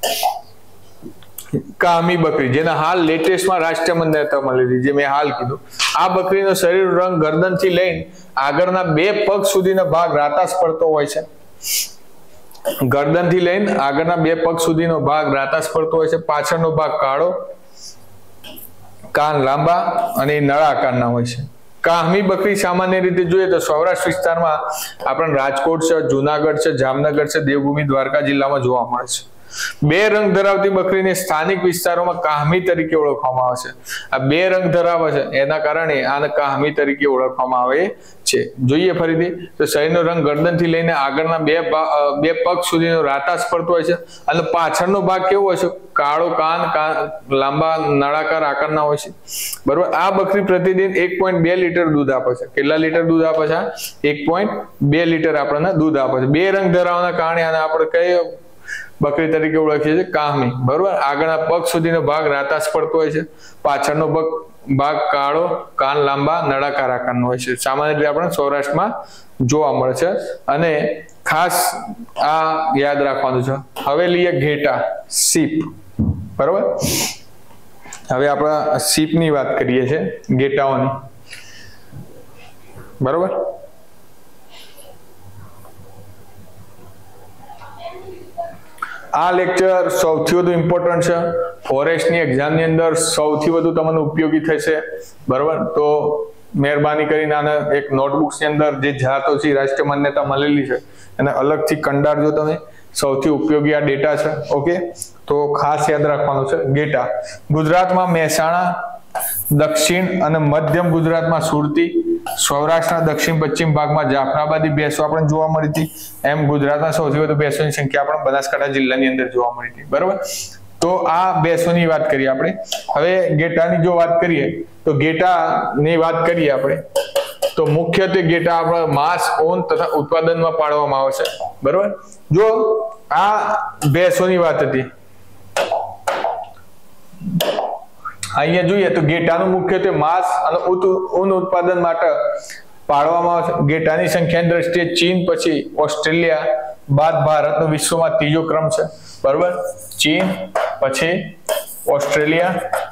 કામી બકરી, જેના હાલ લેટેસ્ટમાં રાષ્ટ્રીય માન્યતા મળેલી, જે મેં હાલ કીધું. આ બકરીનો શરીર રંગ ગરદનથી લઈને આગળના બે પગ સુધીનો ભાગ રાતાસ પડતો હોય છે. ગરદનથી લઈને આગળના બે પગ સુધીનો ભાગ રાતાસ પડતો હોય છે. પાછળનો ભાગ કાળો, કાન લાંબા અને નળા આકારના હોય છે. કામી બકરી સામાન્ય રીતે જોઈએ તો સૌરાષ્ટ્ર વિસ્તારમાં આપણે રાજકોટ છે, જુનાગઢ છે, જામનગર છે, દેવભૂમિ દ્વારકા જિલ્લામાં જોવા મળે છે. બે રંગ ધરાવતી બકરીને સ્થાનિક વિસ્તારોમાં કાહમી તરીકે ઓળખવામાં આવે છે. આ બે રંગ ધરાવે છે એના કારણે આને કાહમી તરીકે ઓળખવામાં આવે છે. જોઈએ ફરીથી તો શરીરનો રંગ ગરદનથી લઈને આગળના બે બે પગ સુધીનો રાતાસ પડતો હોય છે. અને પાછળનો ભાગ કેવો હોય છે? કાળો, કાન લાંબા નળાકાર આકારના હોય છે. બરોબર, આ બકરી પ્રતિદિન એક પોઈન્ટ બે લીટર દૂધ આપે છે. કેટલા લીટર દૂધ આપે છે? એક પોઈન્ટ બે લીટર આપણને દૂધ આપે છે. બે રંગ ધરાવવાના કારણે આને આપણે કઈ બકરી તરીકે ઓળખીએ છીએ? કાહમી. બરોબર, આગળના પગ સુધીનો ભાગ રાતાસ પડતો હોય છે. પાછળનો પગ ભાગ કાળો, કાન લાંબા નળાકાર આકારનો હોય છે. સામાન્ય રીતે આપણે સૌરાષ્ટ્રમાં જોવા મળે છે. અને ખાસ આ યાદ રાખવાનું છે. હવે લઈએ ઘેટા, સીપ. બરોબર, હવે આપણે સીપની વાત કરીએ છીએ, ઘેટાઓની. બરોબર, આ લેક્ચર સૌથી વધુ ઇમ્પોર્ટન્ટ છે. ફોરેસ્ટની એક્ઝામની અંદર સૌથી વધુ તમને ઉપયોગી થશે. બરોબર, તો મહેરબાની કરીને આને એક નોટબુક્સની અંદર જે જાતો છે રાષ્ટ્રીય માન્યતા મળેલી છે એને અલગથી કંડારજો તમે. સૌથી ઉપયોગી આ ડેટા છે. ઓકે, તો ખાસ યાદ રાખવાનું છે. ઘેટા ગુજરાતમાં મહેસાણા, દક્ષિણ અને મધ્યમ ગુજરાતમાં સુરતી, સૌરાષ્ટ્રના દક્ષિણ પશ્ચિમ ભાગમાં જાફરાબાદી ભેંસો આપણે જોવા મળી હતી. એમ ગુજરાતના સૌથી વધુ ભેંસોની સંખ્યા આપણે બનાસકાંઠા જિલ્લાની અંદર જોવા મળી હતી. બરોબર, તો આ ભેંસોની વાત કરીએ આપણે. હવે ઘેટાની જો વાત કરીએ તો ઘેટાની વાત કરીએ આપણે તો મુખ્યત્વે ઘેટા આપણા માંસ, ઊન તથા ઉત્પાદનમાં પાડવામાં આવે છે. બરોબર, જો આ ભેંસોની વાત હતી, અહીંયા જોઈએ તો ઘેટાનું મુખ્યત્વે માંસ અને ઊન ઉત્પાદન માટે પાળવામાં આવે છે. ઘેટાની સંખ્યાની દ્રષ્ટિએ ચીન પછી ઓસ્ટ્રેલિયા બાદ ભારતનો વિશ્વમાં ત્રીજો ક્રમ છે. બરોબર, ચીન પછી ઓસ્ટ્રેલિયા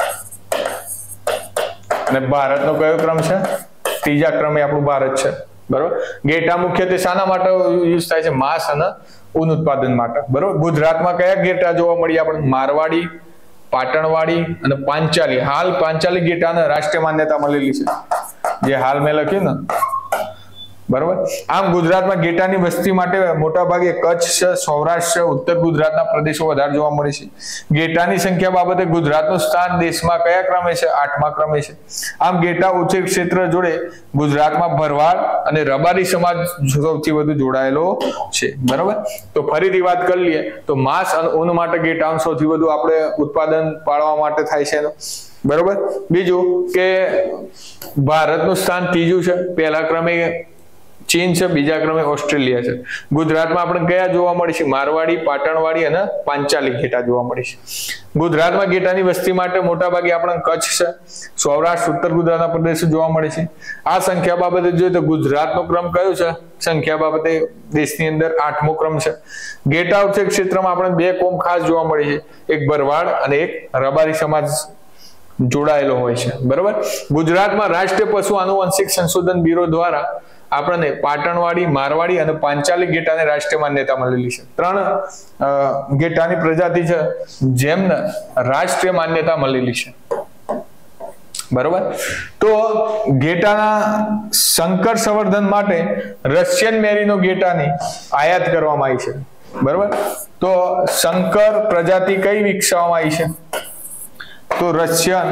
અને ભારતનો કયો ક્રમ છે? ત્રીજા ક્રમે આપણું ભારત છે. બરોબર, ઘેટા મુખ્યત્વે શાના માટે યુઝ થાય છે? માંસ અને ઊન ઉત્પાદન માટે. બરોબર, ગુજરાતમાં કયા ઘેટા જોવા મળ્યા આપણે? મારવાડી, પાટણવાડી અને પાંચાલી. હાલ પાંચાલી ઘેટાને રાષ્ટ્રીય માન્યતા મળેલી છે, જે હાલ મેં લખ્યું ને. બરોબર, આમ ગુજરાતમાં ઘેટાની વસ્તી માટે મોટા ભાગે કચ્છ છે, સૌરાષ્ટ્ર, ઉત્તર ગુજરાતના પ્રદેશો વધારે જોવા મળે છે. ઘેટાની સંખ્યા બાબતે ગુજરાતનું સ્થાન દેશમાં કયા ક્રમે છે? આઠમા ક્રમે છે. આમ ઘેટા ઉછેર ક્ષેત્ર જોડે ગુજરાતમાં ભરવાડ અને રબારી સમાજ સૌથી વધુ જોડાયેલો છે. બરોબર, તો ફરીથી વાત કરી લઈએ તો માંસ અને ઊન માટે ઘેટાનું સૌથી વધુ આપણે ઉત્પાદન પાડવા માટે થાય છે. બરોબર, બીજું કે ભારતનું સ્થાન ત્રીજું છે. પહેલા ક્રમે ચીન છે, બીજા ક્રમે ઓસ્ટ્રેલિયા છે. ગુજરાતમાં આપણે કયા જોવા મળે છે? મારવાડી, પાટણવાડી અને પાંચાલી ઘેટા જોવા મળે છે. ગુજરાતમાં ઘેટાની વસ્તી માટે મોટા ભાગે આપણે કચ્છ છે, સૌરાષ્ટ્ર, ઉત્તર ગુજરાતના પ્રદેશો જોવા મળે છે. આ સંખ્યા બાબતે જોઈએ તો ગુજરાતનો ક્રમ કયો છે? સંખ્યા બાબતે દેશની અંદર આઠમો ક્રમ છે. ઘેટા ઉછેર ક્ષેત્રમાં આપણે બે કોમ ખાસ જોવા મળે છે, એક ભરવાડ અને એક રબારી સમાજ જોડાયેલો હોય છે. બરોબર, ગુજરાતમાં રાષ્ટ્રીય પશુ આનુવંશિક સંશોધન બ્યુરો દ્વારા આપણને પાટણવાડી, મારવાડી અને પાંચાલી ગેટાને રાષ્ટ્રીય માન્યતા મળેલી છે. ત્રણ ગેટાની પ્રજાતિ છે જેમને રાષ્ટ્રીય માન્યતા મળેલી છે. બરોબર. તો ગેટાના સંકર સંવર્ધન માટે રશિયન મેરીનો ગેટાની આયાત કરવામાં આવી છે. બરોબર. તો સંકર પ્રજાતિ કઈ વિકસાવવામાં આવી છે? તો રશિયન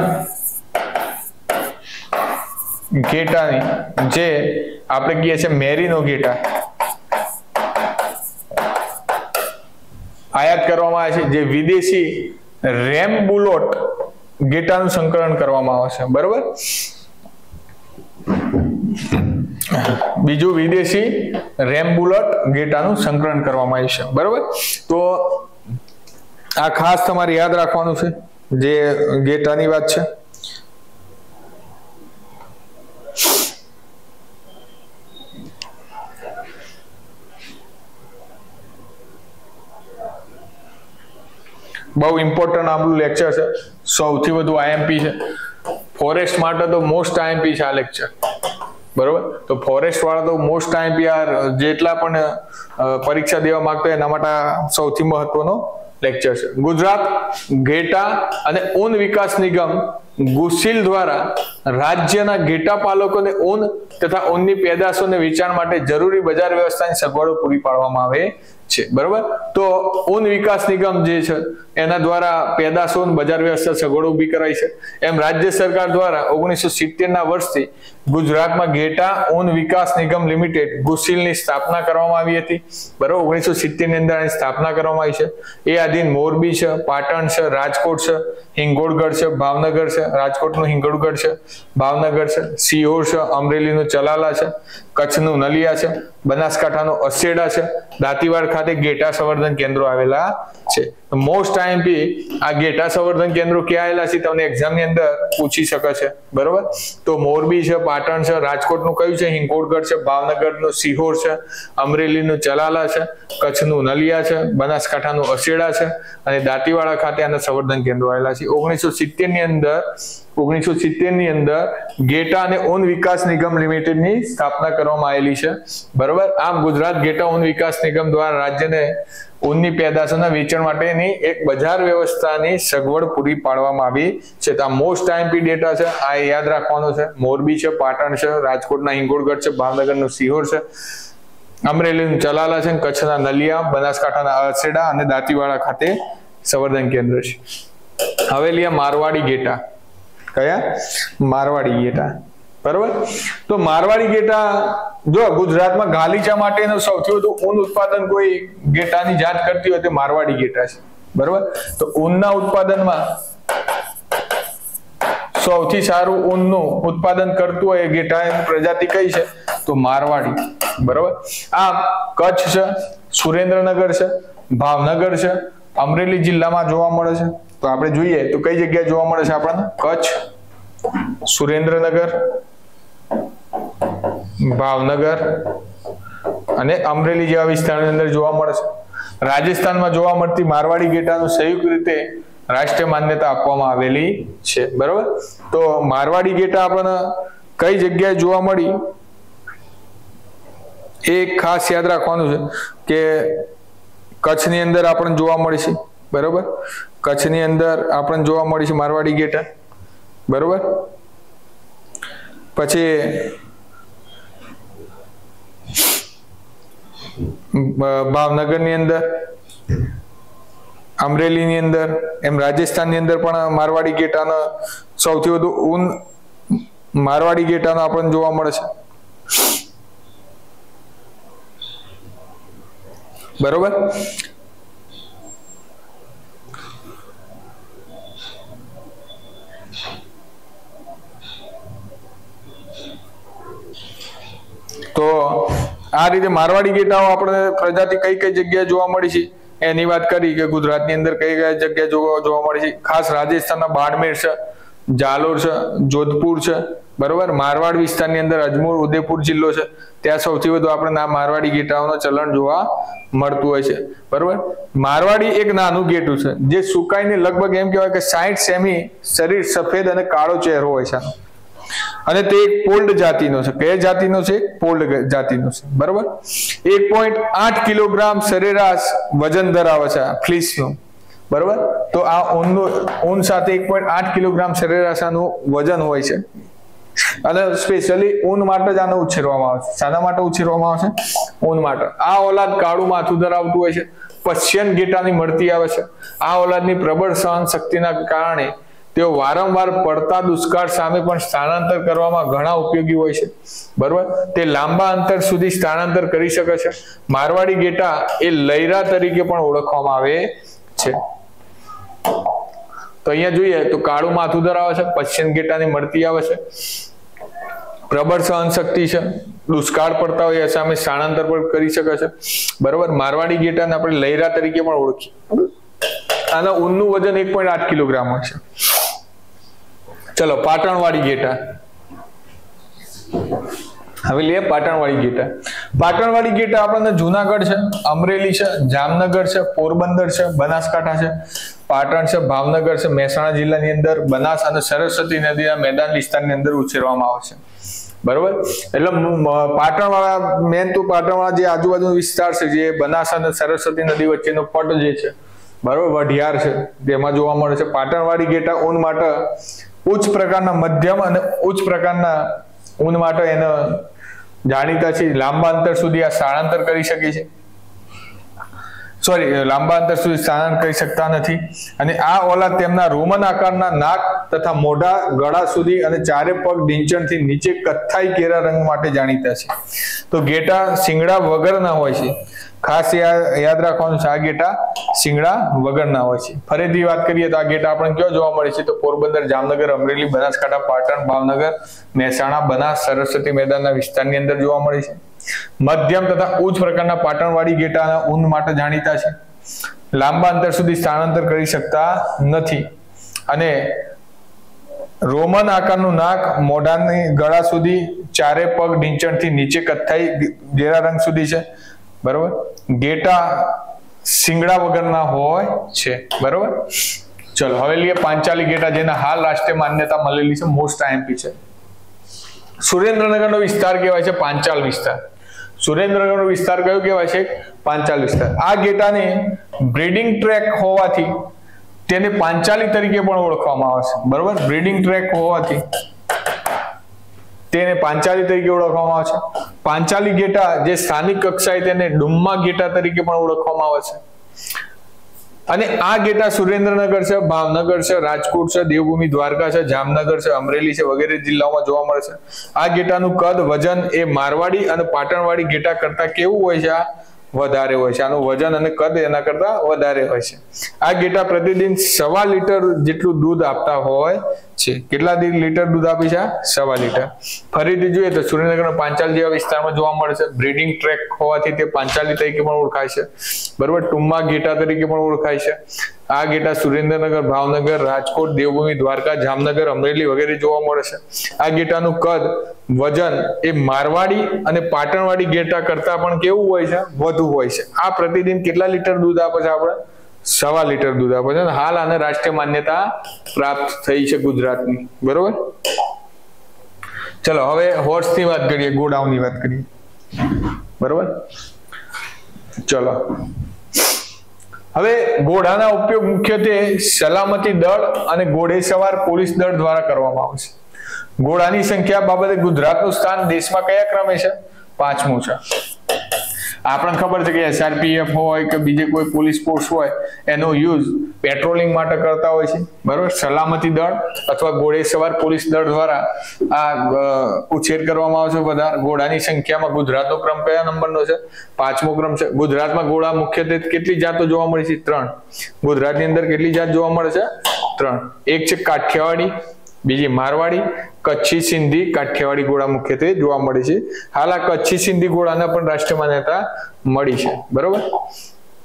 ગેટાની, જે આપણે કહીએ છીએ મેરીનો ગેટા, આયાત કરવામાં આવે છે. જે વિદેશી રેમ્બુલોટ ગેટાનું સંકલન કરવામાં આવે છે. બરોબર. બીજું વિદેશી રેમ્બુલોટ ગેટાનું સંકલન કરવામાં આવ્યું છે. બરોબર. તો આ ખાસ તમારે યાદ રાખવાનું છે જે ગેટાની વાત છે. બહુ ઇમ્પોર્ટન્ટ આપણું લેક્ચર છે. સૌથી વધુ આઈએમપી છે. ફોરેસ્ટ માટે તો મોસ્ટ આઈએમપી છે આ લેક્ચર. બરોબર. તો ફોરેસ્ટ વાળા તો મોસ્ટ આઈએમપી આ જેટલા પણ પરીક્ષા દેવા માંગતા હોય એના માટે સૌથી મહત્વનો લેક્ચર છે. ગુજરાત ઘેટા અને ઊન વિકાસ નિગમ ગુસીલ દ્વારા રાજ્યના ઘેટા પાલકોને ઊન તથા ઊનની પેદાશોને વેચાણ માટે જરૂરી બજાર વ્યવસ્થાની સગવડો પૂરી પાડવામાં આવે છે. બરોબર. તો ઊન વિકાસ નિગમ જે છે એના દ્વારા પેદાશો બજાર વ્યવસ્થા સગવડો ઉભી કરાઈ છે. એમ રાજ્ય સરકાર દ્વારા ઓગણીસો સિત્તેર ના વર્ષથી ગુજરાતમાં ઘેટા ઊન વિકાસ નિગમ લિમિટેડ ગુસીલની સ્થાપના કરવામાં આવી હતી. બરોબર. ઓગણીસો સિત્તેર ની અંદર એની સ્થાપના કરવામાં આવી છે. એ આધીન મોરબી છે, પાટણ છે, રાજકોટ છે, હિંગોળગઢ છે, ભાવનગર છે, રાજકોટનું હિંગોળગઢ છે, ભાવનગર છે, સિહોર છે, અમરેલીનું ચલાલા છે, કચ્છનું નલિયા છે, બનાસકાંઠાનું અસેડા છે, દાંતીવાડ ખાતે ઘેટા સંવર્ધન કેન્દ્રો આવેલા છે. મોસ્ટ આઈએમપી આ ઘેટા સંવર્ધન કેન્દ્રો ક્યાં આવેલા છે તમને એક્ઝામ ની અંદર પૂછી શકે છે. બરોબર. તો મોરબી છે, પાટણ છે, રાજકોટનું કયું છે? હિંગોળગઢ છે, ભાવનગરનું સિહોર છે, અમરેલીનું ચલાલા છે, કચ્છનું નલિયા છે, બનાસકાંઠાનું અસેડા છે અને દાંતીવાડા ખાતે આના સંવર્ધન કેન્દ્રો આવેલા છે. ઓગણીસો સિત્તેર ની અંદર ઓગણીસો સિત્તેર ની અંદર ઘેટા અને ઊન વિકાસ નિગમ લિમિટેડ ની સ્થાપના કરવામાં આવેલી છે. બરોબર. આમ ગુજરાત ઘેટા ઊન વિકાસ નિગમ દ્વારા રાજ્યને ઊનની પેદાશોના વેચાણ માટેની એક બજાર વ્યવસ્થાની સગવડ પૂરી પાડવામાં આવી છે. તો આ મોસ્ટ આઈએમપી ડેટા છે, આ યાદ રાખવાનો છે. મોરબી છે, પાટણ છે, રાજકોટના હિંગોળગઢ છે, ભાવનગરનું સિહોર છે, અમરેલીનું ચલાલા છે, કચ્છના નલિયા, બનાસકાંઠાના અસેડા અને દાંતીવાડા ખાતે સંવર્ધન કેન્દ્ર છે. હવે લ્યા મારવાડી ઘેટા. કયા? મારવાડી ઘેટા. બરોબર. તો મારવાડી ઘેટા, જો ગુજરાતમાં ગાલીચા માટેનું સૌથી વધુ ઊન ઉત્પાદન કોઈ ઘેટાની જાત કરતી હોય તો મારવાડી ઘેટા છે. બરોબર. તો ઊનના ઉત્પાદનમાં સૌથી સારું ઊનનું ઉત્પાદન કરતું હોય એ ઘેટાની પ્રજાતિ કઈ છે? તો મારવાડી. બરોબર. આમ કચ્છ છે, સુરેન્દ્રનગર છે, ભાવનગર છે, અમરેલી જિલ્લામાં જોવા મળે છે. તો આપણે જોઈએ તો કઈ જગ્યાએ જોવા મળે છે આપણને? કચ્છ, સુરેન્દ્રનગર, ભાવનગર અને અમરેલી જેવા વિસ્તારની અંદર જોવા મળે છે. રાજસ્થાનમાં જોવા મળતી મારવાડી ઘેટાનું સંયુક્ત રીતે રાષ્ટ્રીય માન્યતા આપવામાં આવેલી છે. બરોબર. તો મારવાડી ઘેટા આપણને કઈ જગ્યાએ જોવા મળી એ ખાસ યાદ રાખવાનું છે કે કચ્છની અંદર આપણને જોવા મળી છે. બરોબર. કચ્છની અંદર આપણને જોવા મળી છે મારવાડી ઘેટા. બરોબર. પછી ભાવનગરની અંદર, અમરેલીની અંદર, એમ રાજસ્થાનની અંદર પણ મારવાડી ઘેટાનો સૌથી વધુ ઊન મારવાડી ઘેટાનો આપણને જોવા મળે છે. બરોબર. તો આ રીતે મારવાડી ઘેટાઓ આપણે પ્રજાતિ કઈ કઈ જગ્યાએ જોવા મળી છે એની વાત કરી કે ગુજરાતની અંદર કઈ કઈ જગ્યાએ જોવા જોવા મળી છે. ખાસ રાજસ્થાનના બાડમેર છે, જાલોર છે, જોધપુર છે. બરોબર. મારવાડ વિસ્તારની અંદર અજમેર, ઉદયપુર જિલ્લો છે, ત્યાં સૌથી વધુ આપણે આ મારવાડી ઘેટાઓનું ચલણ જોવા મળતું હોય છે. બરોબર. મારવાડી એક નાનું ઘેટું છે જે સુકાઈને લગભગ એમ કહેવાય કે સાઠ સેમી, શરીર સફેદ અને કાળો ચહેરો હોય છે. અને તે એક પોલ્ડ જાતિનો છે. કઈ જાતિનો છે? પોલ્ડ જાતિનો છે. બરોબર. એક પોઈન્ટ આઠ કિલોગ્રામ સરેરાશ વજન ધરાવે છે આ ફ્લીસનું. બરોબર. તો આ ઊનનું ઊન સાથે એક પોઈન્ટ આઠ કિલોગ્રામ સરેરાશ આનું વજન હોય છે. અને સ્પેશિયલી ઊન માટે જ આને ઉછેરવામાં આવે છે. શાના માટે ઉછેરવામાં આવે છે? ઊન માટે. આ ઓલાદ કાળું માથું ધરાવતું હોય છે. પર્શિયન ઘેટાની મળતી આવે છે. આ ઓલાદની પ્રબળ સહન શક્તિના કારણે તેઓ વારંવાર પડતા દુષ્કાળ સામે પણ સ્થાનાંતર કરવામાં ઘણા ઉપયોગી હોય છે. બરોબર. તે લાંબા અંતર સુધી સ્થાનાંતર કરી શકે છે. મારવાડી ઘેટા એ લૈરા તરીકે પણ ઓળખવામાં આવે છે. તો અહીંયા જોઈએ તો કાળું માથું ધરાવે છે, પશ્ચિમ ઘેટાની મળતી આવે છે, પ્રબળ સહન શક્તિ છે, દુષ્કાળ પડતા હોય સામે સ્થાનાંતર પણ કરી શકે છે. બરોબર. મારવાડી ઘેટાને આપણે લૈરા તરીકે પણ ઓળખીએ. આના ઊનનું વજન એક પોઈન્ટ આઠ કિલોગ્રામ હોય છે. ચલો પાટણવાડી ઘેટા. હવે લઈએ પાટણવાડી ઘેટા. પાટણવાડી ઘેટા આપણને જુનાગઢ છે, અમરેલી છે, જામનગર છે, પોરબંદર છે, બનાસકાંઠા છે, પાટણ છે, ભાવનગર છે, મહેસાણા જિલ્લાની અંદર બનાસ અને સરસ્વતી નદીના મેદાન વિસ્તારની અંદર ઉછેરવામાં આવે છે. બરોબર. એટલે પાટણવાળા મેન તો પાટણવાળા જે આજુબાજુનો વિસ્તાર છે, જે બનાસ અને સરસ્વતી નદી વચ્ચેનો પટ જે છે, બરોબર, વઢિયાર છે, તેમાં જોવા મળે છે. પાટણવાડી ઘેટા ઊન માટે ઉચ્ચ પ્રકારના મધ્યમ અને ઉચ્ચ પ્રકારના ઊન માટે એને જાણીતા છે. લાંબા અંતર સુધી આ સ્થળાંતર કરી શકે છે. સોરી લાંબા અંતર સુધી સ્થળાંતર કરી શકતા નથી. અને આ ઓલાદ તેમના રોમન આકારના નાક તથા મોઢા, ગળા સુધી અને ચારે પગ ઢીંચણથી નીચે કથ્થાઈ કેરા રંગ માટે જાણીતા છે. તો ઘેટા શિંગડા વગરના હોય છે. ખાસ યાદ રાખવાનું છે, આ ઘેટા શિંગડા વગરના હોય છે. ફરીથી વાત કરીએ તો આ ઘેટા આપણને ક્યાં જોવા મળે છે? તો પોરબંદર, જામનગર, અમરેલી, બનાસકાંઠા, પાટણ, ભાવનગર, મહેસાણા, બનાસ, સરસ્વતી મેદાનના વિસ્તારની અંદર જોવા મળે છે. મધ્યમ તથા ઉચ્ચ પ્રકારના પાટણવાડી ઘેટાના ઊન માટે જાણીતા છે. લાંબા અંતર સુધી સ્થળાંતર કરી શકતા નથી. અને રોમન આકારનું નાક, મોઢાની ગળા સુધી, ચારે પગ ઢીંચણથી નીચે કથ્થાઈ ઘેરા રંગ સુધી છે. બરોબર. ઘેટા શિંગડા વગરના હોય છે. બરોબર. ચલો હવે લઈએ પાંચાલી ઘેટા, જેના હાલ રાષ્ટ્રીય માન્યતા મળેલી છે. મોસ્ટ આઈએમપી છે. સુરેન્દ્રનગરનો વિસ્તાર કહેવાય છે પાંચાલ વિસ્તાર. સુરેન્દ્રનગરનો વિસ્તાર કયો કહેવાય છે? પાંચાલ વિસ્તાર. આ ઘેટાને બ્રીડિંગ ટ્રેક હોવાથી તેને પાંચાલી તરીકે પણ ઓળખવામાં આવે છે. બરોબર. બ્રીડિંગ ટ્રેક હોવાથી તેને પાંચાલી તરીકે ઓળખવામાં આવે છે. પાંચાલી ઘેટા જે સ્થાનિક કક્ષાએ તેને ડુમ્મા ઘેટા તરીકે પણ ઓળખવામાં આવે છે. અને આ ઘેટા સુરેન્દ્રનગર છે, ભાવનગર છે, રાજકોટ છે, દેવભૂમિ દ્વારકા છે, જામનગર છે, અમરેલી છે વગેરે જિલ્લાઓમાં જોવા મળે છે. આ ઘેટાનું કદ, વજન એ મારવાડી અને પાટણવાડી ઘેટા કરતા કેવું હોય છે? આ વધારે હોય છે. આનું વજન અને કદ એના કરતા વધારે હોય છે. આ ઘેટા પ્રતિદિન સવા લીટર જેટલું દૂધ આપતા હોય છે. કેટલા લીટર દૂધ આપે છે? સવા લીટર. ફરીથી જોઈએ તો સુરેન્દ્રનગરના પાંચાલ જેવા વિસ્તારમાં જોવા મળે છે. બ્રીડિંગ ટ્રેક હોવાથી તે પાંચાલી તરીકે પણ ઓળખાય છે. બરોબર. ટુમ્મા ઘેટા તરીકે પણ ઓળખાય છે. આ ઘેટા સુરેન્દ્રનગર, ભાવનગર, રાજકોટ, દેવભૂમિ દ્વારકા, જામનગર, અમરેલી વગેરે જોવા મળે છે. આ ઘેટાનું કદ, વજન એ મારવાડી અને પાટણવાડી ઘેટા કરતા પણ કેવું હોય છે? વધુ હોય છે. આ પ્રતિદિન કેટલા લીટર દૂધ આપે છે? આપણે સવા લીટર દૂધ આપે છે. હાલ આને રાષ્ટ્રીય માન્યતા પ્રાપ્ત થઈ છે ગુજરાતની. બરોબર. ચલો હવે હોર્સની વાત કરીએ, ઘોડાઓની વાત કરીએ. બરોબર. ચલો હવે ઘોડાના ઉપયોગ મુખ્યત્વે સલામતી દળ અને ઘોડેસવાર પોલીસ દળ દ્વારા કરવામાં આવે છે. ઘોડાની સંખ્યા બાબતે ગુજરાતનું સ્થાન દેશમાં કયા ક્રમે છે? પાંચમું છે. આપણને ખબર છે કે એસઆરપીએફ હોય કે બીજે કોઈ પોલીસ ફોર્સ હોય એનો યુઝ પેટ્રોલિંગ માટે કરતા હોય છે. બરોબર. સલામતી દળ અથવા ઘોડેસવાર પોલીસ દળ દ્વારા આ ઉછેર કરવામાં આવે છે. વધારે ઘોડાની સંખ્યામાં ગુજરાતનો ક્રમ કયા નંબરનો છે? પાંચમો ક્રમ છે. ગુજરાતમાં ઘોડા મુખ્યત્વે કેટલી જાતો જોવા મળે છે? ત્રણ. ગુજરાતની અંદર કેટલી જાત જોવા મળે છે? ત્રણ. એક છે કાઠિયાવાડી, બીજી મારવાડી, કચ્છી, સિંધી, કાઠિયાવાડી ઘોડા મુખ્યત્વે જોવા મળે છે. હાલ આ કચ્છી સિંધી ઘોડાને પણ રાષ્ટ્રીય માન્યતા મળી છે. બરોબર.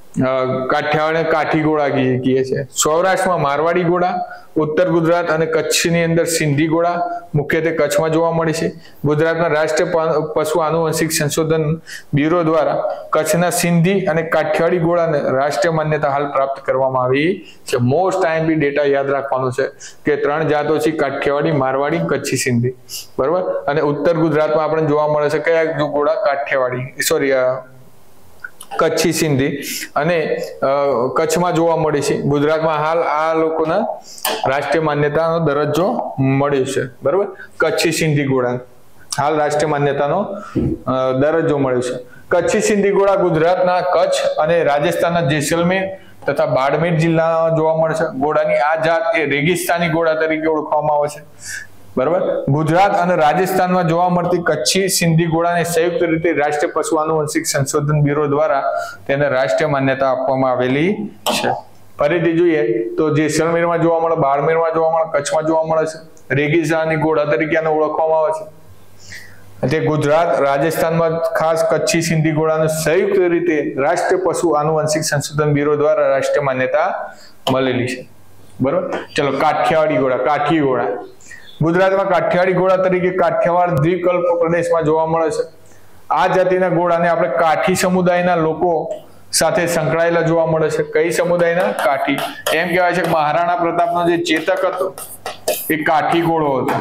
કાઠિયાવાડ કાઠી ઘોડા કહીએ છીએ. સૌરાષ્ટ્રમાં મારવાડી ઘોડા, ઉત્તર ગુજરાત અને કચ્છની અંદર સિંધી ઘોડા મુખ્યત્વે કચ્છમાં જોવા મળે છે. ગુજરાતના રાષ્ટ્રીય પશુ આનુવંશિક સંશોધન બ્યુરો દ્વારા કચ્છના સિંધી અને કાઠિયાવાડી ઘોડાને રાષ્ટ્રીય માન્યતા હાલ પ્રાપ્ત કરવામાં આવી છે. મોસ્ટ આઈએમપી ડેટા યાદ રાખવાનો છે કે ત્રણ જાતો છે, કાઠિયાવાડી, મારવાડી, કચ્છી, સિંધી, બરોબર. અને ઉત્તર ગુજરાતમાં આપણે જોવા મળે છે કયા ઘોડા? કાઠિયાવાડી, સોરી કચ્છી, સિંધી અને કચ્છમાં જોવા મળે છે. ગુજરાતમાં હાલ આ લોકોના રાષ્ટ્રીય માન્યતાનો દરજ્જો મળ્યો છે, બરોબર. કચ્છી સિંધી ઘોડા હાલ રાષ્ટ્રીય માન્યતાનો દરજ્જો મળ્યો છે. કચ્છી સિંધી ઘોડા ગુજરાતના કચ્છ અને રાજસ્થાનના જેસલમેર તથા બાડમેર જિલ્લામાં જોવા મળે છે. ઘોડાની આ જાત એ રેગિસ્તાની ઘોડા તરીકે ઓળખવામાં આવે છે, બરાબર. ગુજરાત અને રાજસ્થાનમાં જોવા મળતી કચ્છી સિંધી ઘોડાને સંયુક્ત રીતે રાષ્ટ્રીય પશુ આનુવંશિક સંશોધન બ્યુરો દ્વારા તેને રાષ્ટ્રીય માન્યતા આપવામાં આવેલી છે. ફરીથી જોઈએ તો જેસલમેરમાં જોવા મળે, બાડમેરમાં જોવા મળે, કચ્છમાં જોવા મળે છે. રેગિસ્તાની ઘોડા તરીકે આને ઓળખવામાં આવે છે. તે ગુજરાત, રાજસ્થાનમાં ખાસ કચ્છી સિંધી ઘોડાને સંયુક્ત રીતે રાષ્ટ્રીય પશુ આનુવંશિક સંશોધન બ્યુરો દ્વારા રાષ્ટ્રીય માન્યતા મળેલી છે, બરોબર. ચલો, કાઠિયાવાડી ઘોડા, કાઠી ઘોડા ગુજરાતમાં કાઠિયાવાડી ઘોડા તરીકે કાઠિયાવાડ દ્વીપકલ્પ પ્રદેશમાં જોવા મળે છે. આ જાતિના ઘોડાને આપણે કાઠી સમુદાયના લોકો સાથે સંકળાયેલા જોવા મળે છે. કઈ સમુદાયના? કાઠી. એમ કહેવાય છે કે મહારાણા પ્રતાપનો જે ચેતક હતો એ કાઠી ઘોડો હતો.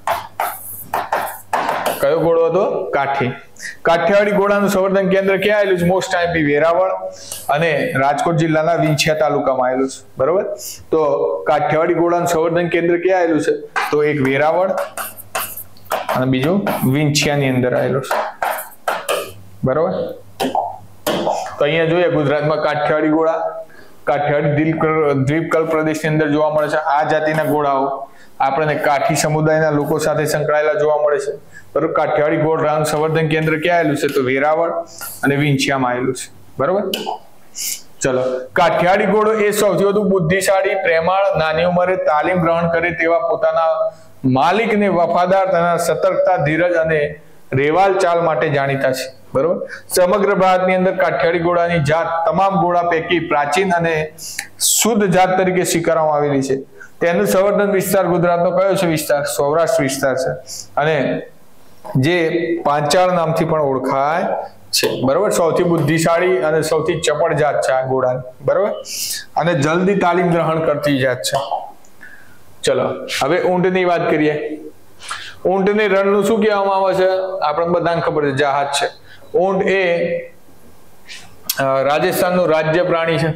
કયો ઘોડો હતો? કાઠી. કાઠિયાવાડી ઘોડાનું સંવર્ધન કેન્દ્ર ક્યાં આવેલું છે? મોસ્ટ આઈએમપી વેરાવળ અને રાજકોટ જિલ્લાના વિંછિયા તાલુકામાં આવેલું છે, બરોબર. તો કાઠિયાવાડી ઘોડાનું સંવર્ધન કેન્દ્ર ક્યાં આવેલું છે? તો એક વેરાવળ અને બીજું વિંછિયાની અંદર આવેલું છે, બરોબર. તો અહીંયા જોઈએ ગુજરાતમાં કાઠિયાવાડી ઘોડા કાઠિયાવાડી દ્વીપકલ્પ પ્રદેશની અંદર જોવા મળે છે. આ જાતિના ઘોડાઓ આપણને કાઠી સમુદાયના લોકો સાથે સંકળાયેલા જોવા મળે છે, બરોબર. કાઠિયાવાડી ઘોડાનું સંવર્ધન કેન્દ્ર ક્યાં આવેલું છે? તો વેરાવળ અને વિંછિયામાં આવેલું છે, બરોબર. ચલો, કાઠિયાવાડી ઘોડો એ સૌથી વધુ બુદ્ધિશાળી, પ્રેમાળ, નાની ઉંમરે તાલીમ ગ્રહણ કરે તેવા પોતાના માલિકને વફાદાર, તેના સતર્કતા, ધીરજ અને રેવાલ ચાલ માટે જાણીતા છે, બરોબર. સમગ્ર ભારતની અંદર કાઠિયાવાડી ઘોડાની જાત તમામ ઘોડા પૈકી પ્રાચીન અને શુદ્ધ જાત તરીકે સ્વીકારવામાં આવેલી છે. તેનું સંવર્ધન વિસ્તાર ગુજરાતનો કયો છે વિસ્તાર? સૌરાષ્ટ્ર વિસ્તાર છે અને જે પાંચાળ નામથી પણ ઓળખાય છે, બરોબર. સૌથી બુદ્ધિશાળી અને સૌથી ચપળ જાત છે આ ઘોડાની, બરોબર. અને જલ્દી તાલીમ ગ્રહણ કરતી જાત છે. ચલો, હવે ઊંટની વાત કરીએ. ઊંટને રણનું શું કહેવામાં આવે છે? આપણને બધાને ખબર છે, જહાજ છે. ઊંટ એ રાજસ્થાનનું રાજ્ય પ્રાણી છે,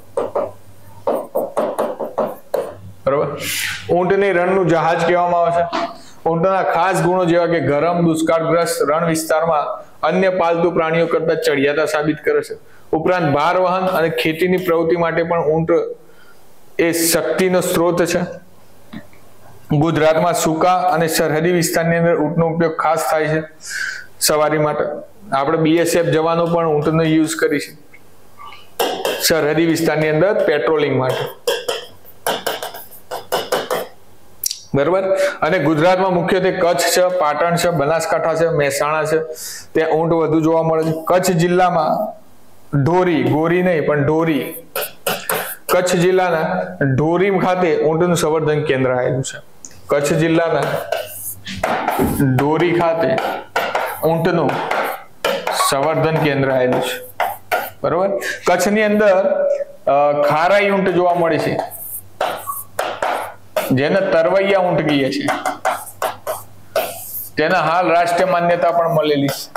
બરોબર. ઊંટને રણનું જહાજ કહેવામાં આવે છે. ઊંટના ખાસ ગુણો જેવા કે ગરમ, દુષ્કાળગ્રસ્ત રણ વિસ્તારમાં અન્ય પાલતુ પ્રાણીઓ કરતા ચડિયાતા સાબિત કરે છે. ઉપરાંત ભાર વહન અને ખેતીની પ્રવૃત્તિ માટે પણ ઊંટ એ શક્તિનો સ્ત્રોત છે. ગુજરાતમાં સૂકા અને સરહદી વિસ્તારની અંદર ઊંટનો ઉપયોગ ખાસ થાય છે સવારી માટે. આપણે બીએસએફ જવાનો પણ ઊંટનો યુઝ કરી છે સરહદી વિસ્તારની અંદર પેટ્રોલિંગ માટે, બરોબર. અને ગુજરાતમાં મુખ્યત્વે કચ્છ છે, પાટણ છે, બનાસકાંઠા છે, મહેસાણા છે, ત્યાં ઊંટ વધુ જોવા મળે છે. કચ્છ જિલ્લામાં ઢોરી, ગોરી નહીં પણ ઢોરી, કચ્છ જિલ્લાના ઢોરી ખાતે ઊંટનું સંવર્ધન કેન્દ્ર આવેલું છે. કચ્છ જિલ્લાના ઢોરી ખાતે ઊંટનું સંવર્ધન કેન્દ્ર આવેલું છે, બરોબર. કચ્છની અંદર ખારાઈ ઊંટ જોવા મળે છે, જેને તરવૈયા ઊંટ કહીએ છીએ. તેના હાલ રાષ્ટ્રીય માન્યતા પણ મળેલી છે.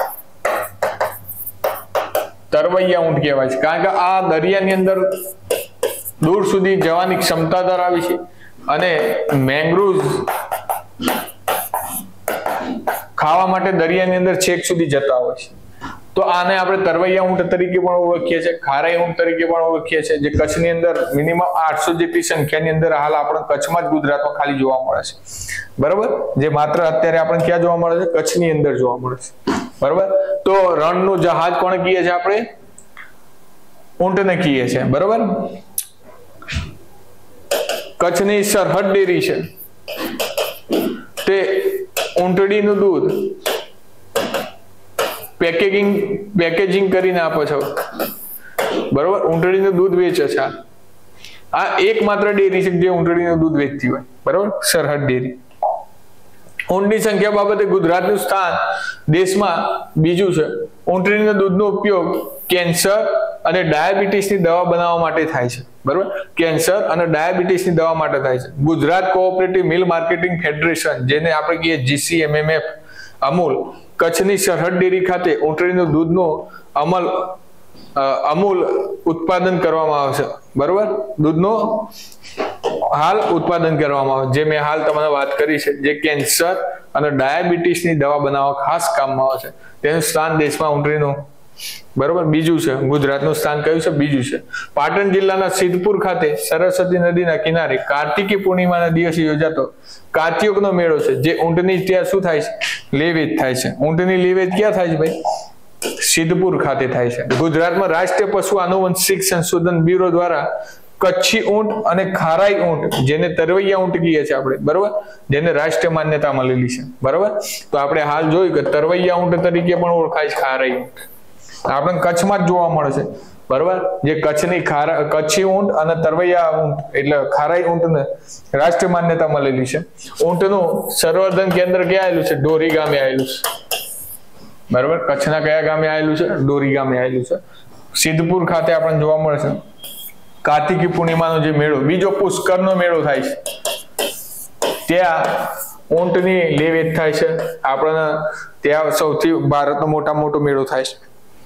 તરવૈયા ઊંટ કહેવાય છે કારણ કે આ દરિયાની અંદર દૂર સુધી જવાની ક્ષમતા ધરાવે છે અને મેંગ્રુવ્સ ખાવા માટે દરિયાની અંદર છેક સુધી જતા હોય છે. તો આને આપણે તરવૈયા ઊંટ તરીકે પણ ઓળખીએ છીએ, ખારાઈ ઊંટ તરીકે પણ ઓળખીએ છીએ, જે કચ્છની અંદર મિનિમમ આઠસો જેટલી સંખ્યાની અંદર હાલ આપણે કચ્છમાં જ ગુજરાતમાં ખાલી જોવા મળે છે, બરોબર. જે માત્ર અત્યારે આપણે ક્યાં જોવા મળે છે? કચ્છની અંદર જોવા મળે છે, બરોબર. તો રણનું જહાજ કોને કહીએ છીએ? આપણે ઊંટને કહીએ છીએ, બરોબર. કચ્છની સરહદ ડેરી છે તે ઊંટડીનું દૂધ પેકેજિંગ પેકેજિંગ કરીને આપે છે બરોબર, ઊંટડીનું દૂધ વેચે છે. આ એકમાત્ર ડેરી છે જે ઊંટડીનું દૂધ વેચતી હોય, બરોબર, સરહદ ડેરી. ઊંટની સંખ્યા બાબતે ગુજરાતનું સ્થાન દેશમાં બીજું છે. ઊંટડીના દૂધનો ઉપયોગ કેન્સર અને ડાયાબિટીસની દવા બનાવવા માટે થાય છે, બરોબર, કેન્સર અને ડાયાબિટીસની દવા માટે થાય છે. Gujarat cooperative milk marketing federation, જેને આપણે કહીએ જીસીએમએમએફ, અમૂલ, કચ્છની સરહદ ડેરી ખાતે ઊંટડીનું દૂધનો અમલ અમૂલ ઉત્પાદન કરવામાં આવશે, બરોબર, દૂધનો હાલ ઉત્પાદન કરવામાં આવે, જે મેં હાલ તમને વાત કરી છે, જે કેન્સર અને ડાયાબિટીસની દવા બનાવવા ખાસ કામમાં આવે છે. તેનું સ્થાન દેશમાં ઊંટડીનું, બરોબર, બીજું છે. ગુજરાતનું સ્થાન કયું છે? બીજું છે. પાટણ જિલ્લાના સિદ્ધપુર ખાતે સરસ્વતી નદીના કિનારે કાર્તિકી પૂર્ણિમાના દિવસે યોજાતો કાર્તિકનો મેળો છે, જે ઊંટની ત્યાં શું થાય છે? લેવેચ થાય છે. ઊંટની લેવેચ ક્યાં થાય છે ભાઈ? સિદ્ધપુર ખાતે થાય છે. ગુજરાતમાં રાષ્ટ્રીય પશુ આનુવંશિક સંશોધન બ્યુરો દ્વારા કચ્છી ઊંટ અને ખારાઈ ઊંટ, જેને તરવૈયા ઊંટ કહીએ છીએ આપણે, બરોબર, જેને રાષ્ટ્રીય માન્યતા મળેલી છે, બરોબર. તો આપણે હાલ જોયું કે તરવૈયા ઊંટ તરીકે પણ ઓળખાય છે ખારાઈ ઊંટ. આપણે કચ્છમાં જ જોવા મળે છે, બરોબર, જે કચ્છની ખારા કચ્છી ઊંટ અને તરવૈયા ઊંટ એટલે ખારાઈ ઊંટને રાષ્ટ્રીય માન્યતા મળેલી છે. ઊંટનું સંવર્ધન કેન્દ્ર ક્યાં આવેલું છે? ડોરી ગામે આવેલું છે, બરોબર. કચ્છના કયા ગામે આવેલું છે? ડોરી ગામે આવેલું છે. સિદ્ધપુર ખાતે આપણને જોવા મળે છે. કાર્તિકી પૂર્ણિમાનો જે મેળો, બીજો પુષ્કરનો મેળો થાય છે, ત્યાં ઊંટની લેવેચ થાય છે. આપણને ત્યાં સૌથી ભારતનો મોટા મોટો મેળો થાય છે.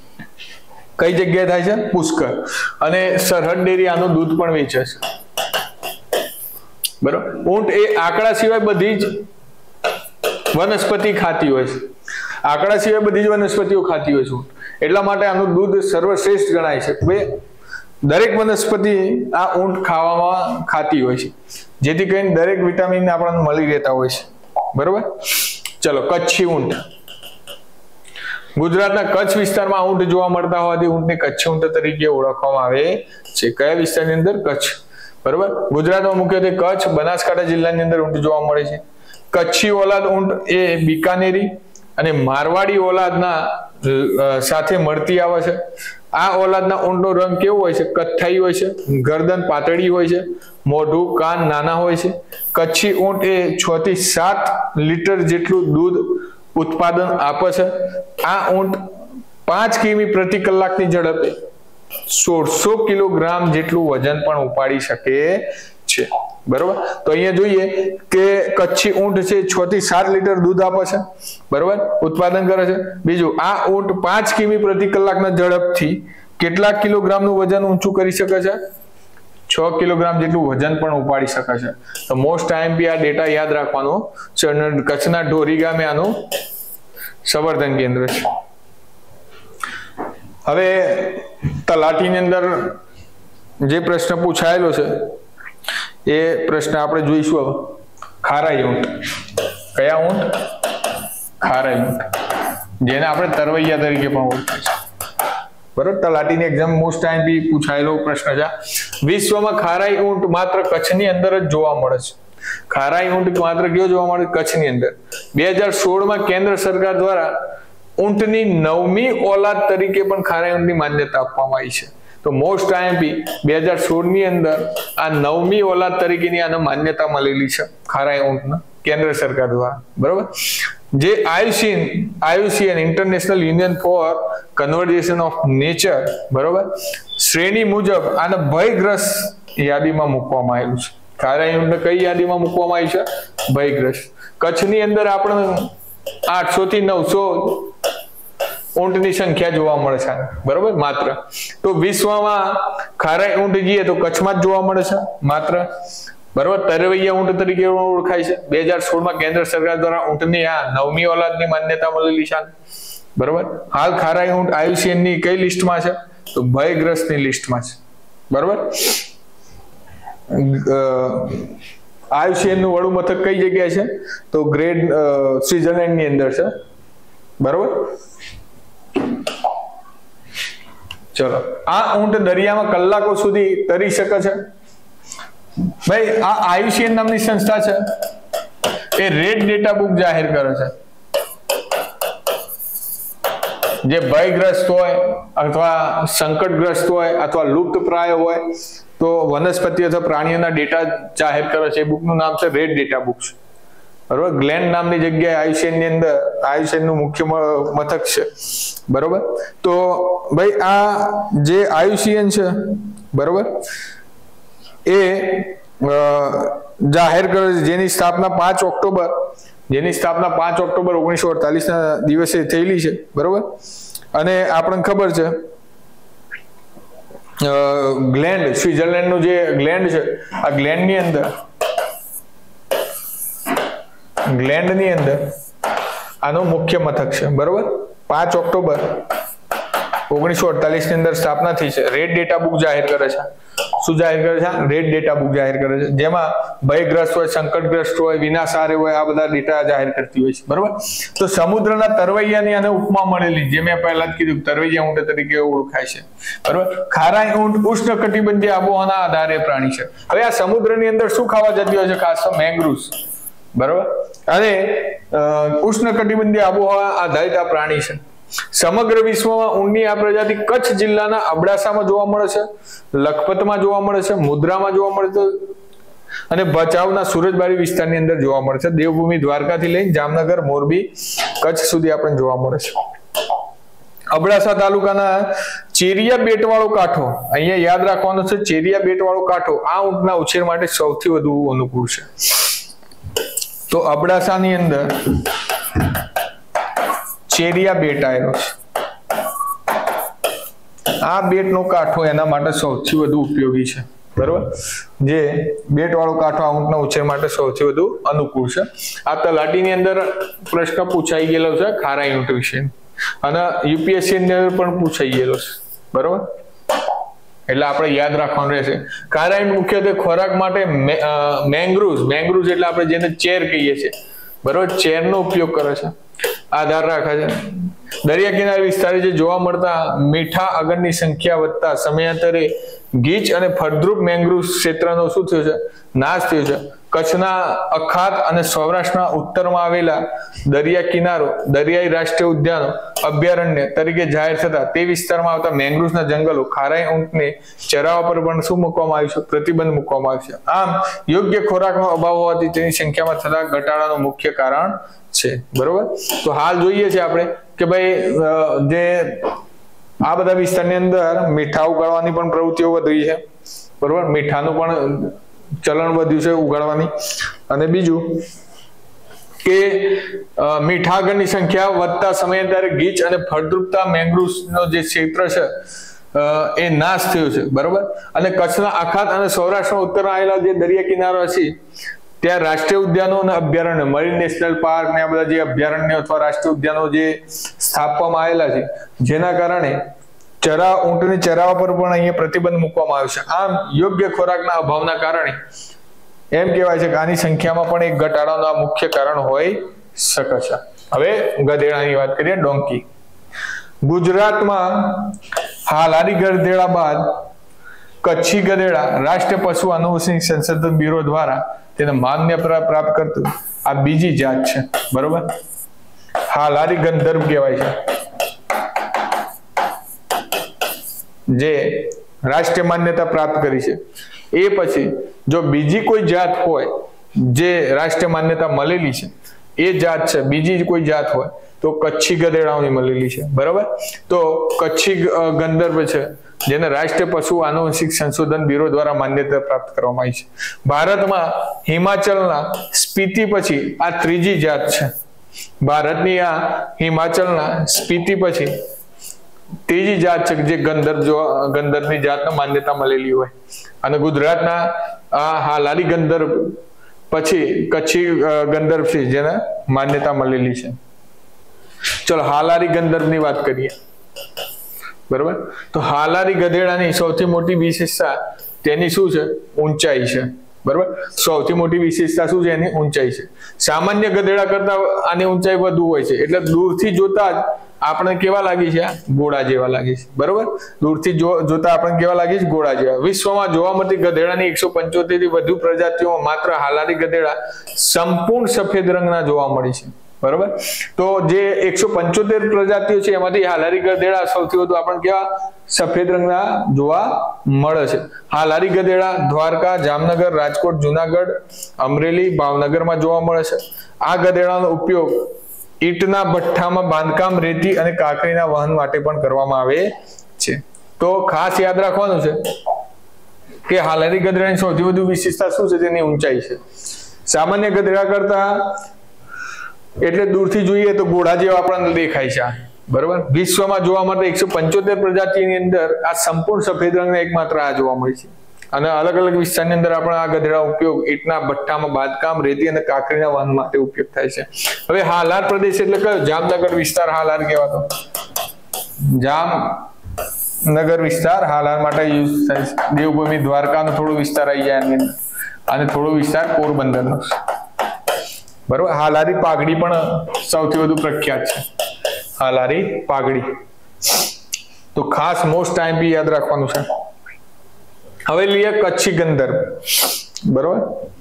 કઈ જગ્યાએ થાય છે? પુષ્કર. અને સરહદ ડેરી આનું દૂધ પણ વેચે છે, બરોબર. ઊંટ એ આંકડા સિવાય બધી જ વનસ્પતિ ખાતી હોય છે. આંકડા સિવાય બધી જ વનસ્પતિઓ ખાતી હોય છે. એટલા માટે આનું દૂધ સર્વશ્રેષ્ઠ ગણાય છે. બે દરેક વનસ્પતિ આ ઊંટ ખાવામાં ખાતી હોય છે, જેથી કરીને દરેક વિટામિન આપણને મળી રહેતા હોય છે, બરોબર. ચલો, કચ્છી ઊંટ. ગુજરાતના કચ્છ વિસ્તારમાં ઊંટ જોવા મળતા હોવાથી ઊંટને કચ્છી ઊંટ તરીકે ઓળખવામાં આવે છે. કયા વિસ્તારની અંદર? કચ્છ, બરોબર. ગુજરાતમાં મુખ્યત્વે કચ્છ, બનાસકાંઠા જિલ્લાની અંદર ઊંટ જોવા મળે છે. કચ્છી ઓલાદ ઊંટ એ બિકાનેરી અને મારવાડી ઓલાદના સાથે મળતી આવે છે. આ ઓલાદના ઊંટનો રંગ કેવો હોય છે? કથ્થાઈ હોય છે. ગરદન પાતળી હોય છે. મોઢું, કાન નાના હોય છે. કચ્છી ઊંટ એ છ થી સાત લીટર જેટલું દૂધ ઉત્પાદન આપે છે. આ ઊંટ પાંચ કિમી પ્રતિ કલાકની ઝડપે સોળસો કિલોગ્રામ જેટલું વજન પણ ઉપાડી શકે છે, બરોબર. તો અહીંયા જોઈએ કે કચ્છી ઊંટ છે છ થી સાત લીટર દૂધ આપે છે, બરોબર, ઉત્પાદન કરે છે. બીજું, આ ઊંટ પાંચ કિમી પ્રતિ કલાકના ઝડપથી કેટલા કિલોગ્રામનું વજન ઊંચું કરી શકે છે? છ કિલોગ્રામ જેટલું વજન પણ ઉપાડી શકે છે. તો મોસ્ટ આઈએમપી આ ડેટા યાદ રાખવાનો છે. કચ્છના ઢોરી ગામે આનું સંવર્ધન કેન્દ્ર છે. હવે તલાટીની અંદર જે પ્રશ્ન પૂછાયેલો છે એ પ્રશ્ન આપણે જોઈશું. હવે ખારાઈ ઊંટ. કયા ઊંટ? ખારાઈ ઊંટ, જેને આપણે તરવૈયા તરીકે પણ ઓળખાય છે, બરોબર. તલાટીની એક્ઝામ મોસ્ટ આઈએમપી પૂછાયેલો પ્રશ્ન છે. વિશ્વમાં ખારાઈ ઊંટ માત્ર કચ્છની અંદર જ જોવા મળે છે. ખારાઈ ઊંટ માત્ર કયો જોવા મળે? કચ્છની અંદર. બે હજાર સોળ માં કેન્દ્ર સરકાર દ્વારા ઊંટની નવમી ઓલાદ તરીકે પણ ખારાઈ ઊંટની માન્યતા આપવામાં આવી છે. તો મોસ્ટ આઈએમપી બે હજાર સોળ ની અંદર આ નવમી ઓલાદ તરીકેની આને માન્યતા મળેલી છે ખારાઈ ઊંટના, કેન્દ્ર સરકાર દ્વારા, બરોબર. જે IUCN IUCN international union for conservation of nature, બરોબર, શ્રેણી મુજબ આને ભયગ્રસ્ત યાદીમાં મૂકવામાં આવ્યું છે. ખારાઈ ઊંટને કઈ યાદીમાં મૂકવામાં આવી છે? ભયગ્રસ્ત. કચ્છની અંદર આપણે આઠસો થી નવસો ઊંટની સંખ્યા જોવા મળે છે, બરોબર, માત્ર. તો વિશ્વમાં ખારાઈ ઊંટ જઈએ તો કચ્છમાં જ જોવા મળે છે માત્ર, બરોબર. તરવૈયા ઊંટ તરીકે ઓળખાય છે. બે હજાર સોળ માં કેન્દ્ર સરકાર દ્વારા ઊંટની આ નવમી ઓલાદની માન્યતા મળેલી છે, બરોબર. હાલ ખારાઈ ઊંટ આયુસીએન ની કઈ લિસ્ટમાં છે? તો ભયગ્રસ્ત ની લિસ્ટમાં છે, બરોબર. આયુસીએન નું વડું મથક કઈ જગ્યાએ છે? તો ગ્રેટ સ્વિટ્ઝરલેન્ડ ની અંદર છે, બરોબર. ચલો, આ ઊંટ દરિયામાં કલાકો સુધી તરી શકે છે. ભાઈ, આ આયુસીએન નામની સંસ્થા છે, એ રેડ ડેટા બુક જાહેર કરે છે. જે ભયગ્રસ્ત હોય અથવા સંકટગ્રસ્ત હોય અથવા લુપ્તપ્રાય હોય તો વનસ્પતિ અથવા પ્રાણીઓના ડેટા જાહેર કરે છે. એ બુકનું નામ છે રેડ ડેટા બુક છે, બરોબર. ગ્લેન નામની જગ્યાએ આયુષ્યની અંદર આયુષ્યનું મુખ્ય મથક છે, બરોબર. તો ભાઈ આ જે આયુષ્યન છે, બરોબર, એ જાહેર કરે છે, જેની સ્થાપના પાંચ ઓક્ટોબર જેની સ્થાપના પાંચ ઓક્ટોબર ઓગણીસો અડતાલીસ ના દિવસે થયેલી છે, બરોબર. અને આપણને ખબર છે ગ્લેન્ડ, સ્વિટ્ઝરલેન્ડ નું જે ગ્લેન્ડ છે, આ ગ્લેન્ડ ની અંદર ગ્લેન્ડ ની અંદર આનું મુખ્ય મથક છે, બરોબર. પાંચ ઓક્ટોબર ઓગણીસો અડતાલીસ ની અંદર સ્થાપના થઈ છે. રેડ ડેટા બુક જાહેર કરે છે. શું જાહેર કરે છે? રેડ ડેટા બુક જાહેર કરે છે, જેમાં ભયગ્રસ્ત હોય, સંકટગ્રસ્ત હોય, વિનાશાર્ય હોય, આ બધા ડેટા જાહેર કરતી હોય છે, બરોબર. તો સમુદ્રના તરવૈયાની આને ઉપમા મળેલી, જે મેં પહેલા જ કીધું, તરવૈયા ઊંટ તરીકે ઓળખાય છે, બરોબર. ખારાઈ ઊંટ ઉષ્ણકટિબંધીય આબોહવાના આધારે પ્રાણી છે. હવે આ સમુદ્રની અંદર શું ખાવા જતી હોય છે? ખાસ તો મેંગ્રુવ્સ, બરોબર. અને ઉષ્ણકટિબંધીય આબોહવા આધારિત આ પ્રાણી છે. સમગ્ર વિશ્વમાં ઊંટની આ પ્રજાતિ કચ્છ જિલ્લાના અબડાસામાં જોવા મળે છે, લખપતમાં જોવા મળે છે, મુદ્રામાં જોવા મળે છે અને ભચાઉના સુરજબારી વિસ્તારની અંદર જોવા મળે છે. દેવભૂમિ દ્વારકાથી લઈને જામનગર, મોરબી, કચ્છ સુધી આપણને જોવા મળે છે. અબડાસા તાલુકાના ચેરિયા બેટવાળો કાંઠો, અહીંયા યાદ રાખવાનું છે, ચેરિયા બેટવાળો કાંઠો આ ઊંટના ઉછેર માટે સૌથી વધુ અનુકૂળ છે. તો અબડાસાની અંદર ચેરિયા બેટ આવેલો છે. આ બેટનો કાંઠો એના માટે સૌથી વધુ ઉપયોગી છે, બરોબર. જે બેટ વાળો કાંઠો આ ઊંટના ઉછેર માટે સૌથી વધુ અનુકૂળ છે. આ તલાટીની અંદર પ્રશ્ન પૂછાઈ ગયેલો છે ખારાઈ ઊંટ વિશે, અને યુપીએસસી ની અંદર પણ પૂછાઈ ગયેલો છે, બરોબર. એટલે આપણે યાદ રાખવાનું રહેશે. ખારાઈ મુખ્યત્વે ખોરાક માટે મેંગ્રુવ્સ મેંગ્રુવ્સ એટલે આપણે જેને ચેર કહીએ છીએ, બરોબર, ચેરનો ઉપયોગ કરે છે, આધાર રાખે છે. દરિયા કિનારે વિસ્તારે જે જોવા મળતા મીઠા અગરની સંખ્યા વધતા સમયાંતરે ગીચ અને ફળદ્રુપ મેંગ્રુવ ક્ષેત્રનો શું થયો છે? નાશ થયો છે. કચ્છના અખાત અને સૌરાષ્ટ્રના ઉત્તરમાં આવેલા દરિયા કિનારો દરિયાઈ રાષ્ટ્રીય ઉદ્યાનો અભયારણ્ય તરીકે જાહેર થતા તે વિસ્તારમાં આવતા મેંગ્રુવ્સના જંગલો ખારાઈ ઊંટને ચરાવવા પર પણ શું મૂકવામાં આવ્યું છે? પ્રતિબંધ મૂકવામાં આવ્યું છે. આમ યોગ્ય ખોરાકનો અભાવ હોવાથી તેની સંખ્યામાં થતા ઘટાડાનું મુખ્ય કારણ છે, બરોબર. તો હાલ જોઈએ છે આપણે કે ભાઈ જે આ બધા વિસ્તારની અંદર મીઠા ઉગાડવાની પણ પ્રવૃત્તિઓ વધી છે, બરોબર. મીઠાનું પણ ચલણ વધ્યું છે ઉગાડવાની. અને બીજું કે મીઠા આગળની સંખ્યા વધતા સમયાંતરે ગીચ અને ફળદ્રુપતા મેંગ્રુવ્સનો જે ક્ષેત્ર છે એ નાશ થયો છે, બરોબર. અને કચ્છના આખાત અને સૌરાષ્ટ્રના ઉત્તરમાં આવેલા જે દરિયા કિનારો છે ત્યાં રાષ્ટ્રીય ઉદ્યાનો અને અભયારણ્ય, મરીન નેશનલ પાર્ક ને આ બધા જે અભયારણ્ય અથવા રાષ્ટ્રીય ઉદ્યાનો જે સ્થાપવામાં આવેલા છે, જેના કારણે ચરા ઊંટને ચરાવવા પર પણ અહીંયા પ્રતિબંધ મૂકવામાં આવ્યો છે. આમ યોગ્ય ખોરાકના અભાવના કારણે એમ કહેવાય છે કે આની સંખ્યામાં પણ એક ઘટાડાનું આ મુખ્ય કારણ હોઈ શકે છે. હવે ગધેડાની વાત કરીએ, ડોંકી. ગુજરાતમાં હાલારી ગધેડા બાદ કચ્છી ગધેડા રાષ્ટ્રીય પશુ આનુવંશિક સંશોધન બ્યુરો દ્વારા તેને માન્યતા પ્રાપ્ત કરતું આ બીજી જાત છે, બરોબર. હાલારી ગંધર્વ કહેવાય છે, જે રાષ્ટ્રીય માન્યતા પ્રાપ્ત કરી છે. એ પછી જો બીજી કોઈ જાત હોય જે રાષ્ટ્રીય માન્યતા મળેલી છે, એ જાત છે, બીજી કોઈ જાત હોય તો કચ્છી ગધેડાઓની મળેલી છે, બરોબર. તો કચ્છી ગંધર્વ છે જેને રાષ્ટ્રીય પશુ આનુવંશિક સંશોધન બ્યુરો દ્વારા માન્યતા પ્રાપ્ત કરવામાં આવી છે. ભારતમાં હિમાચલના સ્પીતિ પછી આ ત્રીજી જાત છે. ભારતની આ હિમાચલના સ્પીતિ પછી ત્રીજી જાત છે જે ગંધર્વ જો ગંધર્વની જાતને માન્યતા મળેલી હોય. અને ગુજરાતના આ હાલારી ગંધર્વ પછી કચ્છી ગંધર્વ છે જેને માન્યતા મળેલી છે. ચલો હાલારી ગંધર્વની વાત કરીએ, બરોબર. તો હાલારી ગધેડાની સૌથી મોટી વિશેષતા તેની શું છે? ઊંચાઈ છે, બરોબર. સૌથી મોટી વિશેષતા શું છે? એની ઊંચાઈ છે. સામાન્ય ગધેડા કરતા આની ઊંચાઈ વધુ હોય છે, એટલે દૂરથી જોતા જ આપણે કેવા લાગી છે? ઘોડા જેવા લાગે છે, બરોબર. દૂરથી જોતા આપણે કેવા લાગી છે? ઘોડા જેવા. વિશ્વમાં જોવા મળતી ગધેડાની એકસો પંચોતેર થી વધુ પ્રજાતિઓમાં માત્ર હાલારી ગધેડા સંપૂર્ણ સફેદ રંગના જોવા મળે છે, બરોબર. તો જે એકસો પંચોતેર પ્રજાતિઓ છે એમાંથી હાલારી ગધેડા સૌથી વધુ આપણને કેવા સફેદ રંગના જોવા મળે છે. હાલારી ગધેડા દ્વારકા, જામનગર, રાજકોટ, જુનાગઢ, અમરેલી, ભાવનગરમાં જોવા મળે છે. આ ગધેડાનો ઉપયોગ ઈંટના ભઠ્ઠામાં બાંધકામ, રેતી અને કાંકરીના વહન માટે પણ કરવામાં આવે છે. તો ખાસ યાદ રાખવાનું છે કે હાલારી ગધેડાની સૌથી વધુ વિશેષતા શું છે? તેની ઊંચાઈ છે. સામાન્ય ગધેડા કરતા એટલે દૂરથી જોઈએ તો ઘોડા જેવા આપણને દેખાય છે, બરોબર. વિશ્વમાં જોવા મળતા એકસો પંચોતેર પ્રજાતિની અંદર આ સંપૂર્ણ સફેદ રંગના એકમાત્ર આ જોવા મળે છે. અને અલગ અલગ વિસ્તારની અંદર આપણે આ ગધેડા ઉપયોગ ઈંટના ભઠ્ઠામાં બાંધકામ, રેતી અને કાંકરીના વહન માટે ઉપયોગ થાય છે. હવે હાલાર પ્રદેશ એટલે કયો? જામનગર વિસ્તાર હાલાર કહેવાતો. જામનગર વિસ્તાર હાલાર માટે યુઝ થાય છે. દેવભૂમિ દ્વારકાનો થોડો વિસ્તાર આવી જાય એની અંદર, અને થોડો વિસ્તાર પોરબંદરનો, બરોબર. હાલારી પાઘડી પણ સૌથી વધુ પ્રખ્યાત છે, હાલારી પાઘડી. તો ખાસ મોસ્ટ આઈએમપી યાદ રાખવાનું છે. હવે લઈએ કચ્છી ગંધર્વ, બરોબર.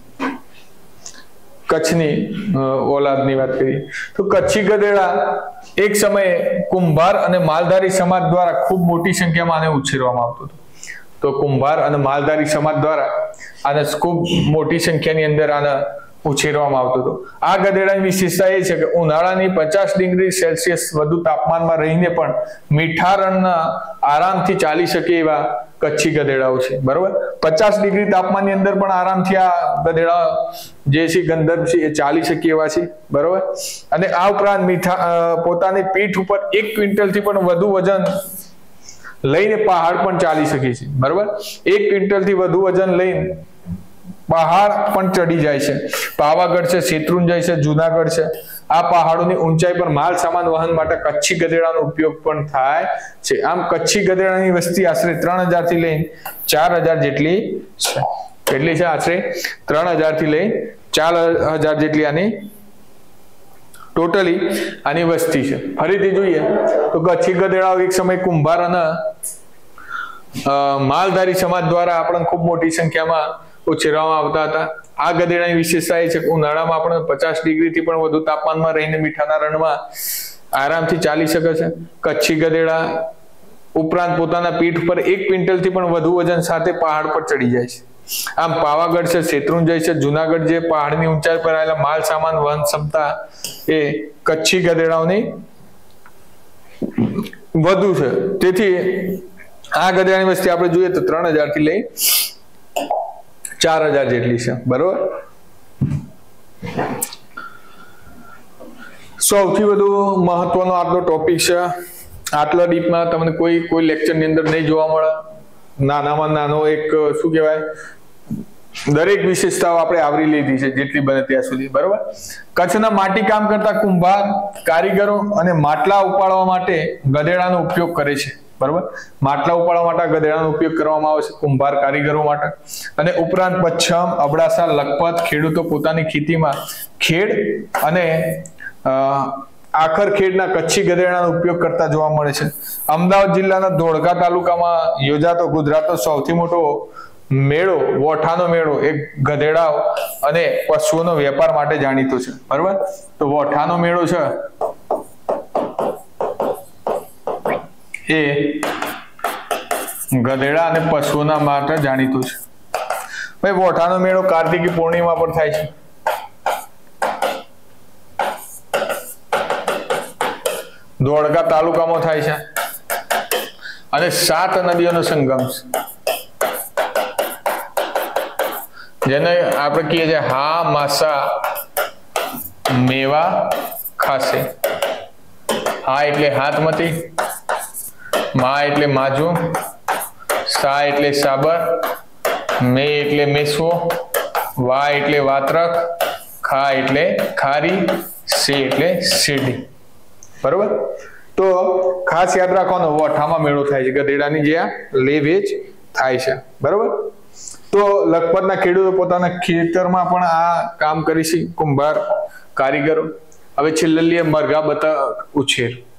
કચ્છની ઓલાદની વાત કરીએ તો કચ્છી ગધેડા એક સમયે કુંભાર અને માલધારી સમાજ દ્વારા ખૂબ મોટી સંખ્યામાં આને ઉછેરવામાં આવતો હતો. તો કુંભાર અને માલધારી સમાજ દ્વારા આને ખૂબ મોટી સંખ્યાની અંદર આને ઉછેરવામાં આવતો હતો. આ ગધેડાની વિશેષતા એ છે કે ઉનાળાની પચાસ ડિગ્રી સેલ્સિયસ વધુ તાપમાનમાં રહીને પણ મીઠા રણના આરામથી ચાલી શકે એવા કચ્છી ગધેડાઓ છે, બરોબર. પચાસ ડિગ્રી તાપમાનની અંદર પણ આરામથી આ ગધેડા જે છે ગંધર્વ છે એ ચાલી શકે એવા છે, બરોબર. અને આ ઉપરાંત મીઠા પોતાની પીઠ ઉપર એક ક્વિન્ટલ થી પણ વધુ વજન લઈને પહાડ પણ ચાલી શકે છે, બરોબર. એક ક્વિન્ટલ થી વધુ વજન લઈને પહાડ પણ ચડી જાય છે. પાવાગઢ છે, શેત્રુંજય છે, જુનાગઢ છે, આ પહાડોની ઊંચાઈ પર માલ સામાન વહન માટે કચ્છી ગધેડાનો ઉપયોગ પણ થાય છે. આમ કચ્છી ગધેડાની વસ્તી આશરે ત્રણ હજાર થી લઈને ચાર હજાર જેટલી છે. કેટલી છે? આશરે ત્રણ હજાર થી લઈને ચાર હજાર જેટલી આની ટોટલી આની વસ્તી છે. ફરીથી જોઈએ તો કચ્છી ગધેડાઓ એક સમય કુંભાર અને માલધારી સમાજ દ્વારા આપણને ખૂબ મોટી સંખ્યામાં ઉછેરવામાં આવતા હતા. આ ગધેડાની વિશેષતા એ છે કે ઉનાળામાં આપણે પચાસ ડિગ્રી થી પણ વધુ તાપમાનમાં રહીને મીઠાના રણમાં આરામથી ચાલી શકે છે. કચ્છી ગધેડા ઉપરાંત પોતાના પીઠ પર એક ક્વિન્ટલ થી પણ વધુ વજન સાથે પહાડ પર ચડી જાય છે. આમ પાવાગઢ છે, શેત્રુંજય છે, જુનાગઢ જે પહાડની ઊંચાઈ પર આવેલા માલ સામાન વહન ક્ષમતા એ કચ્છી ગધેડાઓની વધુ છે. તેથી આ ગધેડાની વસ્તી આપણે જોઈએ તો ત્રણ હજાર થી લઈ ચાર હજાર જેટલી છે, બરોબર. સૌથી વધુ મહત્વનો આજનો ટોપિક છે. આટલા ડીપમાં તમને કોઈ કોઈ લેક્ચરની અંદર નહીં જોવા મળે. નાનામાં નાનો એક શું કહેવાય દરેક વિશેષતાઓ આપણે આવરી લીધી છે જેટલી બને ત્યાં સુધી, બરોબર. કચ્છના માટી કામ કરતા કુંભાર, કારીગરો અને માટલા ઉપાડવા માટે ગધેડાનો ઉપયોગ કરે છે, બરોબર. માટલા ઉપાડવા માટે ગધેડાનો ઉપયોગ કરવામાં આવે છે કુંભાર, કારીગરો માટે. અને ઉપરાંત પચ્છમ, અબડાસા, લખપત ખેડૂતો પોતાની ખેતીમાં ખેડ અને આખર ખેડના કચ્છી ગધેડાનો ઉપયોગ કરતા જોવા મળે છે. અમદાવાદ જિલ્લાના ધોળકા તાલુકામાં યોજાતો ગુજરાતનો સૌથી મોટો મેળો વોઠાનો મેળો એ ગધેડાઓ અને પશુઓનો વેપાર માટે જાણીતો છે, બરોબર. તો વોઠાનો મેળો છે એ ગધેડા અને પશુઓના માટે જાણીતું છે. ભાઈ વોઠાનો મેળો કાર્તિકી પૂર્ણિમા પર થાય છે. ધોળકા તાલુકામાં થાય છે અને સાત નદીઓનો સંગમ છે જેને આપણે કહીએ છીએ હા માસા મેવા ખાશે. હા એટલે હાથમતી, મા એટલે માજુ, સા એટલે સાબર, મે એટલે મેસવો, વા એટલે વાત્રક, ખા એટલે ખારી, સે એટલે શેરડી, બરોબર. તો ખાસ યાદ રાખવાનો વોઠામાં મેળો થાય છે, ગધેડાની જે આ લે વેચ થાય છે, બરોબર. તો લખપતના ખેડૂતો પોતાના ખેતરમાં પણ આ કામ કરી છે, કુંભાર, કારીગરો. હવે છેલ્લે લઈએ મરઘા બતક ઉછેર.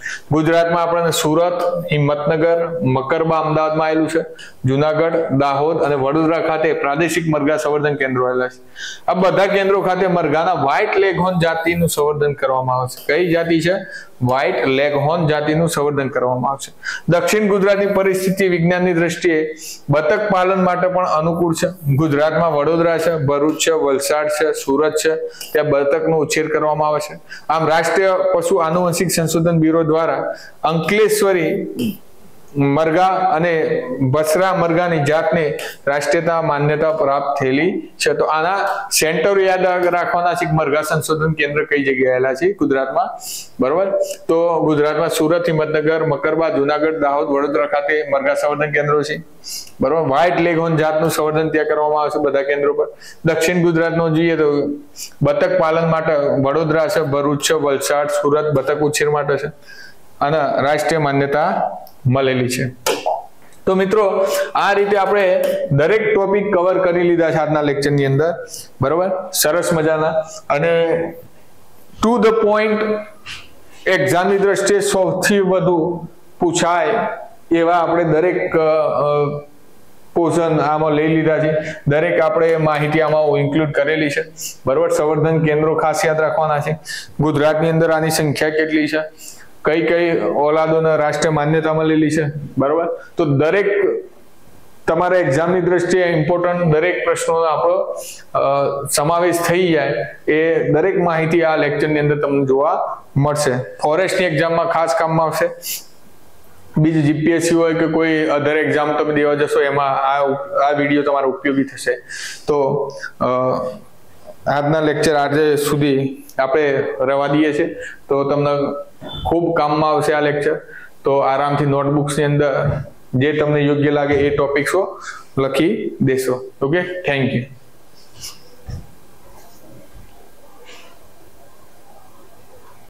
ગુજરાતમાં આપણને સુરત, હિંમતનગર, મકરબા અમદાવાદમાં આવેલું છે, જુનાગઢ, દાહોદ અને વડોદરા ખાતે પ્રાદેશિક મરઘા સંવર્ધન કેન્દ્રો આવેલા છે. આ બધા કેન્દ્રો ખાતે મરઘાના વ્હાઇટ લેગહોર્ન જાતિનું સંવર્ધન કરવામાં આવે છે. કઈ જાતિ છે? વ્હાઇટ લેગહોર્ન જાતિનું સંવર્ધન કરવામાં આવશે. દક્ષિણ ગુજરાતની પરિસ્થિતિ વિજ્ઞાનની દ્રષ્ટિએ બતક પાલન માટે પણ અનુકૂળ છે. ગુજરાતમાં વડોદરા છે, ભરૂચ છે, વલસાડ છે, સુરત છે, ત્યાં બતકનો ઉછેર કરવામાં આવે છે. આમ રાષ્ટ્રીય પશુ આનુવંશિક સંશોધન બ્યુરો દ્વારા અંકલેશ્વરી મરઘા અને બસરા મરઘાની જાતને રાષ્ટ્રીયતા માન્યતા પ્રાપ્ત થયેલી છે. તો આના સેન્ટરો યાદ રાખવાના છે. મરઘા સંશોધન કેન્દ્ર કઈ જગ્યાએ આવેલા છે ગુજરાતમાં, બરોબર? તો ગુજરાતમાં સુરત, હિંમતનગર, મકરબા, જુનાગઢ, દાહોદ, વડોદરા ખાતે મરઘા સંવર્ધન કેન્દ્રો છે, બરોબર? વ્હાઇટ લેગહોર્ન જાતનું સંવર્ધન ત્યાં કરવામાં આવશે બધા કેન્દ્રો પર. દક્ષિણ ગુજરાતનો જોઈએ તો બતક પાલન માટે વડોદરા છે, ભરૂચ છે, વલસાડ, સુરત બતક ઉછેર માટે છે અને રાષ્ટ્રીય માન્યતા મળેલી છે. તો મિત્રો, આ રીતે આપણે દરેક ટોપિક કવર કરી લીધા છે આજના લેક્ચરની અંદર, બરોબર? સરસ મજાના અને ટુ ધ પોઈન્ટ, એક્ઝામની દ્રષ્ટિએ સૌથી વધુ પૂછાય એવા આપણે દરેક પોર્શન આમાં લઈ લીધા છે. દરેક આપણે માહિતી આમાં ઇન્ક્લુડ કરેલી છે, બરોબર? સંવર્ધન કેન્દ્રો ખાસ યાદ રાખવાના છે. ગુજરાતની અંદર આની સંખ્યા કેટલી છે, કઈ કઈ ઓલાદોને રાષ્ટ્રીય માન્યતા મળેલી છે, બરોબર? તો દરેક તમારા એક્ઝામની દ્રષ્ટિએ ઇમ્પોર્ટન્ટ દરેક પ્રશ્નોનો આપણો સમાવેશ થઈ જાય એ દરેક માહિતી આ લેક્ચરની અંદર તમને જોવા મળશે. ફોરેસ્ટની એક્ઝામમાં ખાસ કામમાં આવશે. બીજી જીપીએસસી હોય કે કોઈ અધર એક્ઝામ તમે દેવા જશો એમાં આ આ વિડીયો તમારો ઉપયોગી થશે. તો આજના લેક્ચર આજે સુધી આપણે રવા દઈએ છીએ. તો તમને ખૂબ કામમાં આવશે આ લેક્ચર. તો આરામથી નોટબુક્સની અંદર જે તમને યોગ્ય લાગે એ ટોપિક્સો લખી દેશો. Okay, thank you.